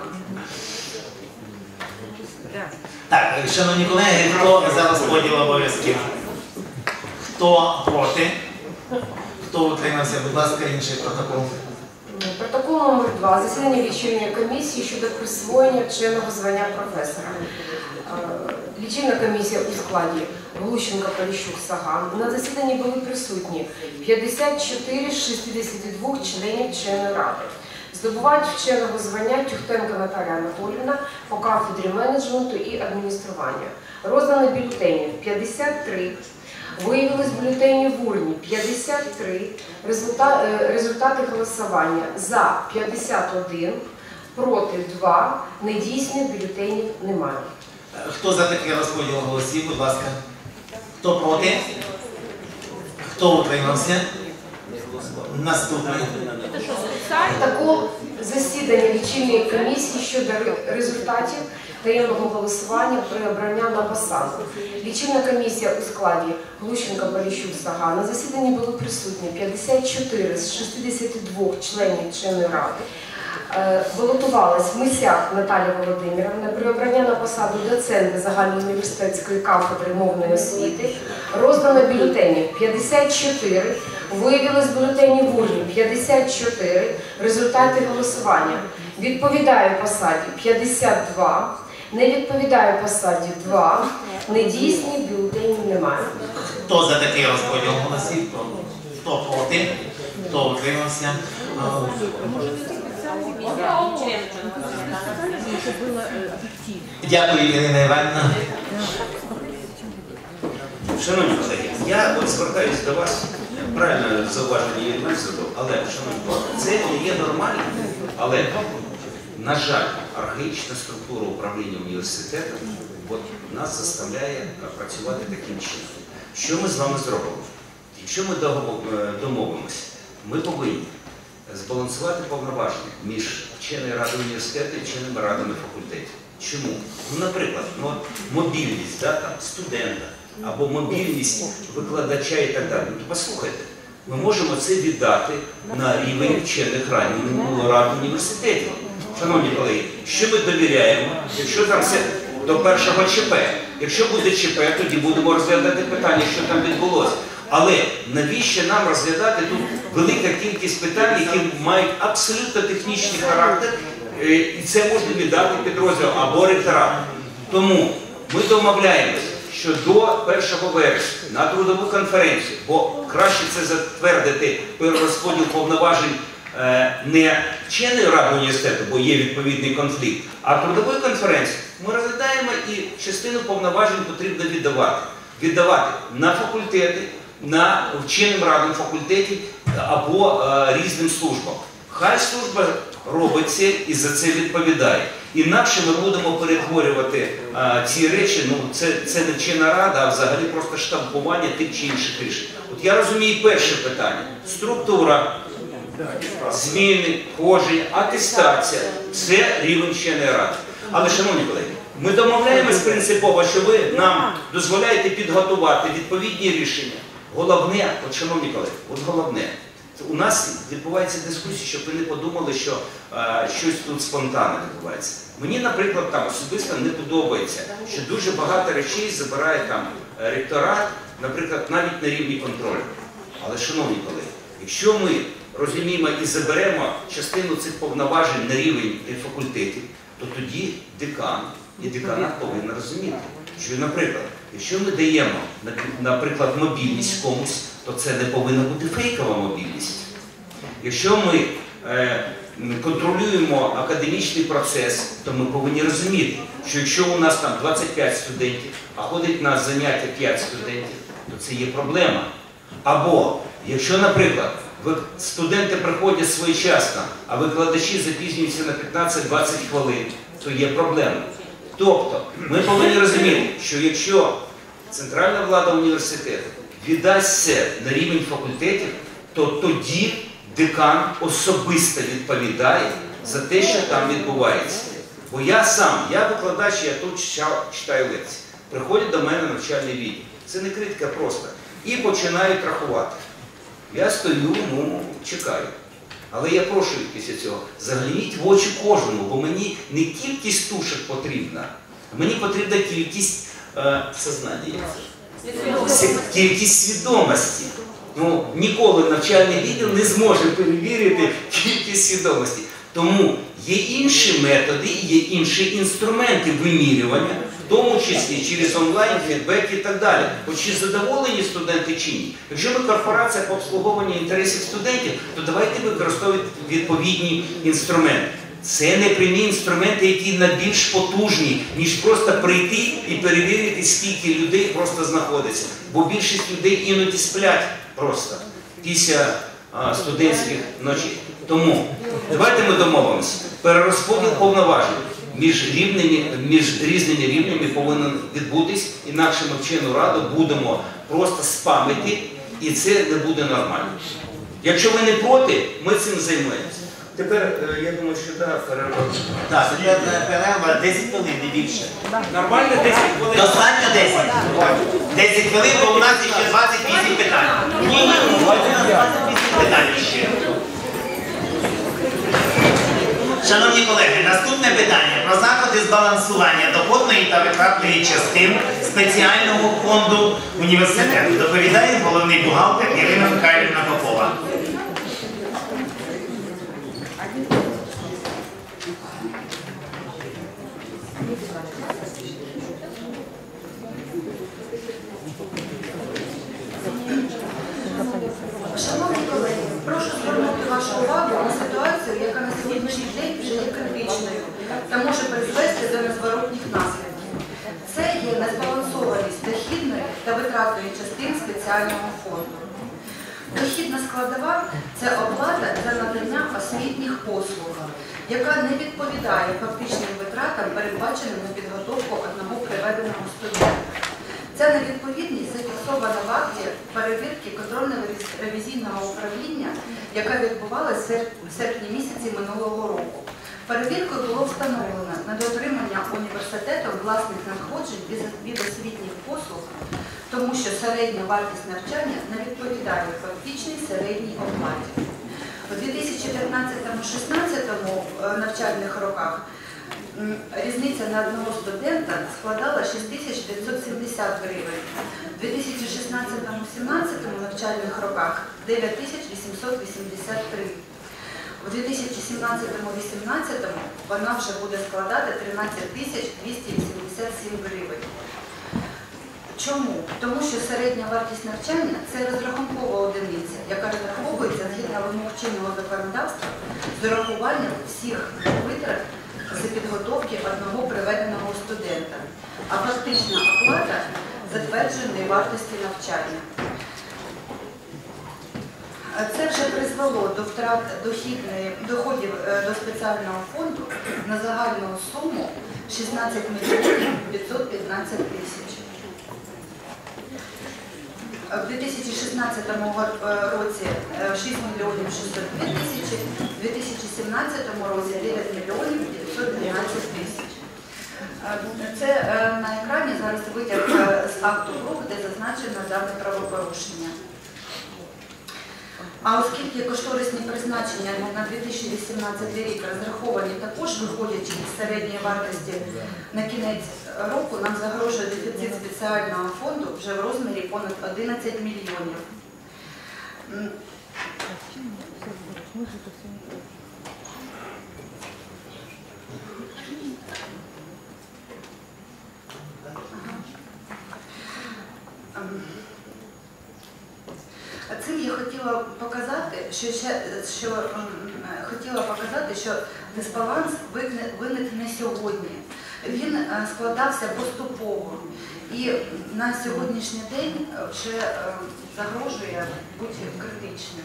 Так, шановні колеги, хто за розподіл обов'язків? Хто проти? Хто утримався? Будь ласка, інший протокол. Протокол номер два. Засідання лічильної комісії щодо присвоєння вченого звання професора. Лічильна комісія у складі Глущенко, Поліщук, Саган. На засіданні були присутні п'ятдесят чотири з шістдесяти двох членів вченої ради. Здобувають вченого звання Тюхтенко Наталія Анатоліївна по кафедрі менеджменту і адміністрування. Роздано бюлетенів п'ятдесят три. Виявилось бюлетенів в урні п'ятдесят три. Результати, результати голосування за п'ятдесят один, проти два. Недійсних бюлетенів немає. Хто за такий розподіл голосів, будь ласка? Хто проти? Хто утримався? Наступний. Протокол засідання лічильної комісії щодо результатів таємного голосування при обранні на посаду. Лічильна комісія у складі Глущенко, Поліщук, Саган. На засіданні були присутні п'ятдесят чотири з шістдесяти двох членів вченої ради. Балотувалась Мисяк Наталія Володимирівна при обранні на посаду доцента загальноуніверситетської кафедри мовної освіти. Роздано бюлетенів п'ятдесят чотири. Виявилось бюлетенів в урні п'ятдесят чотири. Результати голосування. Відповідає посаді п'ятдесят два. Не відповідає посаді два. Недійсні бюлетенів немає. Хто за такий розподіл голосів? Хто проти? Хто утримався? Дякую, Ірина Іванівна. Шановні колеги, я от звертаюся до вас, правильно зауваження Юрій Іванович зробив, але, шановні колеги, це не є нормально, але, на жаль, архаїчна структура управління університетом от, нас заставляє працювати таким чином. Що ми з вами зробимо? Якщо ми домовимося, ми повинні збалансувати повноваження між вченою радою університету і вченими радами факультетів. Чому? Ну, наприклад, ну, мобільність да, там, студента або мобільність викладача і так далі. Ну, послухайте, ми можемо це віддати на рівень вчених рад університетів. Шановні колеги, що ми довіряємо, якщо там все до першого ЧП. Якщо буде ЧП, тоді будемо розглядати питання, що там відбулося. Але навіщо нам розглядати тут велика кількість питань, які мають абсолютно технічний характер, і це можна віддати підрозділу або ректорату. Тому ми домовляємося, що до першого вересня на трудову конференцію, бо краще це затвердити перерозподіл повноважень не вченою радою університету, бо є відповідний конфлікт, а трудової конференції ми розглядаємо і частину повноважень потрібно віддавати. Віддавати на факультети, на вченим радам факультетів або е, різним службам. Хай служба робить це і за це відповідає. Інакше ми будемо перетворювати а, ці речі, ну це, це не чинна рада, а взагалі просто штампування тих чи інших рішень. От я розумію перше питання. Структура, зміни, положення, атестація – це рівень чинної ради. Але, шановні колеги, ми домовляємось принципово, що ви нам дозволяєте підготувати відповідні рішення. Головне, от, шановні колеги, от головне, у нас відбувається дискусія, щоб ви не подумали, що е, щось тут спонтанно відбувається. Мені, наприклад, там особисто не подобається, що дуже багато речей забирає там ректорат, наприклад, навіть на рівні контролю. Але, шановні колеги, якщо ми розуміємо і заберемо частину цих повноважень на рівень факультетів, то тоді декан і деканат повинен розуміти, що, наприклад, якщо ми даємо, наприклад, мобільність комусь, то це не повинна бути фейкова мобільність. Якщо ми е, контролюємо академічний процес, то ми повинні розуміти, що якщо у нас там двадцять п'ять студентів, а ходить на заняття п'ять студентів, то це є проблема. Або, якщо, наприклад, студенти приходять своєчасно, а викладачі запізнюються на п'ятнадцять-двадцять хвилин, то є проблема. Тобто, ми повинні розуміти, що якщо центральна влада університету віддасть це на рівень факультетів, то тоді декан особисто відповідає за те, що там відбувається. Бо я сам, я викладач, я тут читаю лекції. Приходять до мене навчальний відділ. Це не критика просто. І починають рахувати. Я стою, ну, чекаю. Але я прошу їх після цього, загляніть в очі кожному, бо мені не кількість тушок потрібна, а мені потрібна кількість е, сознання. Кількість свідомості. Ну, ніколи навчальний відділ не зможе перевірити кількість свідомості. Тому є інші методи, є інші інструменти вимірювання, в тому числі через онлайн, фідбек і так далі. От чи задоволені студенти чи ні? Якщо ми корпорація по обслуговуванню інтересів студентів, то давайте використовувати відповідні інструменти. Це не прямі інструменти, які найбільш потужні, ніж просто прийти і перевірити, скільки людей просто знаходиться. Бо більшість людей іноді сплять просто після а, студентських ночей. Тому давайте ми домовимося. Перерозподіл повноважень між, рівними, між різними рівнями повинен відбутись, інакше ми вчену раду будемо просто спамити, і це не буде нормально. Якщо ви не проти, ми цим займаємося. Тепер, я думаю, що так, перерва. Так, перерва десять хвилин, не більше. Нормально десять хвилин? Достатньо десять. десять хвилин, бо у нас ще двадцять вісім питань. Ні, ні, у нас двадцять вісім питань ще. Шановні колеги, наступне питання про заходи збалансування доходної та витратної частин спеціального фонду університету. Доповідає головний бухгалтер Ірина Михайлівна Попова. Шановні колеги, прошу звернути вашу увагу на ситуацію, яка на сьогоднішній день вже є критичною та може призвести до незворотних наслідків. Це є незбалансованість дохідної та витратної частин спеціального фонду. Дохідна складова – це оплата за надання освітніх послуг, яка не відповідає фактичним витратам, передбаченим на підготовку одного приведеного студента. Ця невідповідність зафіксована в акті перевірки контрольно-ревізійного управління, яка відбувалася в серпні місяці минулого року. Перевіркою було встановлено недоотримання університетом власних надходжень від освітніх послуг, тому що середня вартість навчання не відповідає фактичній середній оплаті. У дві тисячі п'ятнадцятому - шістнадцятому навчальних роках різниця на одного студента складала шість тисяч дев'ятсот сімдесят гривень. У дві тисячі шістнадцятому - сімнадцятому навчальних роках дев'ять тисяч вісімсот вісімдесят три. У дві тисячі сімнадцятому - вісімнадцятому вона вже буде складати тринадцять тисяч двісті вісімдесят сім гривень. Чому? Тому що середня вартість навчання – це розрахункова одиниця, яка розраховується згідно вимог чинного законодавства з урахуванням всіх витрат з підготовки одного приведеного студента, а фактична оплата – затвердженої вартості навчання. Це вже призвело до втрат дохідної, доходів е, до спеціального фонду на загальну суму шістнадцять мільйонів п'ятсот п'ятнадцять тисяч. В дві тисячі шістнадцятому році шість мільйонів шістсот дві тисячі, в дві тисячі сімнадцятому році дев'ять мільйонів дев'ятсот дванадцять тисяч. Це на екрані зараз витяг з акту КРУК, де зазначено дане правопорушення. А оскільки кошторисні призначення на дві тисячі вісімнадцятий рік розраховані також виходячи із середньої вартості на кінець року, нам загрожує дефіцит спеціального фонду вже в розмірі понад одинадцять мільйонів. Цим я хотіла показати, що, ще, що м, хотіла показати, що дисбаланс виник, виник не сьогодні. Він е, складався поступово і на сьогоднішній день вже е, загрожує бути критичним.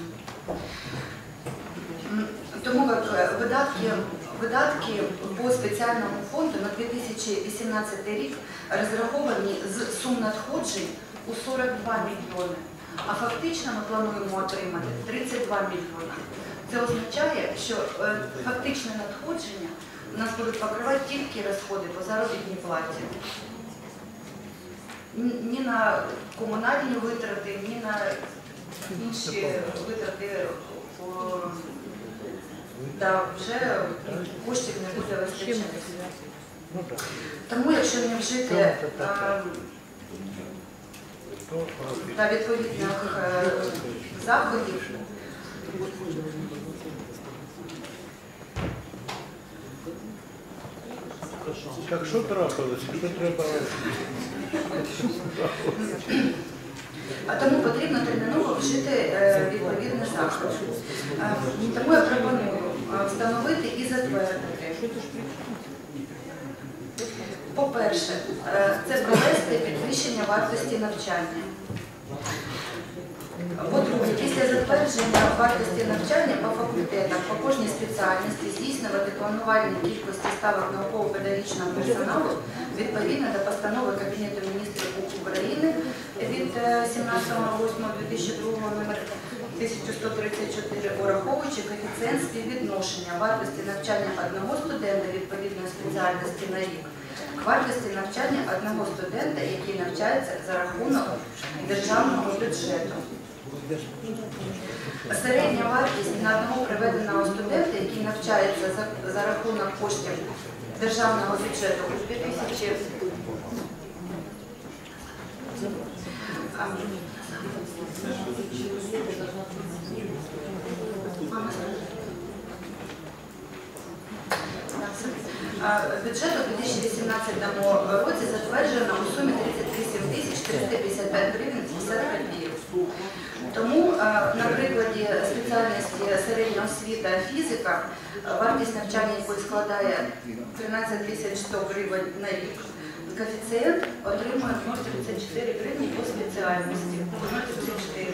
Тому як видатки, видатки по спеціальному фонду на дві тисячі вісімнадцятий рік розраховані з сум надходжень у сорок два мільйони. А фактично ми плануємо отримати тридцять два мільйони. Це означає, що е, фактичне надходження у нас будуть покривати тільки розходи по заробітній платі. Ні на комунальні витрати, ні на інші витрати, по... да, вже коштів не буде вистачати. Тому якщо не вжити е, та відповідних е, заходів, Так що трапилось? Що треба? а тому потрібно терміново вжити е, відповідний заход. Е, тому я пропоную е, встановити і затвердити. По-перше, е, це провести підвищення вартості навчання. По-друге, після затвердження вартості навчання по факультетах, по кожній спеціальності здійснювати планувальні кількості ставок науково-педагогічного персоналу відповідно до постанови Кабінету міністрів України від сімнадцятого восьмого дві тисячі другого номер тисяча сто тридцять чотири, ураховуючи коефіцієнт співвідношення вартості навчання одного студента відповідної спеціальності на рік к вартості навчання одного студента, який навчається за рахунок державного бюджету. Середня вартість на одного приведеного студента, який навчається за, за рахунок коштів державного бюджету у дві тисячі бюджету у дві тисячі вісімнадцятому році затверджено у сумі тридцять вісім тисяч триста п'ятдесят п'ять гривень п'ятдесят копійок. Тому на прикладі спеціальності середня освіта фізика, вартість навчання якої складає тринадцять тисяч сто гривень на рік, коефіцієнт отримує нуль цілих тридцять чотири гривні по спеціальності. нуль цілих тридцять чотири.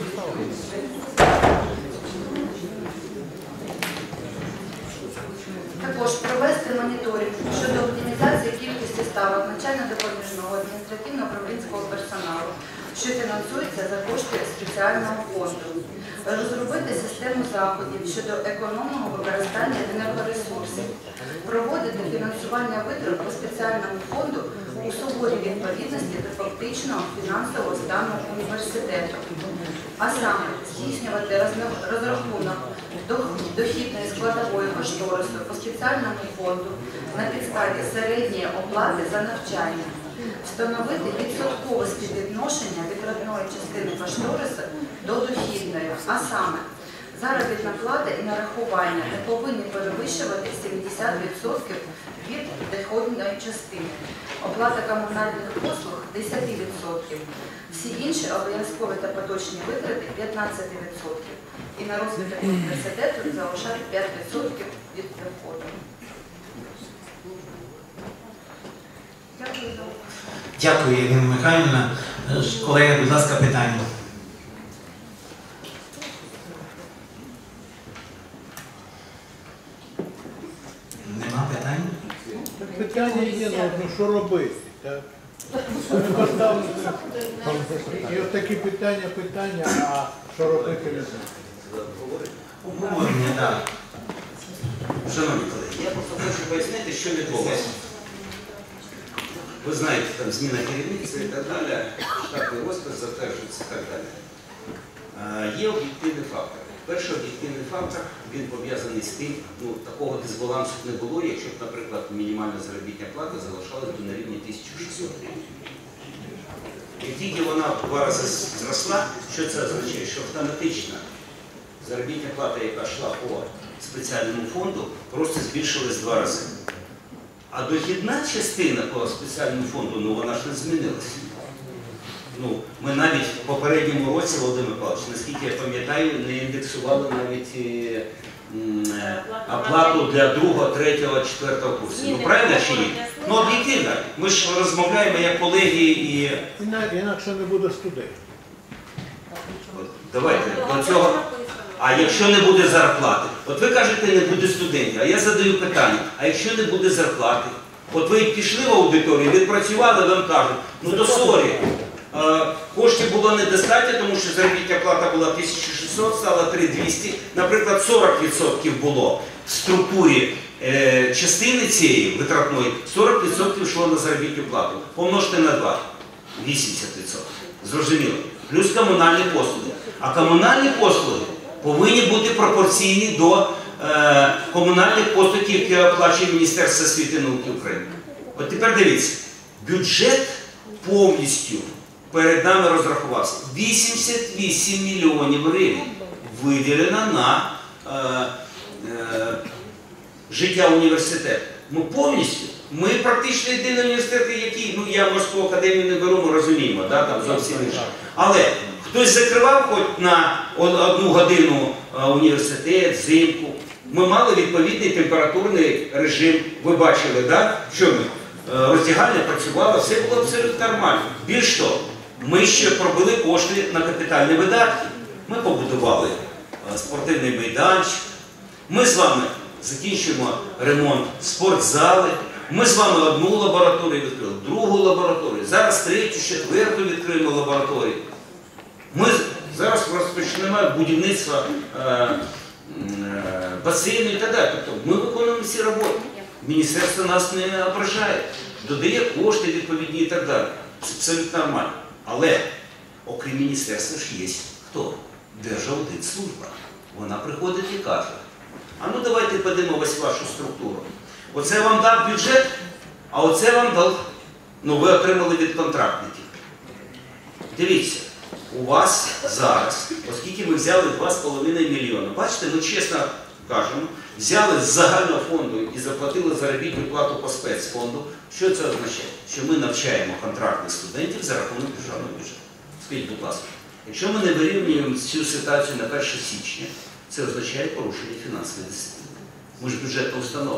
Також провести моніторинг щодо оптимізації кількості ставок навчально-допоміжного адміністративно-управлінського персоналу, що фінансується за кошти спеціального фонду. Розробити систему заходів щодо економного використання енергоресурсів, проводити фінансування витрат по спеціальному фонду у суворій відповідності до фактичного фінансового стану університету, а саме здійснювати розрахунок дохідної складової кошторису по спеціальному фонду на підставі середньої оплати за навчання, встановити відсоткове співвідношення витратної частини кошторису до дохідної, а саме заробітна плата і нарахування не повинні перевищувати сімдесят відсотків від доходної частини, оплата комунальних послуг десять відсотків, всі інші обов'язкові та поточні витрати п'ятнадцять відсотків і на розвиток університету залишати п'ять відсотків від доходу. Дякую за увагу. Дякую, Ірина Михайлівна. Колеги, будь ласка, питання. Питання є, ну, ну що робити? Так? І от такі питання, питання, а що робити не знаю. Обговорення, так. Шановні колеги, я просто хочу пояснити, що відбулося. Ви знаєте, там зміна керівництва і так далі, штатний розпис затверджується і так далі. Е, Є об'єктивний фактор. Перший об'єктивний фактор, він пов'язаний з тим, ну, такого дисбалансу не було, якщо б, наприклад, мінімальна заробітна плата залишалась би на рівні тисяча шістсот гривень. І тільки вона в два рази зросла, що це означає? Що автоматично заробітна плата, яка йшла по спеціальному фонду, просто збільшилась в два рази. А дохідна частина по спеціальному фонду, ну вона ж не змінилася. Ну, ми навіть в попередньому році, Володимир Павлович, наскільки я пам'ятаю, не індексували навіть е, е, оплату для другого, третього, четвертого курсу. Ну правильно чи ні? Ну об'єктивно. Ми ж розмовляємо як колеги і... Інакше не буде студентів. Давайте до цього. А якщо не буде зарплати? От ви кажете, не буде студентів, а я задаю питання, а якщо не буде зарплати? От ви пішли в аудиторію, відпрацювали, вам кажуть, ну то сорі, коштів було недостатньо, тому що заробітна плата була тисяча шістсот, стала три тисячі двісті, наприклад, сорок відсотків було в структурі е, частини цієї витратної, сорок відсотків йшло на заробітну плату. Помножте на два, вісімдесят відсотків. Зрозуміло. Плюс комунальні послуги. А комунальні послуги повинні бути пропорційні до е, комунальних послуг, які оплачує Міністерство освіти і науки України. От тепер дивіться, бюджет повністю перед нами розрахувався. вісімдесят вісім мільйонів гривень виділено на е, е, життя університету. Ми повністю, ми практично єдиний університет, який, ну я морську академію не беру, ми розуміємо, да, там зовсім інше. Але хтось закривав хоч на одну годину університет, взимку. Ми мали відповідний температурний режим. Ви бачили, да? Що ми? Роздягальня працювала, все було абсолютно нормально. Більш того, ми ще пробили кошти на капітальні видатки. Ми побудували спортивний майданчик. Ми з вами закінчуємо ремонт спортзали. Ми з вами одну лабораторію відкрили, другу лабораторію. Зараз третю, четверту відкриємо лабораторію. Ми зараз розпочнемо будівництво е, е, басейну і так далі. Тобто ми виконуємо всі роботи. Міністерство нас не ображає, додає кошти відповідні і так далі. Це абсолютно нормально. Але окрім міністерства ж є хто? Держаудитслужба. Вона приходить і каже, а ну давайте подивимось вашу структуру. Оце вам дав бюджет, а оце вам дав, ну ви отримали від контрактників. Дивіться. У вас зараз, оскільки ми взяли два з половиною мільйони, бачите, ми чесно кажемо, взяли з загального фонду і заплатили заробітну плату по спецфонду. Що це означає? Що ми навчаємо контрактних студентів за рахунок державного бюджету. Скажіть, будь ласка, якщо ми не вирівнюємо цю ситуацію на перше січня, це означає порушення фінансової дисципліни. Ми ж бюджетна установа.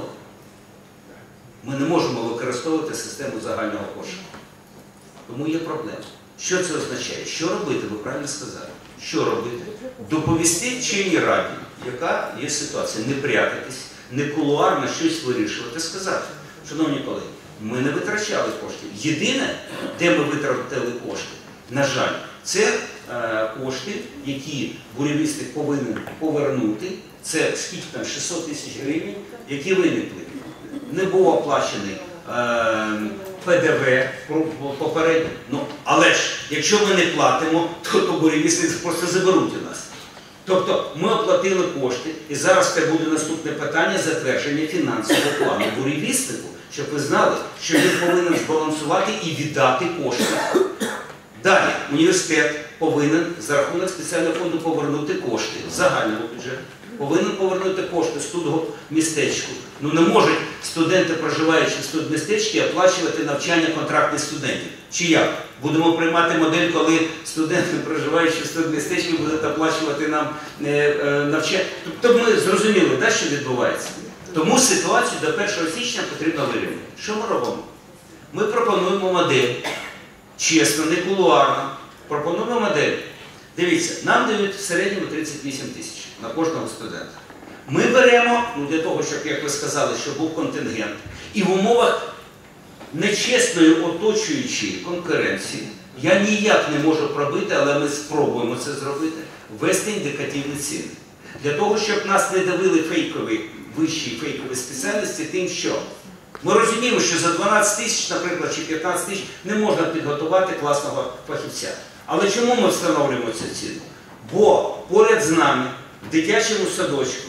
Ми не можемо використовувати систему загального кошика. Тому є проблема. Що це означає? Що робити? Ви правильно сказали. Що робити? Доповісти чинній раді, яка є ситуація. Не прятатись, не кулуарно щось вирішувати, сказати. Шановні колеги, ми не витрачали коштів. Єдине, де ми витратили кошти, на жаль, це е, кошти, які буревістик повинен повернути. Це скільки там, шістсот тисяч гривень, які виникли. Не був оплачений е, Пе Де Ве попередньо. Ну, але ж, якщо ми не платимо, то, то буревістики просто заберуть у нас. Тобто ми оплатили кошти, і зараз це буде наступне питання затвердження фінансового плану буревістику, щоб ви знали, що він повинен збалансувати і віддати кошти. Далі, університет повинен за рахунок спеціального фонду повернути кошти з загального бюджету. Повинен повернути кошти студмістечку. Ну не можуть студенти, проживаючи в студмістечці, оплачувати навчання контрактних студентів. Чи як? Будемо приймати модель, коли студенти, проживаючи в студмістечці, будуть оплачувати нам е, е, навчання. Тобто ми зрозуміли, да, що відбувається. Тому ситуацію до першого січня потрібно вирівняти. Що ми робимо? Ми пропонуємо модель. Чесно, не кулуарно. Пропонуємо модель. Дивіться, нам дають в середньому тридцять вісім тисяч на кожного студента. Ми беремо ну, для того, щоб, як ви сказали, щоб був контингент. І в умовах нечесної оточуючої конкуренції я ніяк не можу пробити, але ми спробуємо це зробити, ввести індикативні ціни. Для того, щоб нас не давили фейкові, вищі фейкові спеціальності тим, що ми розуміємо, що за дванадцять тисяч, наприклад, чи п'ятнадцять тисяч не можна підготувати класного фахівця. Але чому ми встановлюємо цю ціну? Бо поряд з нами, в дитячому садочку,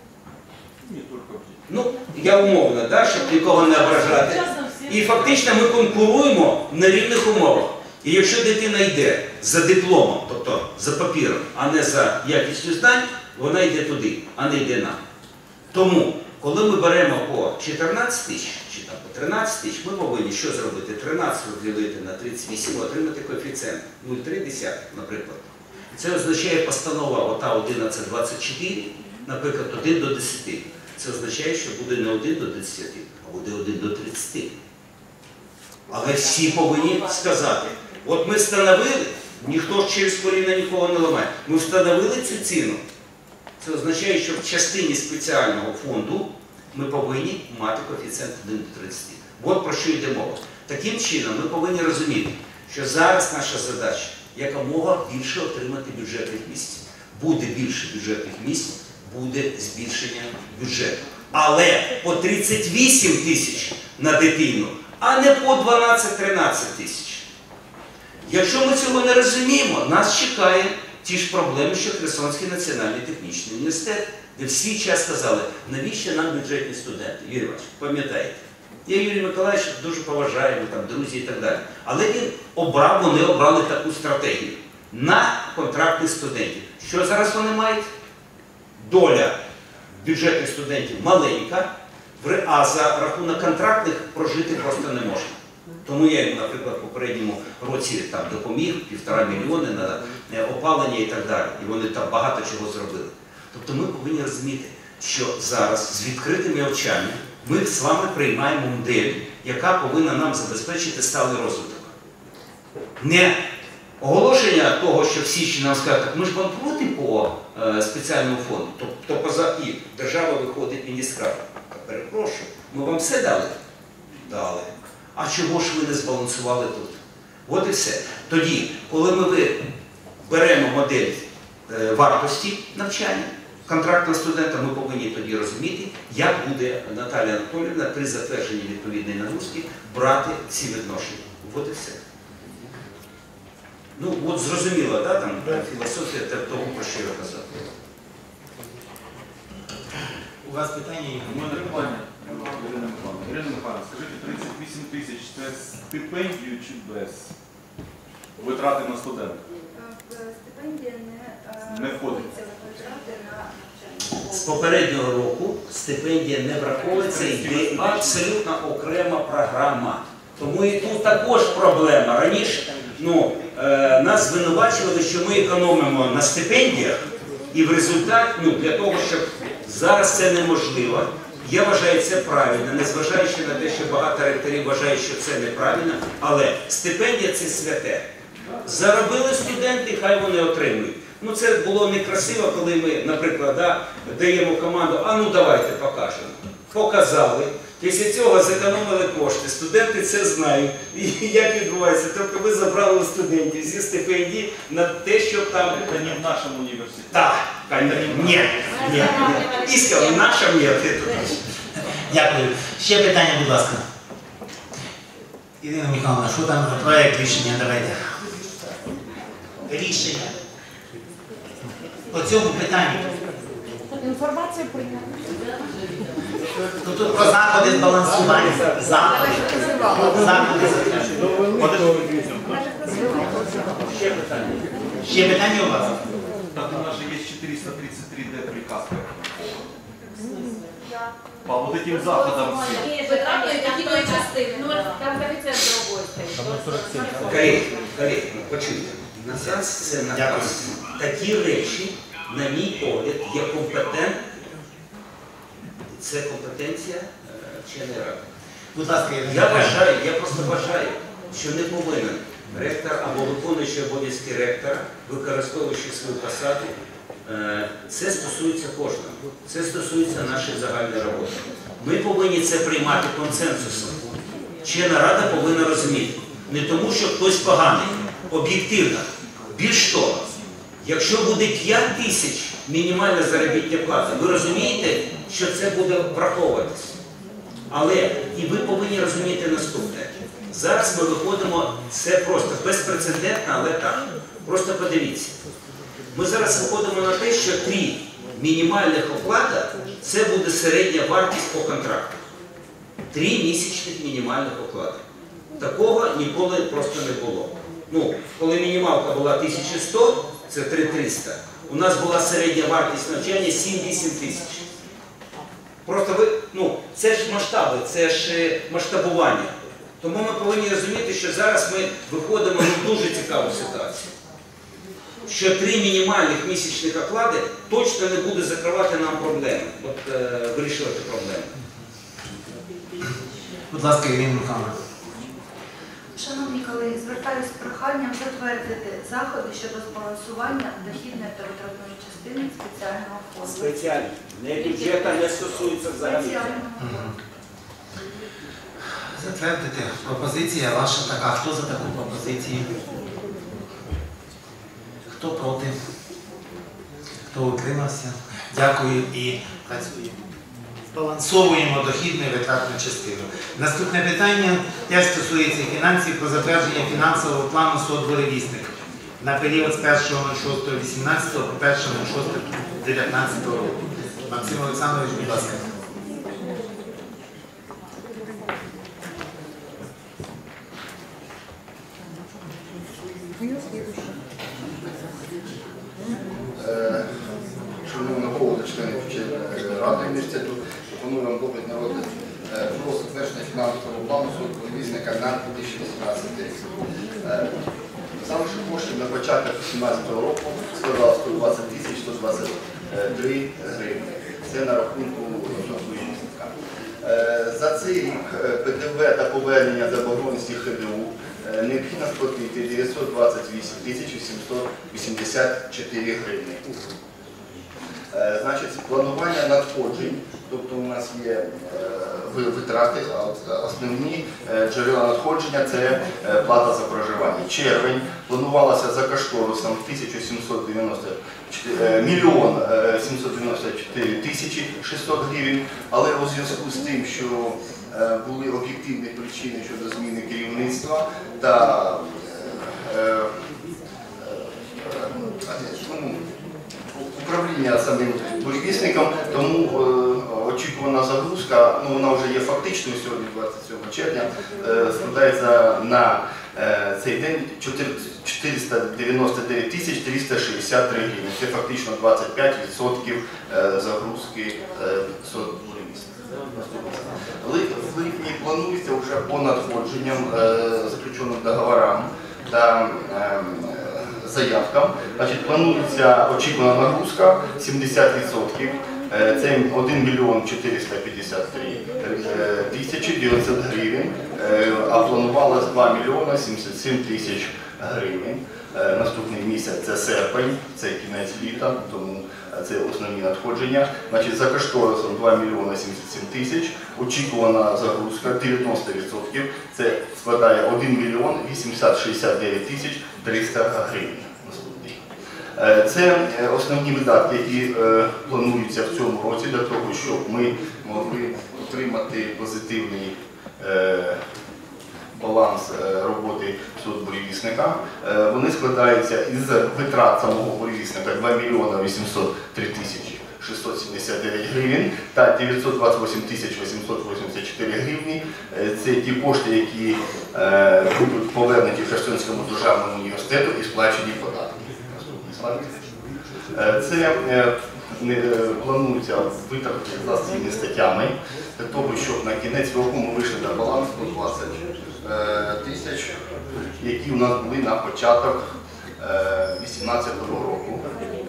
ну, я умовно, да, щоб нікого не ображати, і фактично ми конкуруємо на рівних умовах. І якщо дитина йде за дипломом, тобто за папіром, а не за якістю знань, вона йде туди, а не йде нам. Тому, коли ми беремо по чотирнадцять тисяч, чи там по тринадцять тисяч, ми повинні що зробити? тринадцять розділити на тридцять вісім, отримати коефіцієнт нуль цілих три десятих, наприклад. Це означає постанова ота одинадцять двадцять чотири, наприклад, один до десяти. Це означає, що буде не один до десяти, а буде один до тридцяти. Але всі повинні сказати, от ми встановили, ніхто ж через коліна нікого не ламає, ми встановили цю ціну. Це означає, що в частині спеціального фонду ми повинні мати коефіцієнт один до тридцяти. От про що йде мова. Таким чином ми повинні розуміти, що зараз наша задача якомога більше отримати бюджетних місць. Буде більше бюджетних місць, буде збільшення бюджету. Але по тридцять вісім тисяч на дитину, а не по дванадцять-тринадцять тисяч. Якщо ми цього не розуміємо, нас чекає ті ж проблеми, що Херсонський національний технічний університет, де всі час сказали, навіщо нам бюджетні студенти? Юрій Іванович, пам'ятаєте? Я Юрій Миколаївич дуже поважаю, там, друзі і так далі. Але він обрав, вони обрали таку стратегію на контрактних студентів. Що зараз вони мають? Доля бюджетних студентів маленька, а за рахунок контрактних прожити просто не можна. Тому я їм, наприклад, в попередньому році там, допоміг півтора мільйони на опалення і так далі. І вони там багато чого зробили. Тобто ми повинні розуміти, що зараз з відкритими очами ми з вами приймаємо модель, яка повинна нам забезпечити сталий розвиток. Не оголошення того, що в січні нам скажуть, так ми ж банкрути по е, спеціальному фонду, тобто поза і держава виходить міністрат. Перепрошую, ми вам все дали? Дали. А чого ж ви не збалансували тут? От і все. Тоді, коли ми беремо модель е, вартості навчання, контрактного студента, ми повинні тоді розуміти, як буде Наталія Анатоліївна при затвердженні відповідної нагрузки брати ці відношення. От і все. Ну, от зрозуміло, да, там філософія того, про що я казав. У вас питання? У мене питання. Ірина Михайловна, Ірина Михайловна, скажіть, тридцять вісім тисяч – це стипендію чи без? Витрати на студента? Стипендія не, Не входить. витрати на навчання. З попереднього року стипендія не враховується, йде абсолютно окрема програма. Тому і тут також проблема. Раніше ну, е, нас звинувачували, що ми економимо на стипендіях, і в результаті, ну, для того, щоб зараз це неможливо, я вважаю це правильно, незважаючи на те, що багато ректорів вважають, що це неправильно, але стипендія – це святе. Заробили студенти, хай вони отримують. Ну це було некрасиво, коли ми, наприклад, да, даємо команду, а ну давайте покажемо. Показали. Після цього зекономили кошти. Студенти це знають. І як відбувається? Тобто ви забрали у студентів зі стипендії на те, щоб там... Це не в нашому університеті. Так, ні, ні. Іскали, наша ні. Дякую. Ще питання, будь ласка. Ірина Михайловна, що там за проєкт рішення? Давайте. Рішення. По цьому питанню. Інформація прийнята. Ну, тут про заходи збалансування. Заходи. Заходи. Ще питання. Ще питання у вас? Так, у нас же есть четыреста тридцать три дэ приказ. По вот этим заходам всем. Ні, витрати якої частини. Ну, там коефіцієнт другої стоїть. Коректно, коректно, почуйте. Наказ – це наказ. Такі речі, на мій погляд, є компетент. Це компетенція вченої ради. Будь ласка, я вважаю, я просто вважаю, що не повинен ректор або виконуючий обов'язки ректора, використовуючи свою посаду, Е, Це стосується кожного. Це стосується нашої загальної роботи. Ми повинні це приймати консенсусом. Вчена рада повинна розуміти. Не тому, що хтось поганий, об'єктивно. Більш того, якщо буде п'ять тисяч мінімальна заробітна плата, ви розумієте, що це буде враховуватися. Але і ви повинні розуміти наступне. Зараз ми виходимо, це просто безпрецедентно, але так. Просто подивіться. Ми зараз виходимо на те, що три мінімальних оплата – це буде середня вартість по контракту. Три місячних мінімальних оплати. Такого ніколи просто не було. Ну, коли мінімалка була тисяча сто, це три тисячі триста, у нас була середня вартість навчання сім-вісім тисяч. Просто ви, ну, це ж масштаби, це ж масштабування. Тому ми повинні розуміти, що зараз ми виходимо в дуже цікаву ситуацію. Що три мінімальних місячних оклади точно не буде закривати нам проблеми, от е, вирішувати проблеми. Будь ласка, Ірина Михайловна. Шановні колеги, звертаюся з проханням затвердити заходи щодо збалансування дохідної та витратної частини спеціального фонду. Спеціально. Не бюджета не стосується взагалі. Спеціального фонду. Затвердити. Пропозиція ваша така. Хто за таку пропозицію? Хто проти? Хто утримався? Дякую і працюємо. Збалансовуємо дохідну і витратну частину. Наступне питання теж стосується фінансів про затвердження фінансового плану соцбуревісник на період з першого шостого вісімнадцятого по першого шостого дев'ятнадцятого року. Максим Олександрович, будь ласка. Шановні голови, члени Ради університету, пропоную вам допит на розгляд про затвердження фінансового плану соцбуревісника на дві тисячі вісімнадцятий рік. Залишок коштів на початок дві тисячі вісімнадцятого року складав сто двадцять тисяч сто двадцять три гривні. Це на рахунку соцбуревісника. За цей рік ПДВ та повернення заборгованості ХДУ необхідно сплатити дев'ятсот двадцять вісім тисяч вісімсот вісімдесят чотири гривні. Значить, планування надходжень, тобто у нас є витрати, а основні джерела надходження – це плата за проживання. Червень планувалося за кошторисом мільйон сімсот дев'яносто чотири тисячі шістсот гривень, але у зв'язку з тим, що були об'єктивні причини щодо зміни керівництва та управління самим буревісником, тому е, очікувана загрузка, ну вона вже є фактичною сьогодні, двадцять сьомого червня, е, складається на е, цей день чотириста дев'яносто дев'ять тисяч триста шістдесят три гривні. Це фактично двадцять п'ять відсотків е, загрузки е, соцбуревісника. В липні планується вже по надходженням, е, заключеним договорам та е, заявкам. Значить, планується очікувана нагрузка сімдесят відсотків. Це один мільйон чотириста п'ятдесят три тисячі дев'ятсот гривень, а планувалось два мільйони сімдесят сім тисяч гривень. Наступний місяць це серпень, це кінець літа, тому це основні надходження. Значить, за кошторисом два мільйони сімдесят сім тисяч, очікувана загрузка дев'яносто відсотків, це складає один мільйон вісімсот шістдесят дев'ять тисяч триста гривень. Це основні видатки, які плануються в цьому році для того, щоб ми могли отримати позитивний баланс роботи соцбуревісника. Вони складаються із витрат самого буревісника два мільйони вісімсот три тисячі шістсот сімдесят дев'ять гривень та дев'ятсот двадцять вісім тисяч вісімсот вісімдесят чотири гривні. Це ті кошти, які будуть повернуті Херсонському державному університету і сплачені податки. Це планується витрати за цими статтями для того, щоб на кінець року ми вийшли на баланс сто двадцять тисяч, які у нас були на початок дві тисячі вісімнадцятого року.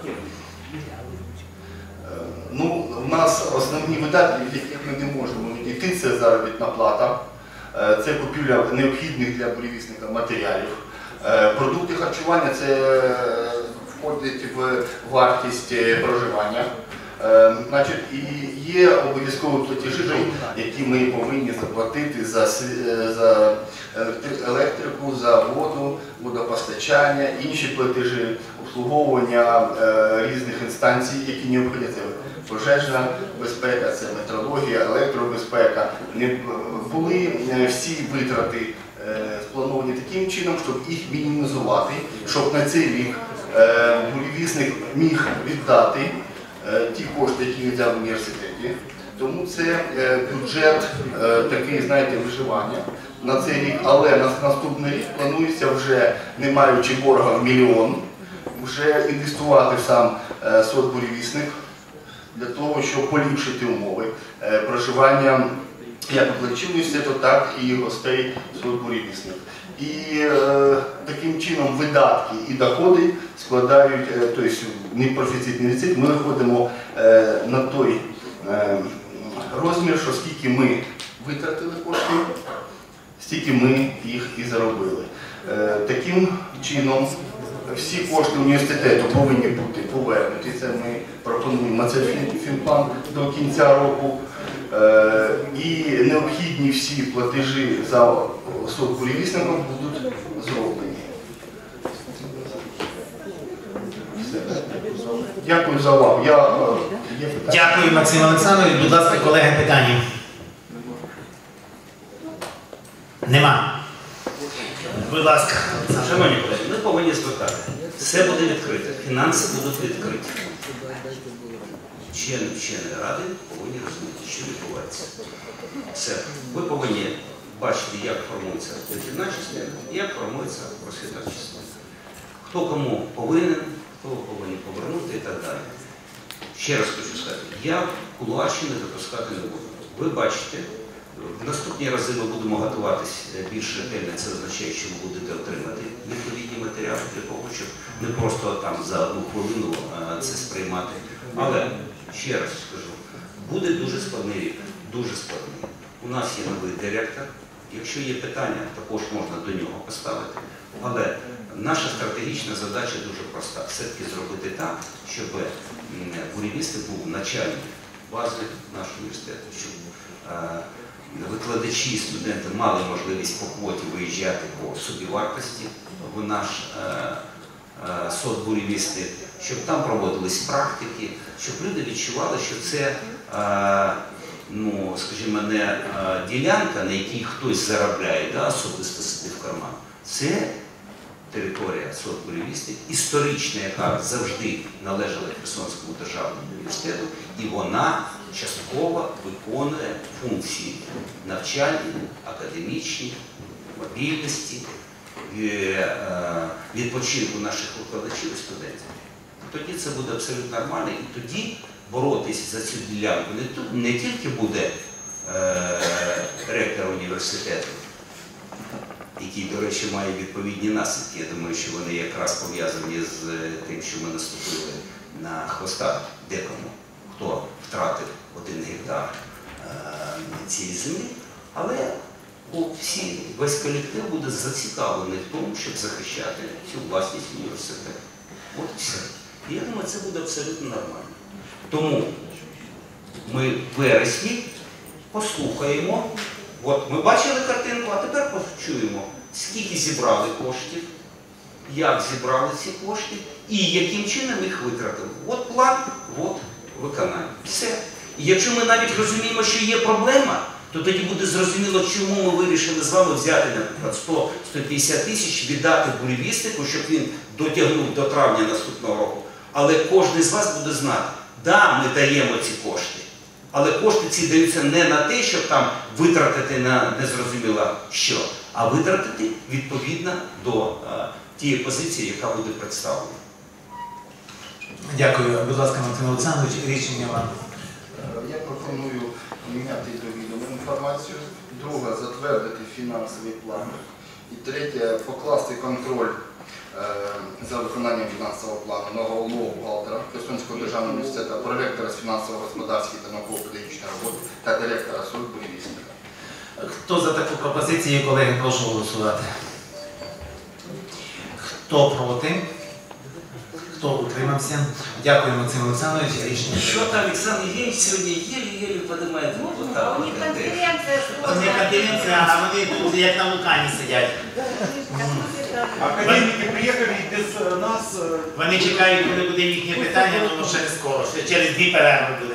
Ну, у нас основні видатки, від яких ми не можемо відійти, це заробітна плата, це купівля необхідних для буревісника матеріалів. Продукти харчування – це входить в вартість проживання. Е, Значить, і є обов'язкові платежі, які ми повинні заплатити за, сві- за електрику, за воду, водопостачання, інші платежі, обслуговування е, різних інстанцій, які необхідні. Це пожежна безпека, це метрологія, електробезпека. Не були всі витрати е, сплановані таким чином, щоб їх мінімізувати, щоб на цей рік е, буревісник міг віддати ті кошти, які він взяв в університеті. Тому це бюджет такий, знаєте, виживання на цей рік. Але на наступний рік планується вже, не маючи борга в мільйон, вже інвестувати в сам соцбуревісник для того, щоб поліпшити умови проживання як викладачів університету, так і гостей соцбуревісник. І е, таким чином видатки і доходи складають, е, тобто не профіцит, не дефіцит, ми виходимо е, на той е, розмір, що скільки ми витратили коштів, стільки ми їх і заробили. Е, таким чином всі кошти університету повинні бути повернуті. Це ми пропонуємо цей фінплан до кінця року. Е, і необхідні всі платежі за соцбуревісником будуть зроблені. Все. Дякую за увагу. Я, е, є питання? Дякую, Максим Олександрович. Будь ласка, колеги, питання. Нема. Будь ласка. Шановні колеги, ми повинні звертати. Все буде відкрите, фінанси будуть відкриті. Члени вченої ради повинні розуміти, що відбувається. Все. Ви повинні бачити, як формується дохідна частина і як формується просвітна частина. Хто кому повинен, хто повинен повернути і так далі. Ще раз хочу сказати, я кулуарщини допускати не буду. Ви бачите, в наступні рази ми будемо готуватись більш ретельно, це означає, що ви будете отримати відповідні матеріали для того, щоб не просто там за одну хвилину це сприймати. Але ще раз скажу, буде дуже складний рік, дуже складний. У нас є новий директор, якщо є питання, також можна до нього поставити. Але наша стратегічна задача дуже проста. Все-таки зробити так, щоб буревісник був начальник бази нашого університету, щоб викладачі і студенти мали можливість по квоті виїжджати по собівартості в наш соцбуревісник, щоб там проводились практики, щоб люди відчували, що це, ну, скажімо, не ділянка, на якій хтось заробляє, да, особисто собі в карман. Це територія соцбуревісник, історична, яка завжди належала Херсонському державному університету, і вона частково виконує функції навчальні, академічні, мобільності, відпочинку наших викладачів і студентів. Тоді це буде абсолютно нормально, і тоді боротися за цю ділянку не, не тільки буде е, ректор університету, який, до речі, має відповідні наслідки. Я думаю, що вони якраз пов'язані з тим, що ми наступили на хвостах декому, хто втратив один гектар е, цієї землі. Але всі, весь колектив буде зацікавлений в тому, щоб захищати цю власність університету. От все. І я думаю, це буде абсолютно нормально. Тому ми в вересні послухаємо. От ми бачили картинку, а тепер почуємо, скільки зібрали коштів, як зібрали ці кошти і яким чином їх витратили. От план, от виконання. Все. І якщо ми навіть розуміємо, що є проблема, то тоді буде зрозуміло, чому ми вирішили з вами взяти, наприклад, сто - сто п'ятдесят тисяч, віддати буревіснику, щоб він дотягнув до травня наступного року. Але кожен з вас буде знати, да, ми даємо ці кошти, але кошти ці даються не на те, щоб там витратити на незрозуміло що, а витратити відповідно до а, тієї позиції, яка буде представлена. Дякую. Будь ласка, Максим Олександрович, рішення вам. Я пропоную міняти довідому інформацію. Друге, затвердити фінансовий план. І третє, покласти контроль е, за виконанням фінансового плану на головного бухгалтера Херсонського державного університету, проректора з фінансово-господарської та науково-педагогічної роботи та директора соцбуревісника. Хто за таку пропозицію, колеги, прошу голосувати. Хто проти? Хто утримався? Дякую, Максим Олександрович. Рішення. Що там Олександр Євгенович сьогодні єлі-єлі піднімає руку там? Не конференція, а вони тут як на вулкані сидять. Академики приїхали без нас. Вони чекають, коли буде їхнє питання, але ще не скоро, ще через дві перерви буде.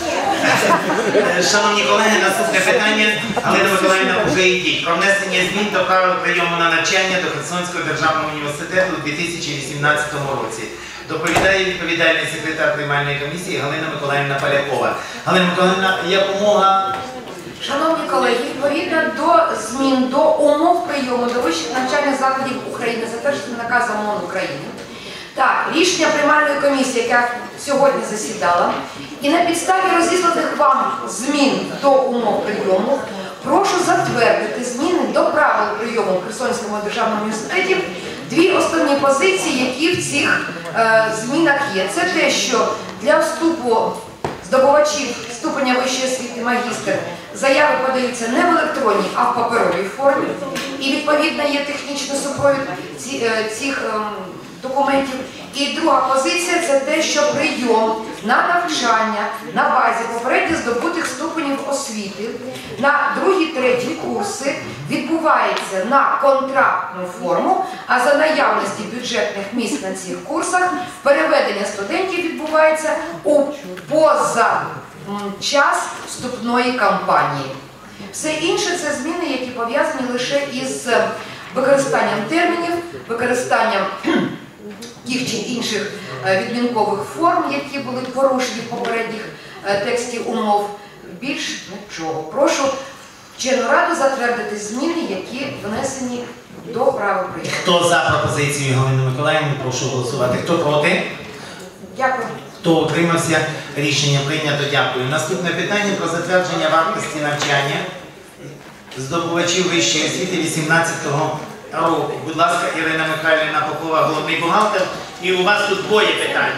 Шановні колеги, наступне питання. Галина Миколаївна вже йдіть. Про внесення змін до правил прийому на навчання до Херсонського державного університету у дві тисячі вісімнадцятому році. Доповідає відповідальний секретар приймальної комісії Галина Миколаївна Полякова. Галина Миколаївна, якомога... Шановні колеги, відповідно до змін до умов прийому до вищих навчальних закладів України, затверджених наказом МОН України, так, рішення приймальної комісії, яка сьогодні засідала, і на підставі розісланих вам змін до умов прийому, прошу затвердити зміни до правил прийому в Херсонському державному університеті. Дві основні позиції, які в цих е, змінах є. Це те, що для вступу здобувачів ступеня вищої освіти магістр заяви подаються не в електронній, а в паперовій формі. І відповідно є технічний супровід ці, е, цих е, документів. І друга позиція – це те, що прийом на навчання на базі попередньо здобутих ступенів освіти на другі-треті курси відбувається на контрактну форму, а за наявності бюджетних місць на цих курсах переведення студентів відбувається у поза час вступної кампанії. Все інше – це зміни, які пов'язані лише із використанням термінів, використанням тих чи інших відмінкових форм, які були порушені в попередніх текстів умов. Більш нічого. Прошу вчену раду затвердити зміни, які внесені до правил прийому. Хто за пропозицію Галини Миколаївни, прошу голосувати. Хто проти? Дякую. Хто утримався? Рішення прийнято. Дякую. Наступне питання про затвердження вартості навчання здобувачів вищої освіти вісімнадцятого року. Будь ласка, Ірина Михайлівна Попова, головний бухгалтер. І у вас тут двоє питань.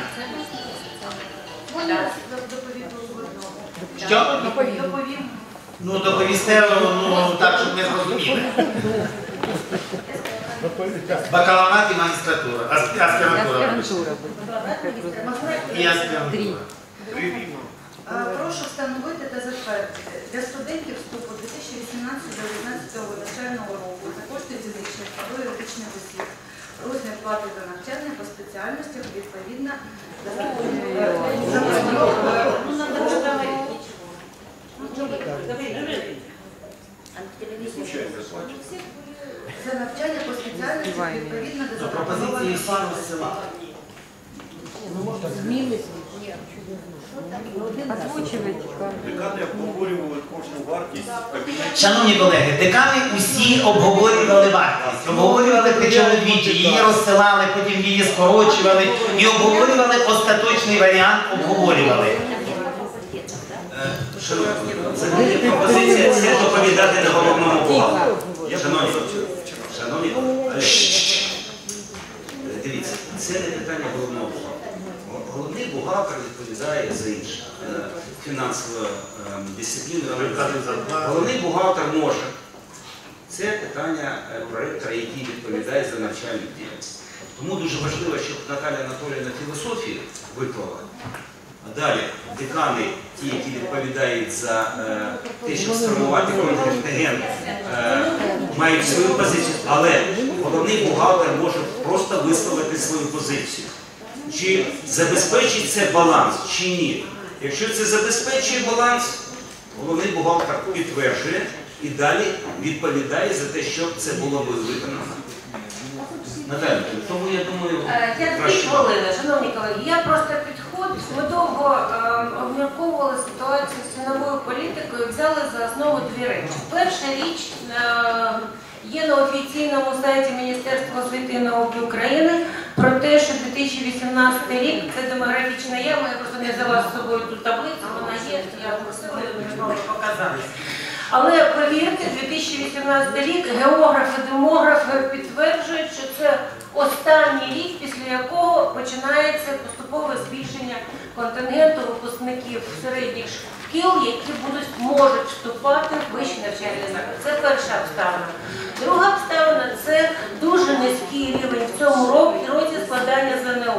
Що? Доповім. Ну, доповісте, ну, так, щоб ми зрозуміли. Бакалаврат і магістратура. Аспірантура. І аспірантура. Прошу встановити та затвердити для студентів вступу дві тисячі вісімнадцятого - дві тисячі дев'ятнадцятого навчального року за кошти фізичних або юридичних осіб розмір плати за навчання по спеціальностях відповідно до за навчання по спеціальностях відповідно до пропозиції фару села. Декани обговорювали кожну вартість в кабінеті. Шановні колеги, декани усі обговорювали вартість, обговорювали причому двічі, її розсилали, потім її скорочували і обговорювали остаточний варіант, обговорювали. Це пропозиція, це доповідати на головному бухгалтеру. Шановні, шановні, дивіться, це не питання головного бухгалтера. Головний бухгалтер відповідає за інше. Фінансову дисципліну. Головний бухгалтер може. Це питання проєктора, який відповідає за навчальну діяльність. Тому дуже важливо, щоб Наталя Анатоліївна філософію виклала. А далі декани, ті, які відповідають за е, те, щоб сформувати контингент, е, мають свою позицію, але головний бухгалтер може просто висловити свою позицію. Чи забезпечить це баланс, чи ні. Якщо це забезпечує баланс, головний бухгалтер підтверджує і далі відповідає за те, щоб це було би виконано. Наталя, тому я думаю, Я дві хвилини, шановні колеги, я просто підход, ми довго е, обмірковували ситуацію з ціновою політикою, взяли за основу дві речі. Перша річ е, є на офіційному сайті Міністерства освіти і науки України про те, що дві тисячі вісімнадцятий рік це демографічна яма, я просто не взяла з собою ту таблицю, вона є, я просила, не можу показати. Але повірте, дві тисячі вісімнадцятий рік географи, демографи підтверджують, що це останній рік, після якого починається поступове збільшення контингенту випускників середніх шкіл, які будуть, можуть вступати в вищі навчальні заклади. Це перша обставина. Друга обставина – це дуже низький рівень в цьому році складання ЗНО.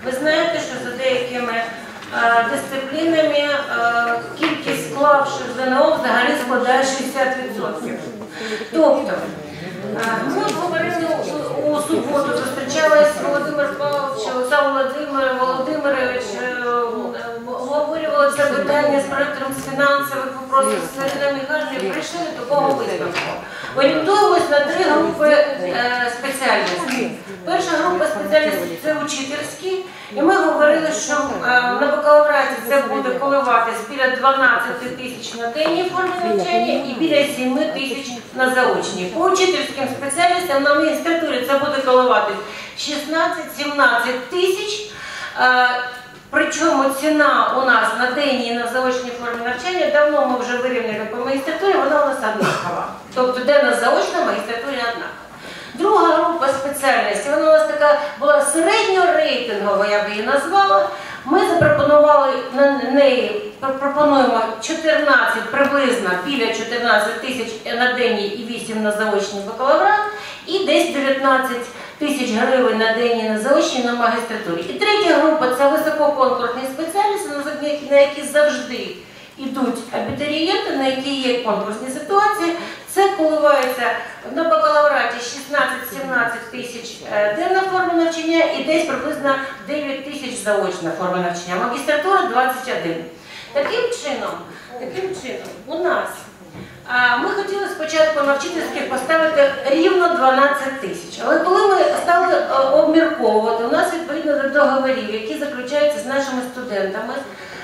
Ви знаєте, що за деякими е, дисциплінами е, кількість склавших ЗНО взагалі складає шістдесят відсотків. Тобто, е, ми говорили у, у суботу, зустрічалися Володимир Павлович, Олександр Володимир Володимирович, е, обговорювали це питання з проектором з фінансових вопросів з Іриною Михайлівною і прийшли до такого висновку. Орієнтуємось на три групи е, спеціальностей. Перша група спеціальностей – це учительські, і ми говорили, що е, на бакалавраті це буде коливатись біля дванадцяти тисяч на денній формі навчання і біля семи тисяч на заочній. По учительським спеціальностям на магістратурі це буде коливатись шістнадцять-сімнадцять тисяч. Е, Причому ціна у нас на денній і на заочній формі навчання, давно ми вже вирівняли по магістратурі, вона у нас однакова. Тобто денна заочна, магістратурі однакова. Друга група спеціальностей, вона у нас така була середньорейтингова, я б її назвала. Ми запропонували на неї, пропонуємо чотирнадцять, приблизно біля чотирнадцяти тисяч на денній і вісім на заочній бакалаврат, і десь дев'ятнадцять тисяч гривень на день і на заочній на магістратурі. І третя група – це висококонкурсні спеціальності, на які завжди йдуть абітурієнти, на які є конкурсні ситуації. Це коливається на бакалавраті шістнадцять-сімнадцять тисяч денна форма навчання і десь приблизно дев'ять тисяч заочна форма навчання. Магістратура – двадцять один. Таким чином, таким чином у нас ми хотіли спочатку на вчительських поставити рівно дванадцять тисяч. Але коли ми стали обмірковувати, у нас відповідно до договорів, які заключаються з нашими студентами,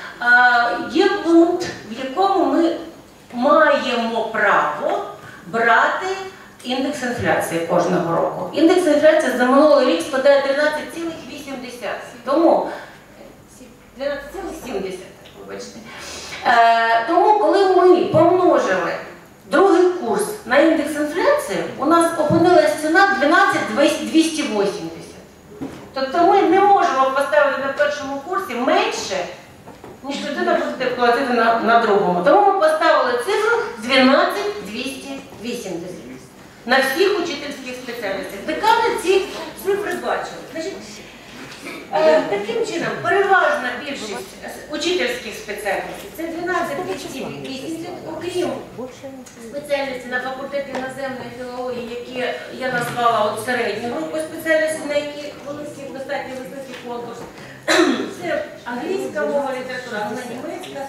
є пункт, в якому ми маємо право брати індекс інфляції кожного року. Індекс інфляції за минулий рік складає тринадцять цілих вісім десятих. Тому дванадцять цілих сім десятих, вибачте. Тому коли ми помножили другий курс на індекс інфляції, у нас опинилася ціна дванадцять тисяч двісті вісімдесят. Тобто ми не можемо поставити на першому курсі менше, ніж людина буде платити на, на другому. Тому ми поставили цифру дванадцять тисяч двісті вісімдесят на всіх учительських спеціальностях. Декани ці цифри бачили. Значить, е, таким чином, переважна більшість учительських спеціальностей – це дванадцять тисяч двісті вісімдесят, окрім спеціальності на факультеті іноземної філології, які я назвала от середню групу спеціальностей, на які великий, достатньо високий конкурс. Це англійська мова, література, вона німецька,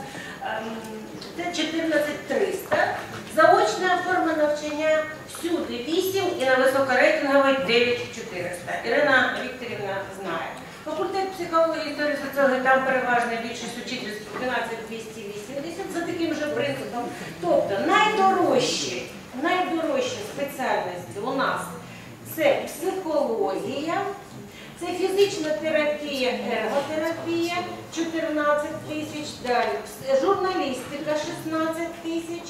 це чотирнадцять тисяч триста. Заочна форма навчання всюди вісім і на високорейтинговій дев'ять тисяч чотириста. Ірина Вікторівна знає. Факультет психології, історії, соціології, там переважна більшість учительських дванадцять тисяч двісті вісімдесят за таким же принципом. Тобто найдорожчі, найдорожчі спеціальності у нас це психологія, це фізична терапія, ерготерапія чотирнадцять тисяч, далі журналістика шістнадцять тисяч.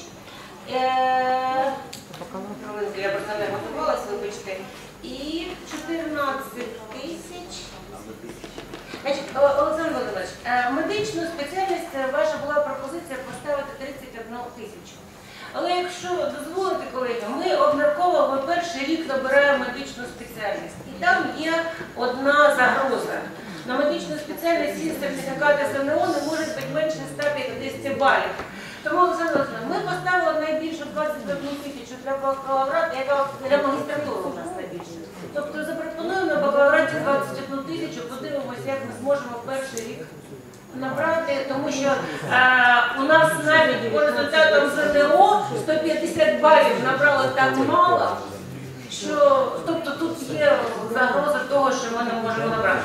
Е... Я просто не готувалася, вибачте. І чотирнадцять тисяч. Значить, Олександр Володимирович, медичну спеціальність ваша була пропозиція поставити тридцять одну тисячу. Але якщо дозволите, колеги, ми обмірково перший рік набираємо медичну спеціальність. І там є одна загроза. На медичну спеціальність всі сертифікати ЗНО не можуть бути менше ста п'ятдесят балів. Тому, Олександр Володимирович, ми поставили найбільшу двадцять одну тисячу для бакалаврату, яка для магістратури у нас найбільше. Тобто запропонуємо на бакалавраті двадцять одну тисячу, подивимося, як ми зможемо перший рік набрати, тому що е, у нас навіть по результатам ЗНО сто п'ятдесят балів набрали так мало, що тобто тут є загроза того, що ми не можемо набрати.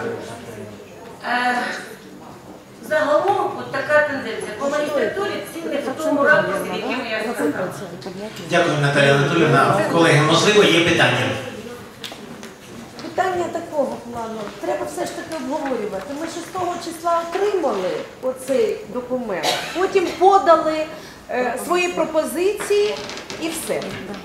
Е, Загалом от така тенденція. По магістратурі ціни в тому ракурсі, в якому я сказала. Дякую, Наталія Анатоліївна. Колеги, можливо, є питання? Питання такого плану. Треба все ж таки обговорювати. Ми шостого числа отримали оцей документ, потім подали е, свої пропозиції і все.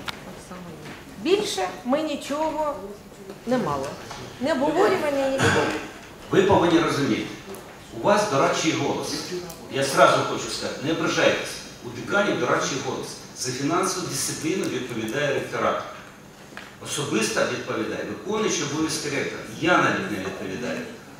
Більше ми нічого не мали. Не обговорювання, нічого. Ви повинні розуміти, у вас дорадчий голос. Я сразу хочу сказати, не ображайтесь. У деканів дорадчий голос. За фінансову дисципліну відповідає ректорат. Особисто відповідає виконуючий обов'язки ректора. Я навіть не відповідаю.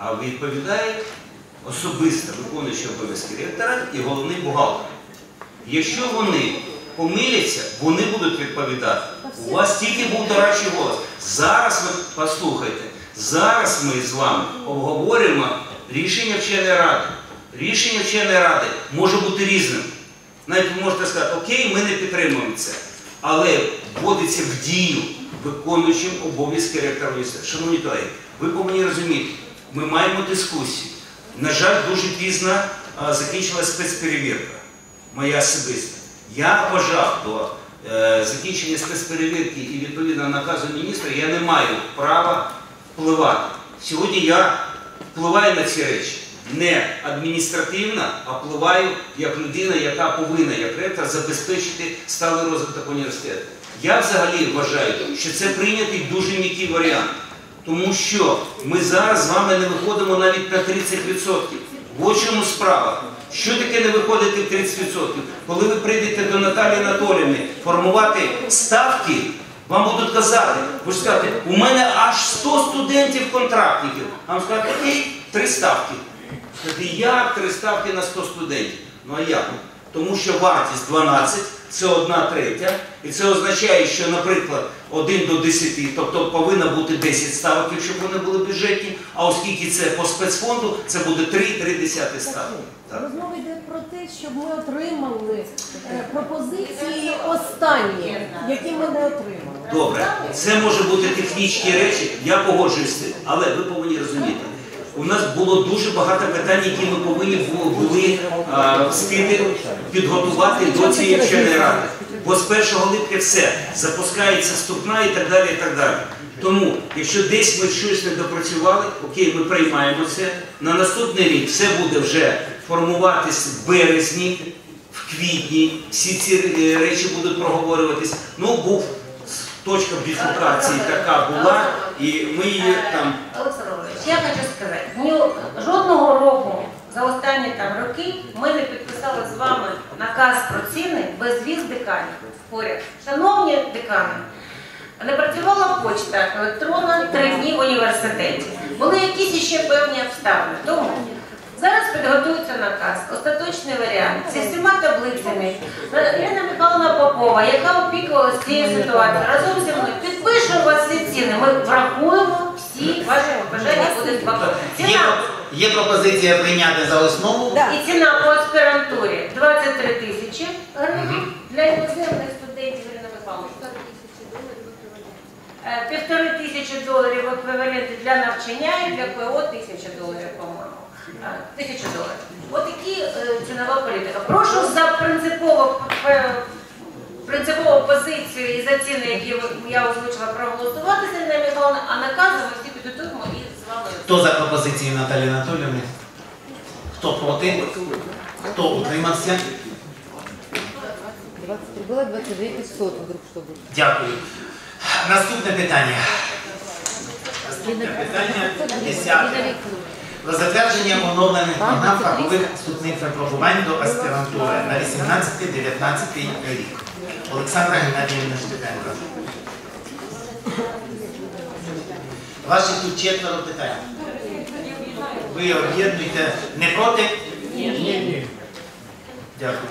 а відповідає особисто виконуючий обов'язки ректора і головний бухгалтер. Якщо вони помиляться, вони будуть відповідати. У вас тільки був дорадчий голос. Зараз ви послухайте, зараз ми з вами обговорюємо рішення вченої ради. Рішення вченої ради може бути різним. Навіть ви можете сказати, окей, ми не підтримуємо це. Але вводиться в дію виконуючим обов'язки ректора університету. Шановні колеги, ви повинні розуміти, ми маємо дискусію. На жаль, дуже пізно а, закінчилася спецперевірка, моя особиста. Я вважав до е, закінчення спецперевірки і відповідно наказу міністра, я не маю права впливати. Сьогодні я впливаю на ці речі. Не адміністративно, а впливаю як людина, яка повинна, як ректор, забезпечити сталий розвиток університету. Я взагалі вважаю, що це прийнятий дуже м'який варіант. Тому що ми зараз з вами не виходимо навіть на тридцять відсотків. В от чому справа. Що таке не виходити в тридцять відсотків? Коли ви прийдете до Наталії Анатоліївни формувати ставки, вам будуть казати, ви ж скажете, у мене аж сто студентів-контрактників. А вам скажуть, окей, три ставки. Скажете, як три ставки на сто студентів? Ну а як? Тому що вартість дванадцять, це одна третя. І це означає, що, наприклад, один до десяти, тобто повинно бути десять ставок, якщо б вони були бюджетні, а оскільки це по спецфонду, це буде три-три десяти ставки. Розмова йде про те, щоб ми отримали е, пропозиції останні, які ми не отримали. Добре, це може бути технічні речі, я погоджуюсь з цим, але ви повинні розуміти. У нас було дуже багато питань, які ми повинні були а, встигти підготувати до цієї вченої ради. Бо з першого липня все, запускається вступна і так далі, і так далі. Тому, якщо десь ми щось не допрацювали, окей, ми приймаємо це. На наступний рік все буде вже формуватись в березні, в квітні, всі ці речі будуть проговорюватись. Ну, був точка біфуркації така була, і ми її там... Олександр Володимирович, я хочу сказати, ні, жодного року за останні там роки ми не підписали з вами наказ про ціни без віз деканів поряд. Шановні декани, не працювала почта електронна три дні в університеті. Були якісь ще певні обставини. Тому зараз підготується наказ, остаточний варіант, зі всіма таблицями. Ірина Михайловна Попова, яка опікувалася цією ситуацією, разом зі мною підпише у вас всі ціни. Ми врахуємо всі ваші побажання, буде спокійно. Є, є пропозиція прийняти за основу. І ціна по аспірантурі двадцять три тисячі гривень для іноземних студентів, Ірина Михайловна. Півтори тисячі доларів еквіваленти для навчання і для ПО тисяча доларів, по-моєму. Тисяча доларів. Ось такі е, цінова політика. Прошу за принципову, е, принципову позицію і за ціни, які я озвучила, проголосувати з Іриною Михайловною, а накази ми всі підготуємо і з вами. Хто за пропозицію Наталії Анатоліївни? Хто проти? Хто утримався? двадцать три было, двадцать две пятьсот вдруг что будет. Дякую. Наступне питання. Наступне питання десяте. Про затвердження оновлених програм фахових вступних випробувань до аспірантури на вісімнадцятий-дев'ятнадцятий рік. Олександра Геннадіївна Штепенко. Ваші тут четверо питань. Ви об'єднуєте не проти? Ні. Ні. Дякую.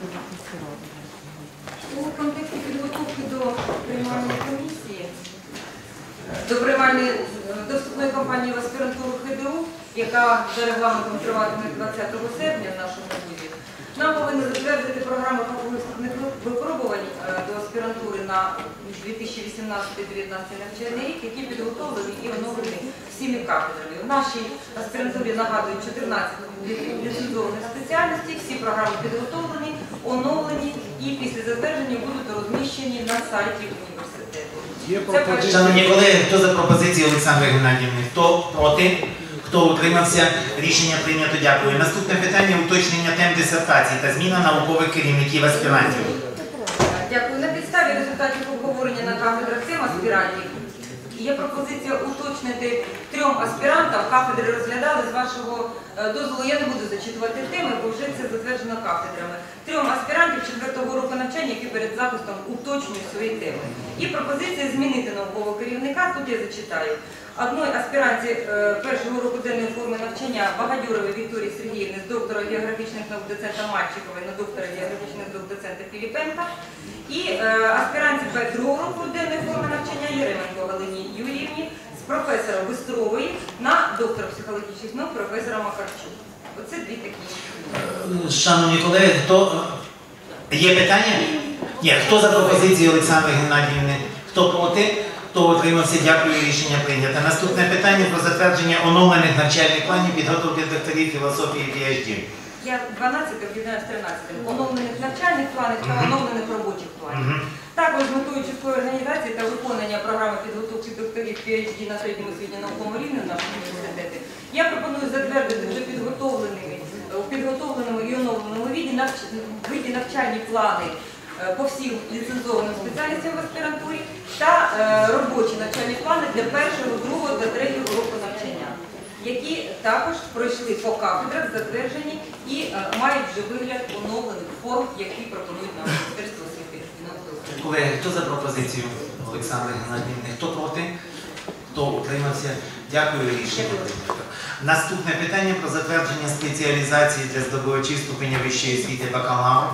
У контексті підготовки до приймальної комісії, до приймальної до вступної кампанії в аспірантуру ХДУ, яка за регламентом триватиме двадцятого серпня в нашому вузі, нам повинні затвердити програму фахових вступних випробувань до аспірантури на дві тисячі вісімнадцятий - дві тисячі дев'ятнадцятий навчальний рік, які підготовлені і оновлені всіми кафедрами. В нашій аспірантурі нагадують чотирнадцять ліцензованих спеціальностей, всі програми підготовлені, оновлені і після затвердження будуть розміщені на сайті університету. Шановні колеги, хто за пропозицію Олександри Геннадіївни? Хто проти? Хто утримався? Рішення прийнято. Дякую. Наступне питання – уточнення тем дисертації та зміна наукових керівників аспірантів. Дякую. На підставі результатів обговорення на кафедрах тем аспірантів є пропозиція уточнити трьом аспірантам. Кафедри розглядали, з вашого дозволу я не буду зачитувати теми, бо вже це затверджено кафедрами. Трьом аспірантів четвертого року навчання, які перед захистом уточнюють свої теми. І пропозиція змінити наукового керівника, тут я зачитаю. Одної аспірантці е, першого року денної форми навчання Багадюрової Вікторії Сергіївни з доктора географічних наук доцента Мальчикової на доктора географічних наук доцента Філіпенка і е, аспірантці другого року денної форми навчання Єременко Галині Юріївні з професора Бистрової на доктора психологічних наук професора Макарчук. Оце дві такі. Шановні колеги, хто є питання? Ні, хто за пропозицію Олександри Геннадіївни? Хто проти? Хто утримався? Дякую, рішення прийнято. Наступне питання про затвердження оновлених навчальних планів підготовки докторів філософії пі ейч ді. Я дванадцяте об'єднаю з тринадцятим. Оновлених навчальних планів та оновлених робочих планів. Також з метою чіткої організації та виконання програми підготовки докторів пі ейч ді на середньому освітньо-науковому рівні в нашому університеті, я пропоную затвердити вже підготовленими, у підготовленому і оновленому виді, навч... виді навчальні плани по всім ліцензованим спеціальностям в аспірантурі та е, робочі навчальні плани для першого, другого та третього року навчання, які також пройшли по кафедрах, затверджені і е, мають вже вигляд оновлених форм, які пропонують нам Міністерство освіти і науки. Колеги, хто за пропозицію Олександри Геннадіївни? Хто проти? Хто утримався? Дякую, рішення прийнято. Наступне питання про затвердження спеціалізації для здобувачів ступеня вищої освіти бакалавр,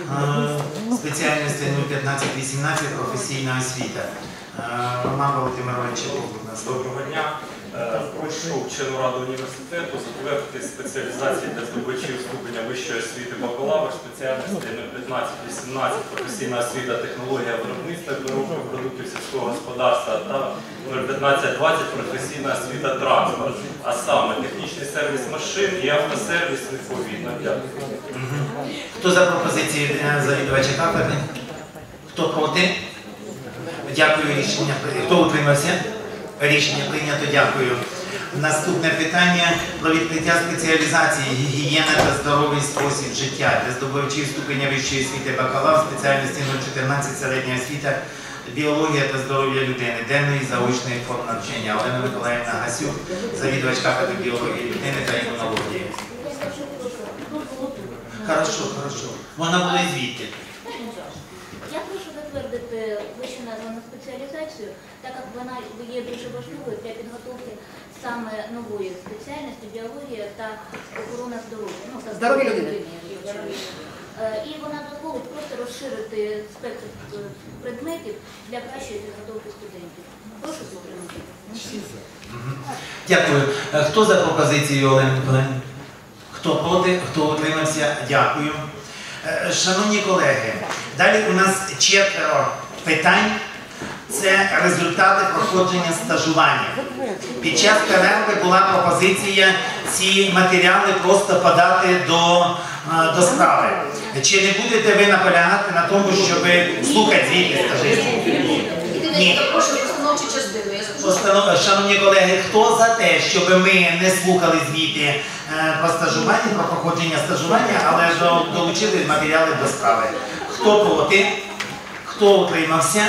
спеціальності нуль п'ятнадцять вісімнадцять професійна освіта. Роман Володимирович, будь ласка. Доброго дня. Прошу вчену раду університету затвердити спеціалізації для здобувачів ступеня вищої освіти бакалавр, спеціальності нуль п'ятнадцять вісімнадцять професійна освіта, технологія виробництва і переробки продуктів сільського господарства та нуль п'ятнадцять двадцять професійна освіта транспорт, а саме технічний сервіс машин і автосервіс відповідно. Дякую. Хто за пропозицію завідувача кафедри? Хто проти? Дякую, рішення прийнято. Хто утримався? Рішення прийнято, дякую. Наступне питання про відкриття спеціалізації гігієна та здоровий спосіб життя для здобувачів ступеня вищої освіти бакалавр, спеціальності нуль чотирнадцять середня освіта, біологія та здоров'я людини, денної заочної форм навчання. Олена Миколаївна Гасюк, завідувач кафедри біології людини та імунології. Хорошо, хорошо. Можна було і звідти. Я прошу затвердити вищу названу спеціалізацію, так як вона є дуже важливою для підготовки саме нової спеціальності біологія та охорона здоров'я. Ну, та Здоров'я людини. І вона дозволить просто розширити спектр предметів для кращої підготовки студентів. Прошу підтримати. Дякую. Хто за пропозицію Олени Миколаївни? Хто проти? Хто утримався? Дякую. Шановні колеги, далі у нас четверо питань. Це результати проходження стажування. Під час перерви була пропозиція ці матеріали просто подати до, до справи. Чи не будете ви наполягати на тому, щоб слухати звіти стажистів? Ні. Шановні колеги, хто за те, щоб ми не слухали звіти про стажування, про проходження стажування, але ж долучили матеріали до справи? Хто проти? Хто утримався?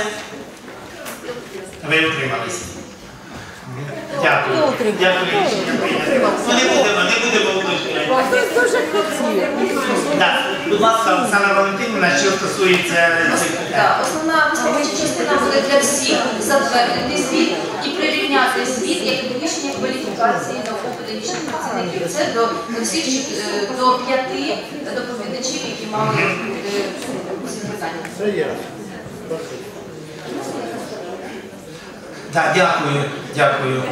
Ви утрималися. Дякую. Дякую. Ну, не будемо, не будемо уточняти. Так, будь ласка, Оксана Валентинівна, що стосується цих питань. Основна висловлююча частина буде для всіх затвердити звіт і прирівняти звіт як підвищення кваліфікації науково-педагогічних працівників. Це до, до всіх до п'яти доповідачів, які мали бути ці питання. Це я. Так, дякую, дякую.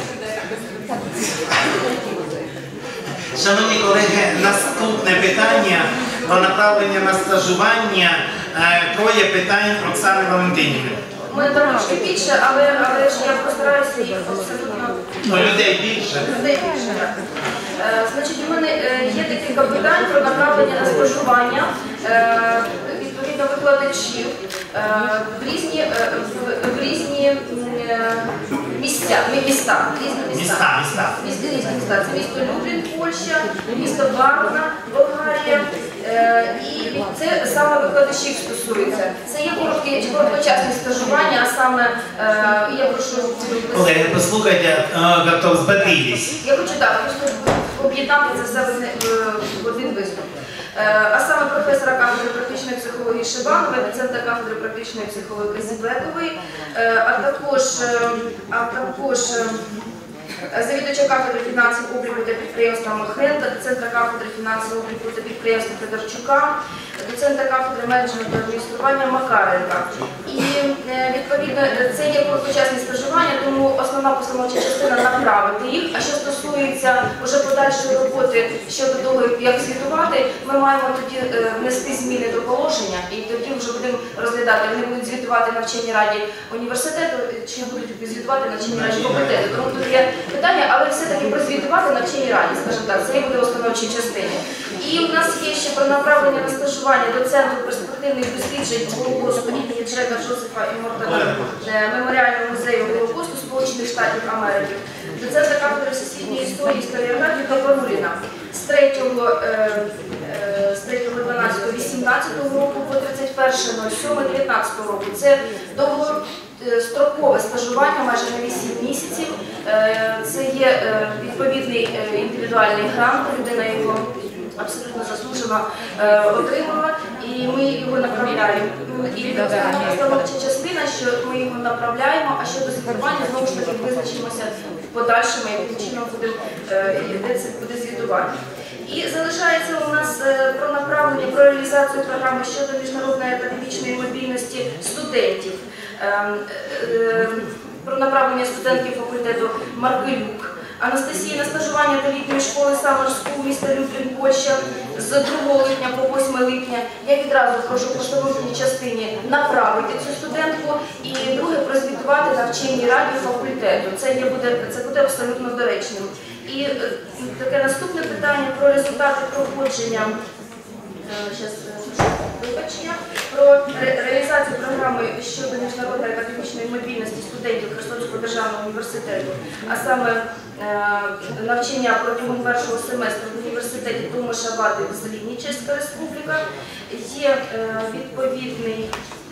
Шановні колеги, наступне питання про направлення на стажування. Троє питань Оксани Валентинівни. У мене трошки більше, але, але ж я постараюся їх абсолютно... Ну, людей більше. Людей більше, так. Е, значить, у мене є декілька питань про направлення на стажування е, відповідно викладачів е, в різні, е, в, в різні е, місця, міста. Різні міста. Міста, міста. Різні міста. Це місто Люблін, Польща, місто Варна, Болгарія. Е, і це саме викладачів стосується. Це є короткі, короткочасні стажування, а саме е, я прошу... Колеги, послухайте, готов збадрились. Я хочу так, просто об'єднати це все в один виступ. а саме професора кафедри практичної психології Шибанової, доцента кафедри практичної психології Казібекової, а також, а також завідувача кафедри фінансів, обліку та підприємства Махенка, доцента кафедри фінансів, обліку та підприємства Федорчука, доцента кафедри менеджменту та адміністрування Макаренка. І відповідно це є короткочасні стажування, тому основна постановча частина направити їх. А що стосується вже подальшої роботи щодо того, як звітувати, ми маємо тоді внести зміни до положення і тоді вже будемо розглядати, вони будуть звітувати на вченій раді університету чи будуть звітувати на вченій раді факультету. Тому тут є питання, але все-таки прозвітувати на вченій раді, скажімо так, це і буде в основній частині. І у нас є ще про направлення на стажування до Центру перспективних досліджень Голокосту імені Джека Джозефа і Мортона Меморіального музею Голокосту Сполучених Штатів Америки, доцента кафедри всесвітньої історії, історіографії Гапаруліна з третього дванадцятого вісімнадцятого року по тридцять перше сьоме дев'ятнадцятого року. Це довгострокове стажування, майже на вісім місяців. Це є відповідний індивідуальний грант, людина його абсолютно заслужено отримала, і ми його направляємо. І постановча частина, що ми його направляємо, а щодо звітування, знову ж таки, визначимося в подальшому, яким чином будемо, де це буде звітування. І залишається у нас про направлення, про реалізацію програми щодо міжнародної академічної мобільності студентів. Про направлення студентів факультету Маркелюк. Анастасії на стажування до літньої школи Summer School міста Люблін, Польща з другого липня по восьме липня. Я відразу прошу в постановній частині направити цю студентку і друге прозвітувати на вченій раді факультету. Це, є, буде, це буде абсолютно доречним. І е, таке наступне питання про результати проходження. Зараз, вибачення, про ре реалізацію програми щодо міжнародної академічної мобільності студентів Херсонського державного університету, а саме е навчання протягом першого семестру в університеті Томаша Бати в Зліні, Чеська Республіка. Є е відповідний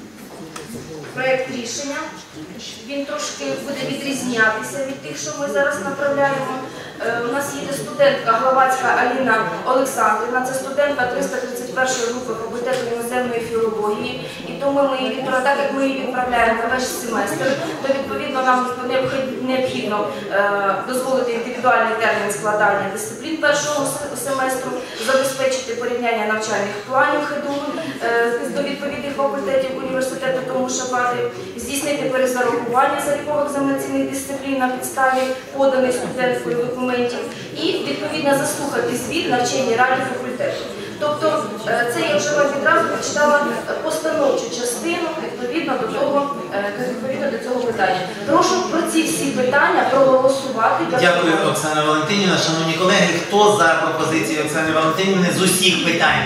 проєкт рішення. Він трошки буде відрізнятися від тих, що ми зараз направляємо. У нас їде студентка Главацька Аліна Олександрівна, це студентка триста тридцять першої групи факультету іноземної філології. І тому ми її відправляємо, так як ми її відправляємо на весь семестр, то відповідно нам необхідно дозволити індивідуальний термін складання дисциплін першого семестру, забезпечити порівняння навчальних планів ХЕДУ до відповідних факультетів університету Томаша Бати, здійснити перезарахування заліково-екзаменаційних дисциплін на підставі поданих студенткою документів і, відповідно, заслухати звіт на вченій раді факультету. Тобто, це я вже вам відразу прочитала постановчу частину відповідно до того, відповідно до цього питання. Прошу про ці всі питання проголосувати. Дякую, Оксана Валентинівна. Шановні колеги, хто за пропозицію Оксани Валентинівни з усіх питань?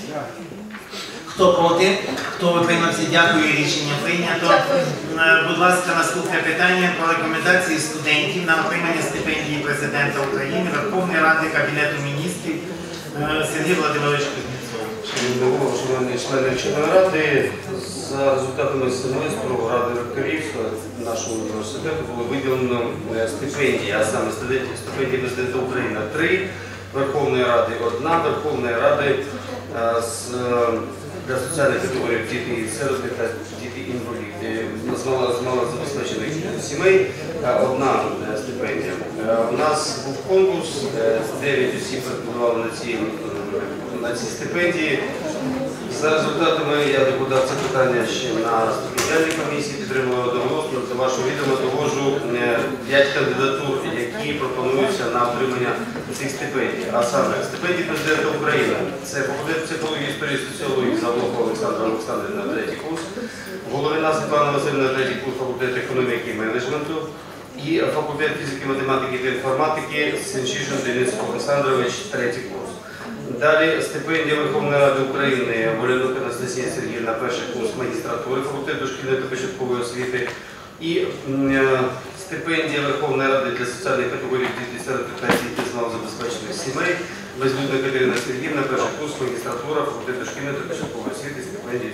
Хто проти? Хто утримався? Дякую, рішення прийнято. Будь ласка, наступне питання про рекомендації студентів на отримання стипендії Президента України, Верховної Ради, Кабінету Міністрів. Сергій Володимирович Кузнєцов. Шановний голово, шановні члени вченої ради, за результатами семестру Ради ректорів нашого університету було виділено стипендії, а саме стипендії Президента України три, Верховної Ради одна, Верховної Ради з для соціальних категорій діти і сироти та діти-інваліди. З малозабезпечених сімей одна стипендія. У нас був конкурс, дев'ять осіб претендували на ці, на ці стипендії. За результатами я подав це питання ще на стипендіальній комісії, підтримував одноголосно. До вашого відома довожу п'ять кандидатур, які пропонуються на отримання цих стипендій. А саме стипендії Президента України. Це факультет психології, історії, соціології Заволока Олександра Олександрівна, третій курс, Головина Світлана Васильівна, третій курс, факультет економіки і менеджменту, і факультет фізики, математики та інформатики Сенчишин Денис Олександрович, третій курс. Далі стипендія Верховної Ради України Волянук Анастасія Сергіївна, перший курс магістратури факультету дошкільної та початкової освіти. І е, стипендія Верховної Ради для соціальних категорій дітей серед дітей з малозабезпечених сімей. Безлюдна Катерина Сергіївна, перший курс магістратура факультету дошкільної та початкової освіти, стипендії.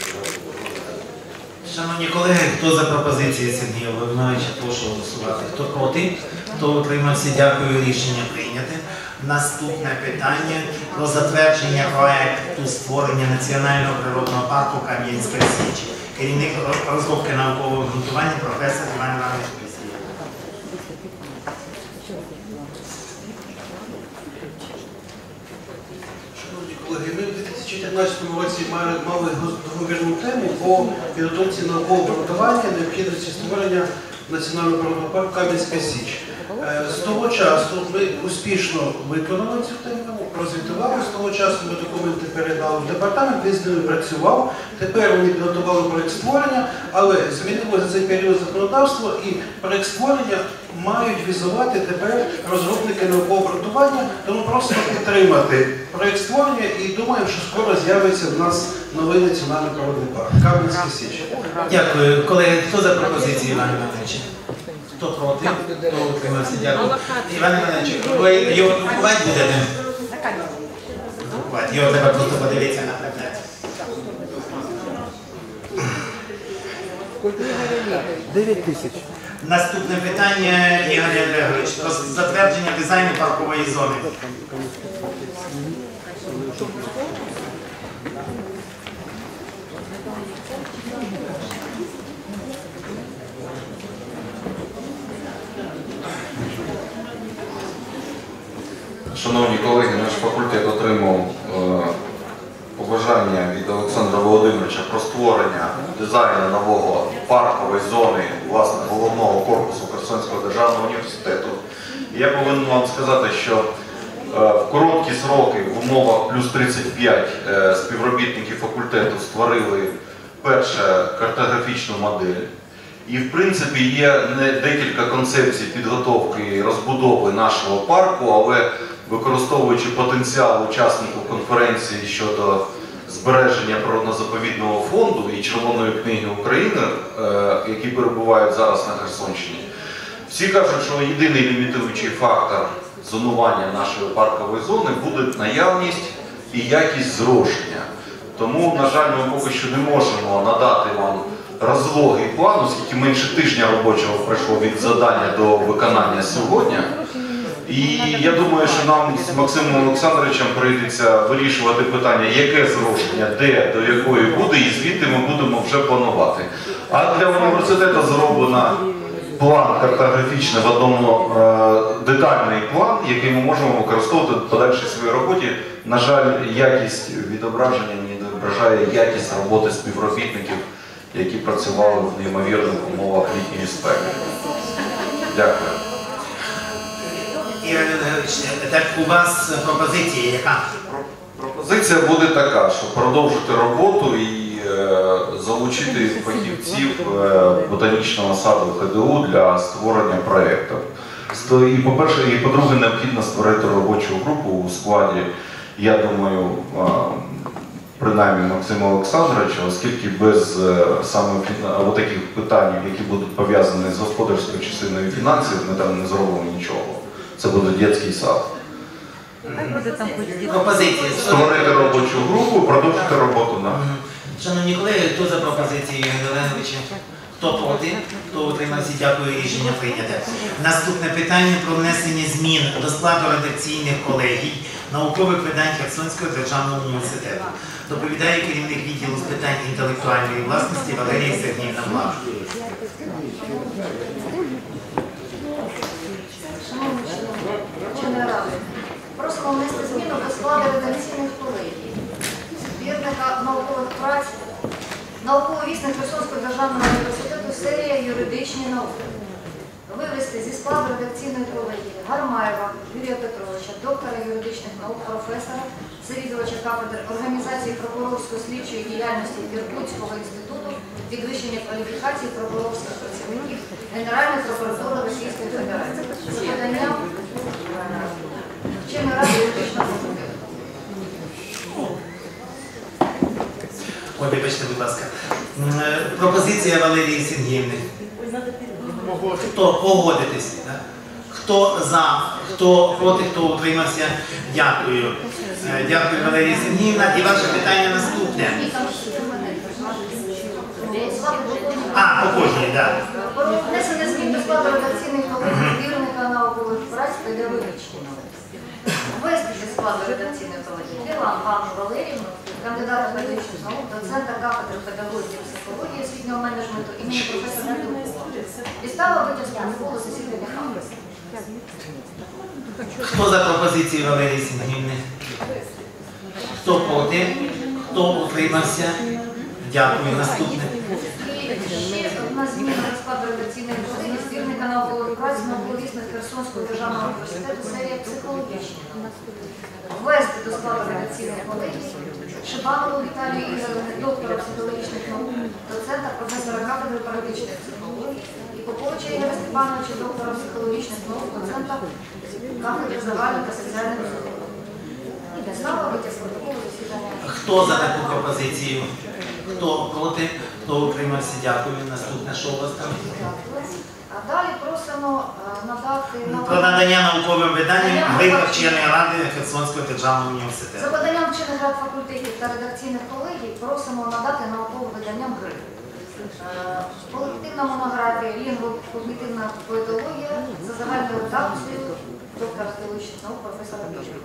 Шановні колеги, хто за пропозиції Сергія Володимировича, прошу голосувати. Хто проти, хто утримався, дякую, рішення прийняте. Наступне питання про затвердження проекту створення Національного природного парку Кам'янська Січ. Керівник розробки наукового ґрунтування професор Іван Іванович Плісєв. Колеги, ми в дві тисячі чотирнадцятому році мали, мали договірну тему по підготовці наукового ґрунтування необхідності створення Національного природного парку Кам'янська Січ. З того часу ми успішно виконали цю тему, розвітували. З того часу ми документи передали в департамент, він з ними працював. Тепер вони підготували проєкт створення, але змінилося за цей період законодавство, і проєкт створення мають візувати тепер розробники наукового ґрунтування, тому просто підтримати проєкт створення і думаємо, що скоро з'явиться в нас новий національний природний парк Кам'янська Січ. Дякую. Колеги, хто за пропозицію Івана Івановича? Хто проти? Хто утримався? Дякую. Іван Іванович, ви його друкувати будете? Друкувати. Його треба просто подивитися на предмет. дев'ять тисяч. Наступне питання, Ігор Олегович, про затвердження дизайну паркової зони. Шановні колеги, наш факультет отримав е, побажання від Олександра Володимировича про створення дизайну нового паркової зони, власне, головного корпусу Херсонського державного університету. І я повинен вам сказати, що е, в короткі сроки в умовах плюс тридцять п'ять е, співробітники факультету створили перше картографічну модель. І, в принципі, є не декілька концепцій підготовки і розбудови нашого парку, але використовуючи потенціал учасників конференції щодо збереження природно-заповідного фонду і Червоної книги України, які перебувають зараз на Херсонщині, всі кажуть, що єдиний лімітуючий фактор зонування нашої паркової зони буде наявність і якість зрошення. Тому, на жаль, ми поки що не можемо надати вам розлогий план, оскільки менше тижня робочого пройшло від завдання до виконання сьогодні. І я думаю, що нам з Максимом Олександровичем прийдеться вирішувати питання, яке зрошення, де, до якої буде, і звідти ми будемо вже планувати. А для університету зроблено план картографічний, в одному е, детальний план, який ми можемо використовувати в подальшій своїй роботі. На жаль, якість відображення не відображає якість роботи співробітників, які працювали в неймовірних умовах літньої спеки. Дякую. Ігор Олегович, так у вас пропозиція яка? Пропозиція буде така, що продовжити роботу і е, залучити фахівців е, ботанічного саду ХДУ для створення проєкту. І, по-перше, і по-друге, необхідно створити робочу групу у складі, я думаю, е, принаймні Максима Олександровича, оскільки без е, саме фіна... таких питань, які будуть пов'язані з господарською частиною фінансів, ми там не зробимо нічого. Це буде дитячий сад. Пропозиції. Створити робочу групу, продовжити роботу на. Шановні колеги, хто за пропозицію Ігоря Олеговича? Хто проти? Хто утримався? Дякую, рішення прийнято. Наступне питання про внесення змін до складу редакційних колегій наукових видань Херсонського державного університету. Доповідає керівник відділу з питань інтелектуальної власності Валерія Сергіївна Блажко. Шановні ради, просимо внести зміну до складу редакційних колегій, збірника наукових праць, науковий вісник Херсонського державного університету, серія юридичні науки. Вивести зі складу редакційної колегії Гармаєва Юрія Петровича, доктора юридичних наук, професора, завідувача кафедри організації прокурорсько-слідчої діяльності Іркутського інституту, підвищення кваліфікації прокурорських працівників Генеральної прокуратури Російської Федерації. З поданням Вченої ради юридичного факультету. Ой, вибачте, будь ласка. Пропозиція Валерії Сергіївни. Хто погодитись? Так? Хто за, хто проти, хто утримався? Дякую. Дякую, Валерія Сергіївна. І ваше питання наступне. А, по кожній, так. Про внесення змін до складу редакційних колегій збірника наукових праць та для вивчення. складу редакційної колегії Бірлан Ганну Валеріївну, кандидата педагогічних наук, доцента кафедри педагогії і психології освітнього менеджменту імені професора Дубова. Підстава витягу протоколу засідання Ради. Хто за пропозицію Валерії Сергіївни? Хто проти? Хто утримався? Дякую. Наступне. І ще одна зміна до складу редакційної колегії збірника наукових праць науковісних Херсонського державного університету серія психологічна. Ввести до складу редакційної колегії Шибанову Віталію Ігорівну, доктора психологічних наук, доцента, професора кафедри практичної психології, і Поповича Ігоря Степановича, доктора психологічних наук, доцента кафедри загальної та соціальної психології. І підстава витяг з протоколу засідання. Хто за таку пропозицію? Хто проти? Хто утримався? Дякую. Наступне, що у вас там? А далі просимо е, надати Про надання науковим виданням Грифа вченої ради Херсонського державного університету. За поданням вчених рад факультетів та редакційних колегій просимо надати науковим виданням Гриф. Е, Колективна монографія «Лінгво-когнітивна поетологія» за загальною редакцією доктора філологічних наук професора Бічка.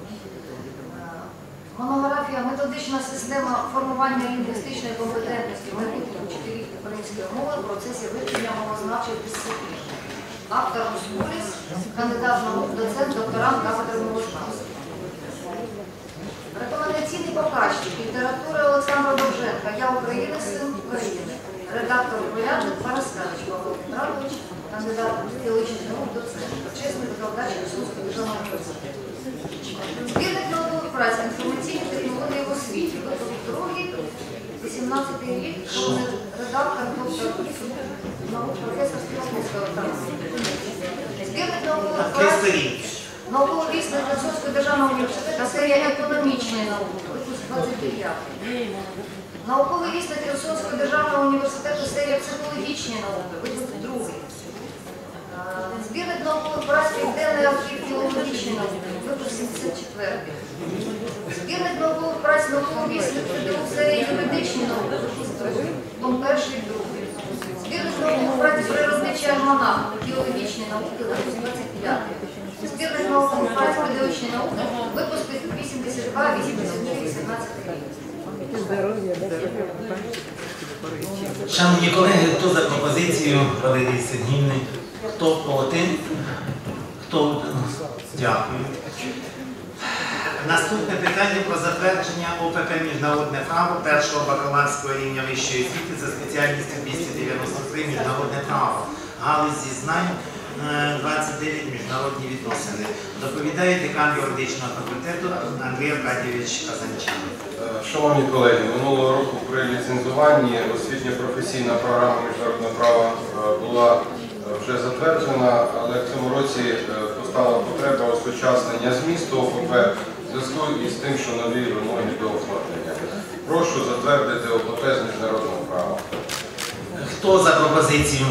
Монографія «Методична система формування лінгвістичної компетентності майбутніх вчителів української мови в процесі вивчення мовознавчих дисциплін». Автор Рускуліс, кандидат наук, доцент, докторант кафедри мовознавства. Рекомендаційний показчик літератури Олександра Довженка «Я Україна, син України». Редактор порядок Параскевич Павло Петрович, кандидат філологічних наук, доцент, почесний викладач Херсонського державного університету. Збірник наукових праць інформаційні технології в освіті. Випуск другий, вісімнадцятий рік, головний редактор, доктор наук, професор Співаковського там. Збірник наукових праць науковий вісник Херсонського державного університету, серія економічної науки. Випуск двадцять дев'ятий. Науковий вісник Херсонського державного університету, серія психологічної науки. Випуск другий. Збірник наукових праць Південний архів філологічної науки, випуск сімдесят четвертий. Збірник наукових праць науковий вісник серії юридичної науки, випуск другий, том перший, другий. Збірник наукових праць природничий альманах філологічної науки, випуск двадцять дев'ятий. Збірник наукових праць педагогічної науки, випуск вісімдесят два, вісімдесят три, вісімнадцятий рік. Шановні колеги, хто за пропозицію Валерії Сергіївни? Хто проти? Хто? Дякую. Наступне питання про затвердження О П П «Міжнародне право» першого бакалаврського рівня вищої освіти за спеціальністю двісті дев'яносто три «Міжнародне право». Галузь зізнань двадцять дев'ять «Міжнародні відносини». Доповідає декан юридичного факультету Андрій Аркадійович Казанчан. Шановні колеги, минулого року при ліцензуванні освітньо-професійна програма «Міжнародне право» була вже затверджена, але в цьому році постала потреба осучаснення змісту О П П в зв'язку із тим, що нові вимоги до оформлення. Прошу затвердити О П П з міжнародного права. Хто за пропозицію?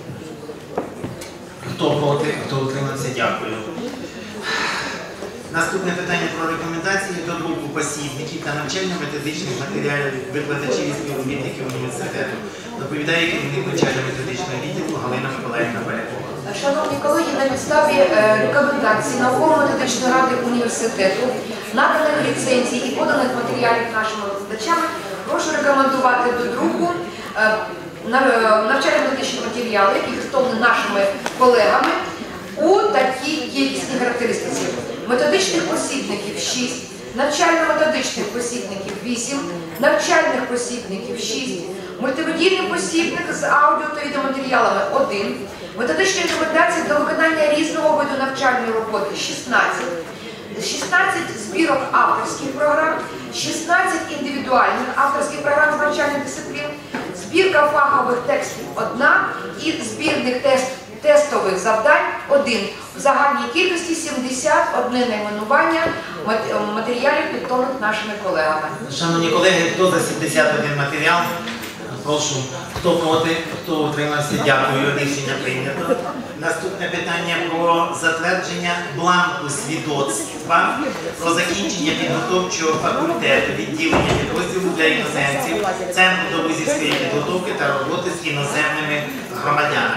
Хто проти? Хто утримався? Дякую. Наступне питання про рекомендації до друку посібників та навчально-методичних матеріалів викладачів і співробітників університету. Доповідає керівник навчально-методичного відділу Галина Миколаївна Полякова. Шановні колеги, на підставі рекомендацій науково-методичної ради університету, наданих ліцензій і поданих матеріалів нашими викладачами, прошу рекомендувати до друку навчально-методичні матеріали, які підготовлені нашими колегами у такій кількісній характеристиці. Методичних посібників шість, навчально-методичних посібників вісім, навчальних посібників шість, мультимедійний посібник з аудіо та відеоматеріалами один, методичні рекомендації до виконання різного виду навчальної роботи шістнадцять, шістнадцять збірок авторських програм, шістнадцять індивідуальних авторських програм з навчальних дисциплін, збірка фахових текстів одна і збірних тест, тестових завдань один. В загальній кількості сімдесят одне найменування матеріалів, підготовлених нашими колегами. Шановні колеги, хто за сімдесят один матеріал? Прошу. Хто проти? Хто утримався? Дякую. Рішення прийнято. Наступне питання про затвердження бланку свідоцтва про закінчення підготовчого факультету відділення підрозділу для іноземців Центру довузівської підготовки та роботи з іноземними громадянами.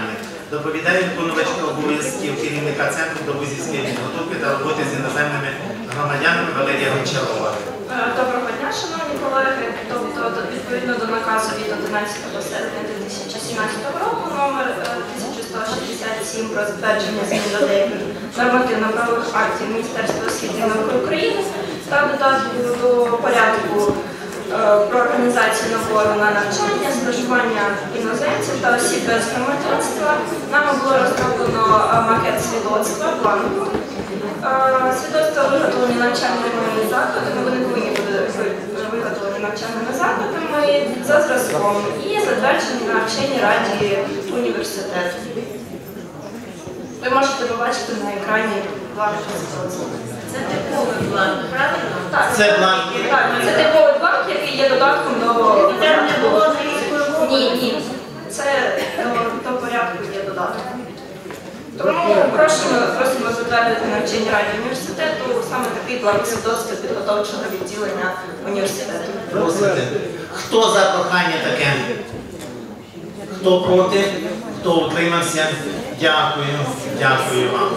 Доповідає виконувачка обов'язків керівника Центру довузівської підготовки та роботи з іноземними громадянами Валерія Гончарова. Доброго дня, шановні колеги. Тобто, відповідно до наказу від одинадцятого серпня дві тисячі сімнадцятого року номер тисяча сто шістдесят сім про затвердження змін до деяких нормативно-правових актів Міністерства освіти і науки України та додатку до порядку про організацію набору на навчання, стажування іноземців та осіб без громадянства. Нами було розроблено макет свідоцтва, планово. Свідоцтва виготовлені навчальними закладами, вони повинні бути виготовлені навчальними закладами за зразком і затверджені на вченій раді університету. Ви можете побачити на екрані бланк свідоцтва. Це типовий бланк, правильно? Так, Це бланк. Так, це типовий бланк, який є додатком до... Там не було англійської мови? Ні, ні. Це до, до порядку є додатком. Тому просимо, просимо затвердити на вченій раді університету саме такий бланк свідоцтва підготовчого відділення університету. Просите. Хто за прохання таке? Хто проти? Хто утримався? Дякую. Дякую вам.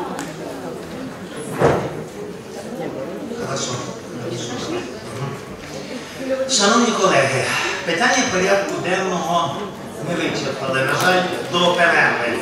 Хорошо. Шановні колеги, питання порядку денного ми вичерпали, на жаль, до перерви.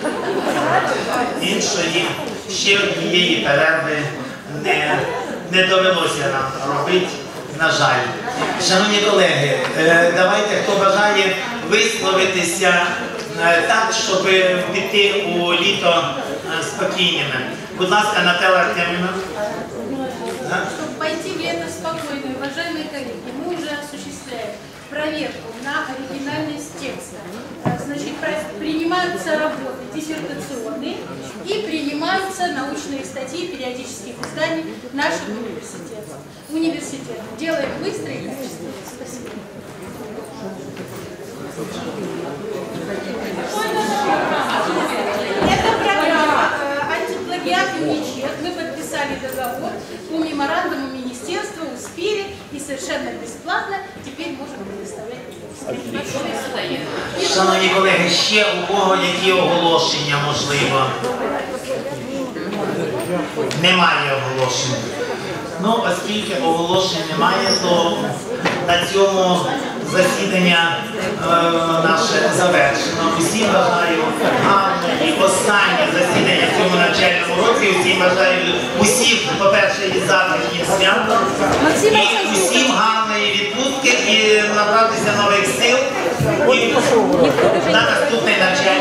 Іншої, ще однієї перерви не, не довелося нам робити, на жаль. Шановні колеги, давайте, хто бажає висловитися так, щоб піти у літо спокійними. Будь ласка, Наталя Артемівна. Чтобы пойти в лето спокойно, уважаемые коллеги, мы уже осуществляем проверку на оригинальность текста. Значит, принимаются работы диссертационные и принимаются научные статьи периодических изданий нашего университета. Университет. Делаем быстро и качественно. Спасибо. Это программа антиплагиат и уничет. Мы подписали договор по меморандуму министерства, успели и совершенно бесплатно теперь можем предоставлять. Шановні колеги, ще у кого які оголошення можливо? Немає оголошень. Ну, оскільки оголошень немає, то на цьому засідання е, наше завершено. Усім бажаю гарне і останнє засідання в цьому навчальному році. Усім бажаю усім, по-перше, із завтрашнім святом. І усім гарної відпустки і набратися нових сил і на наступний навчальний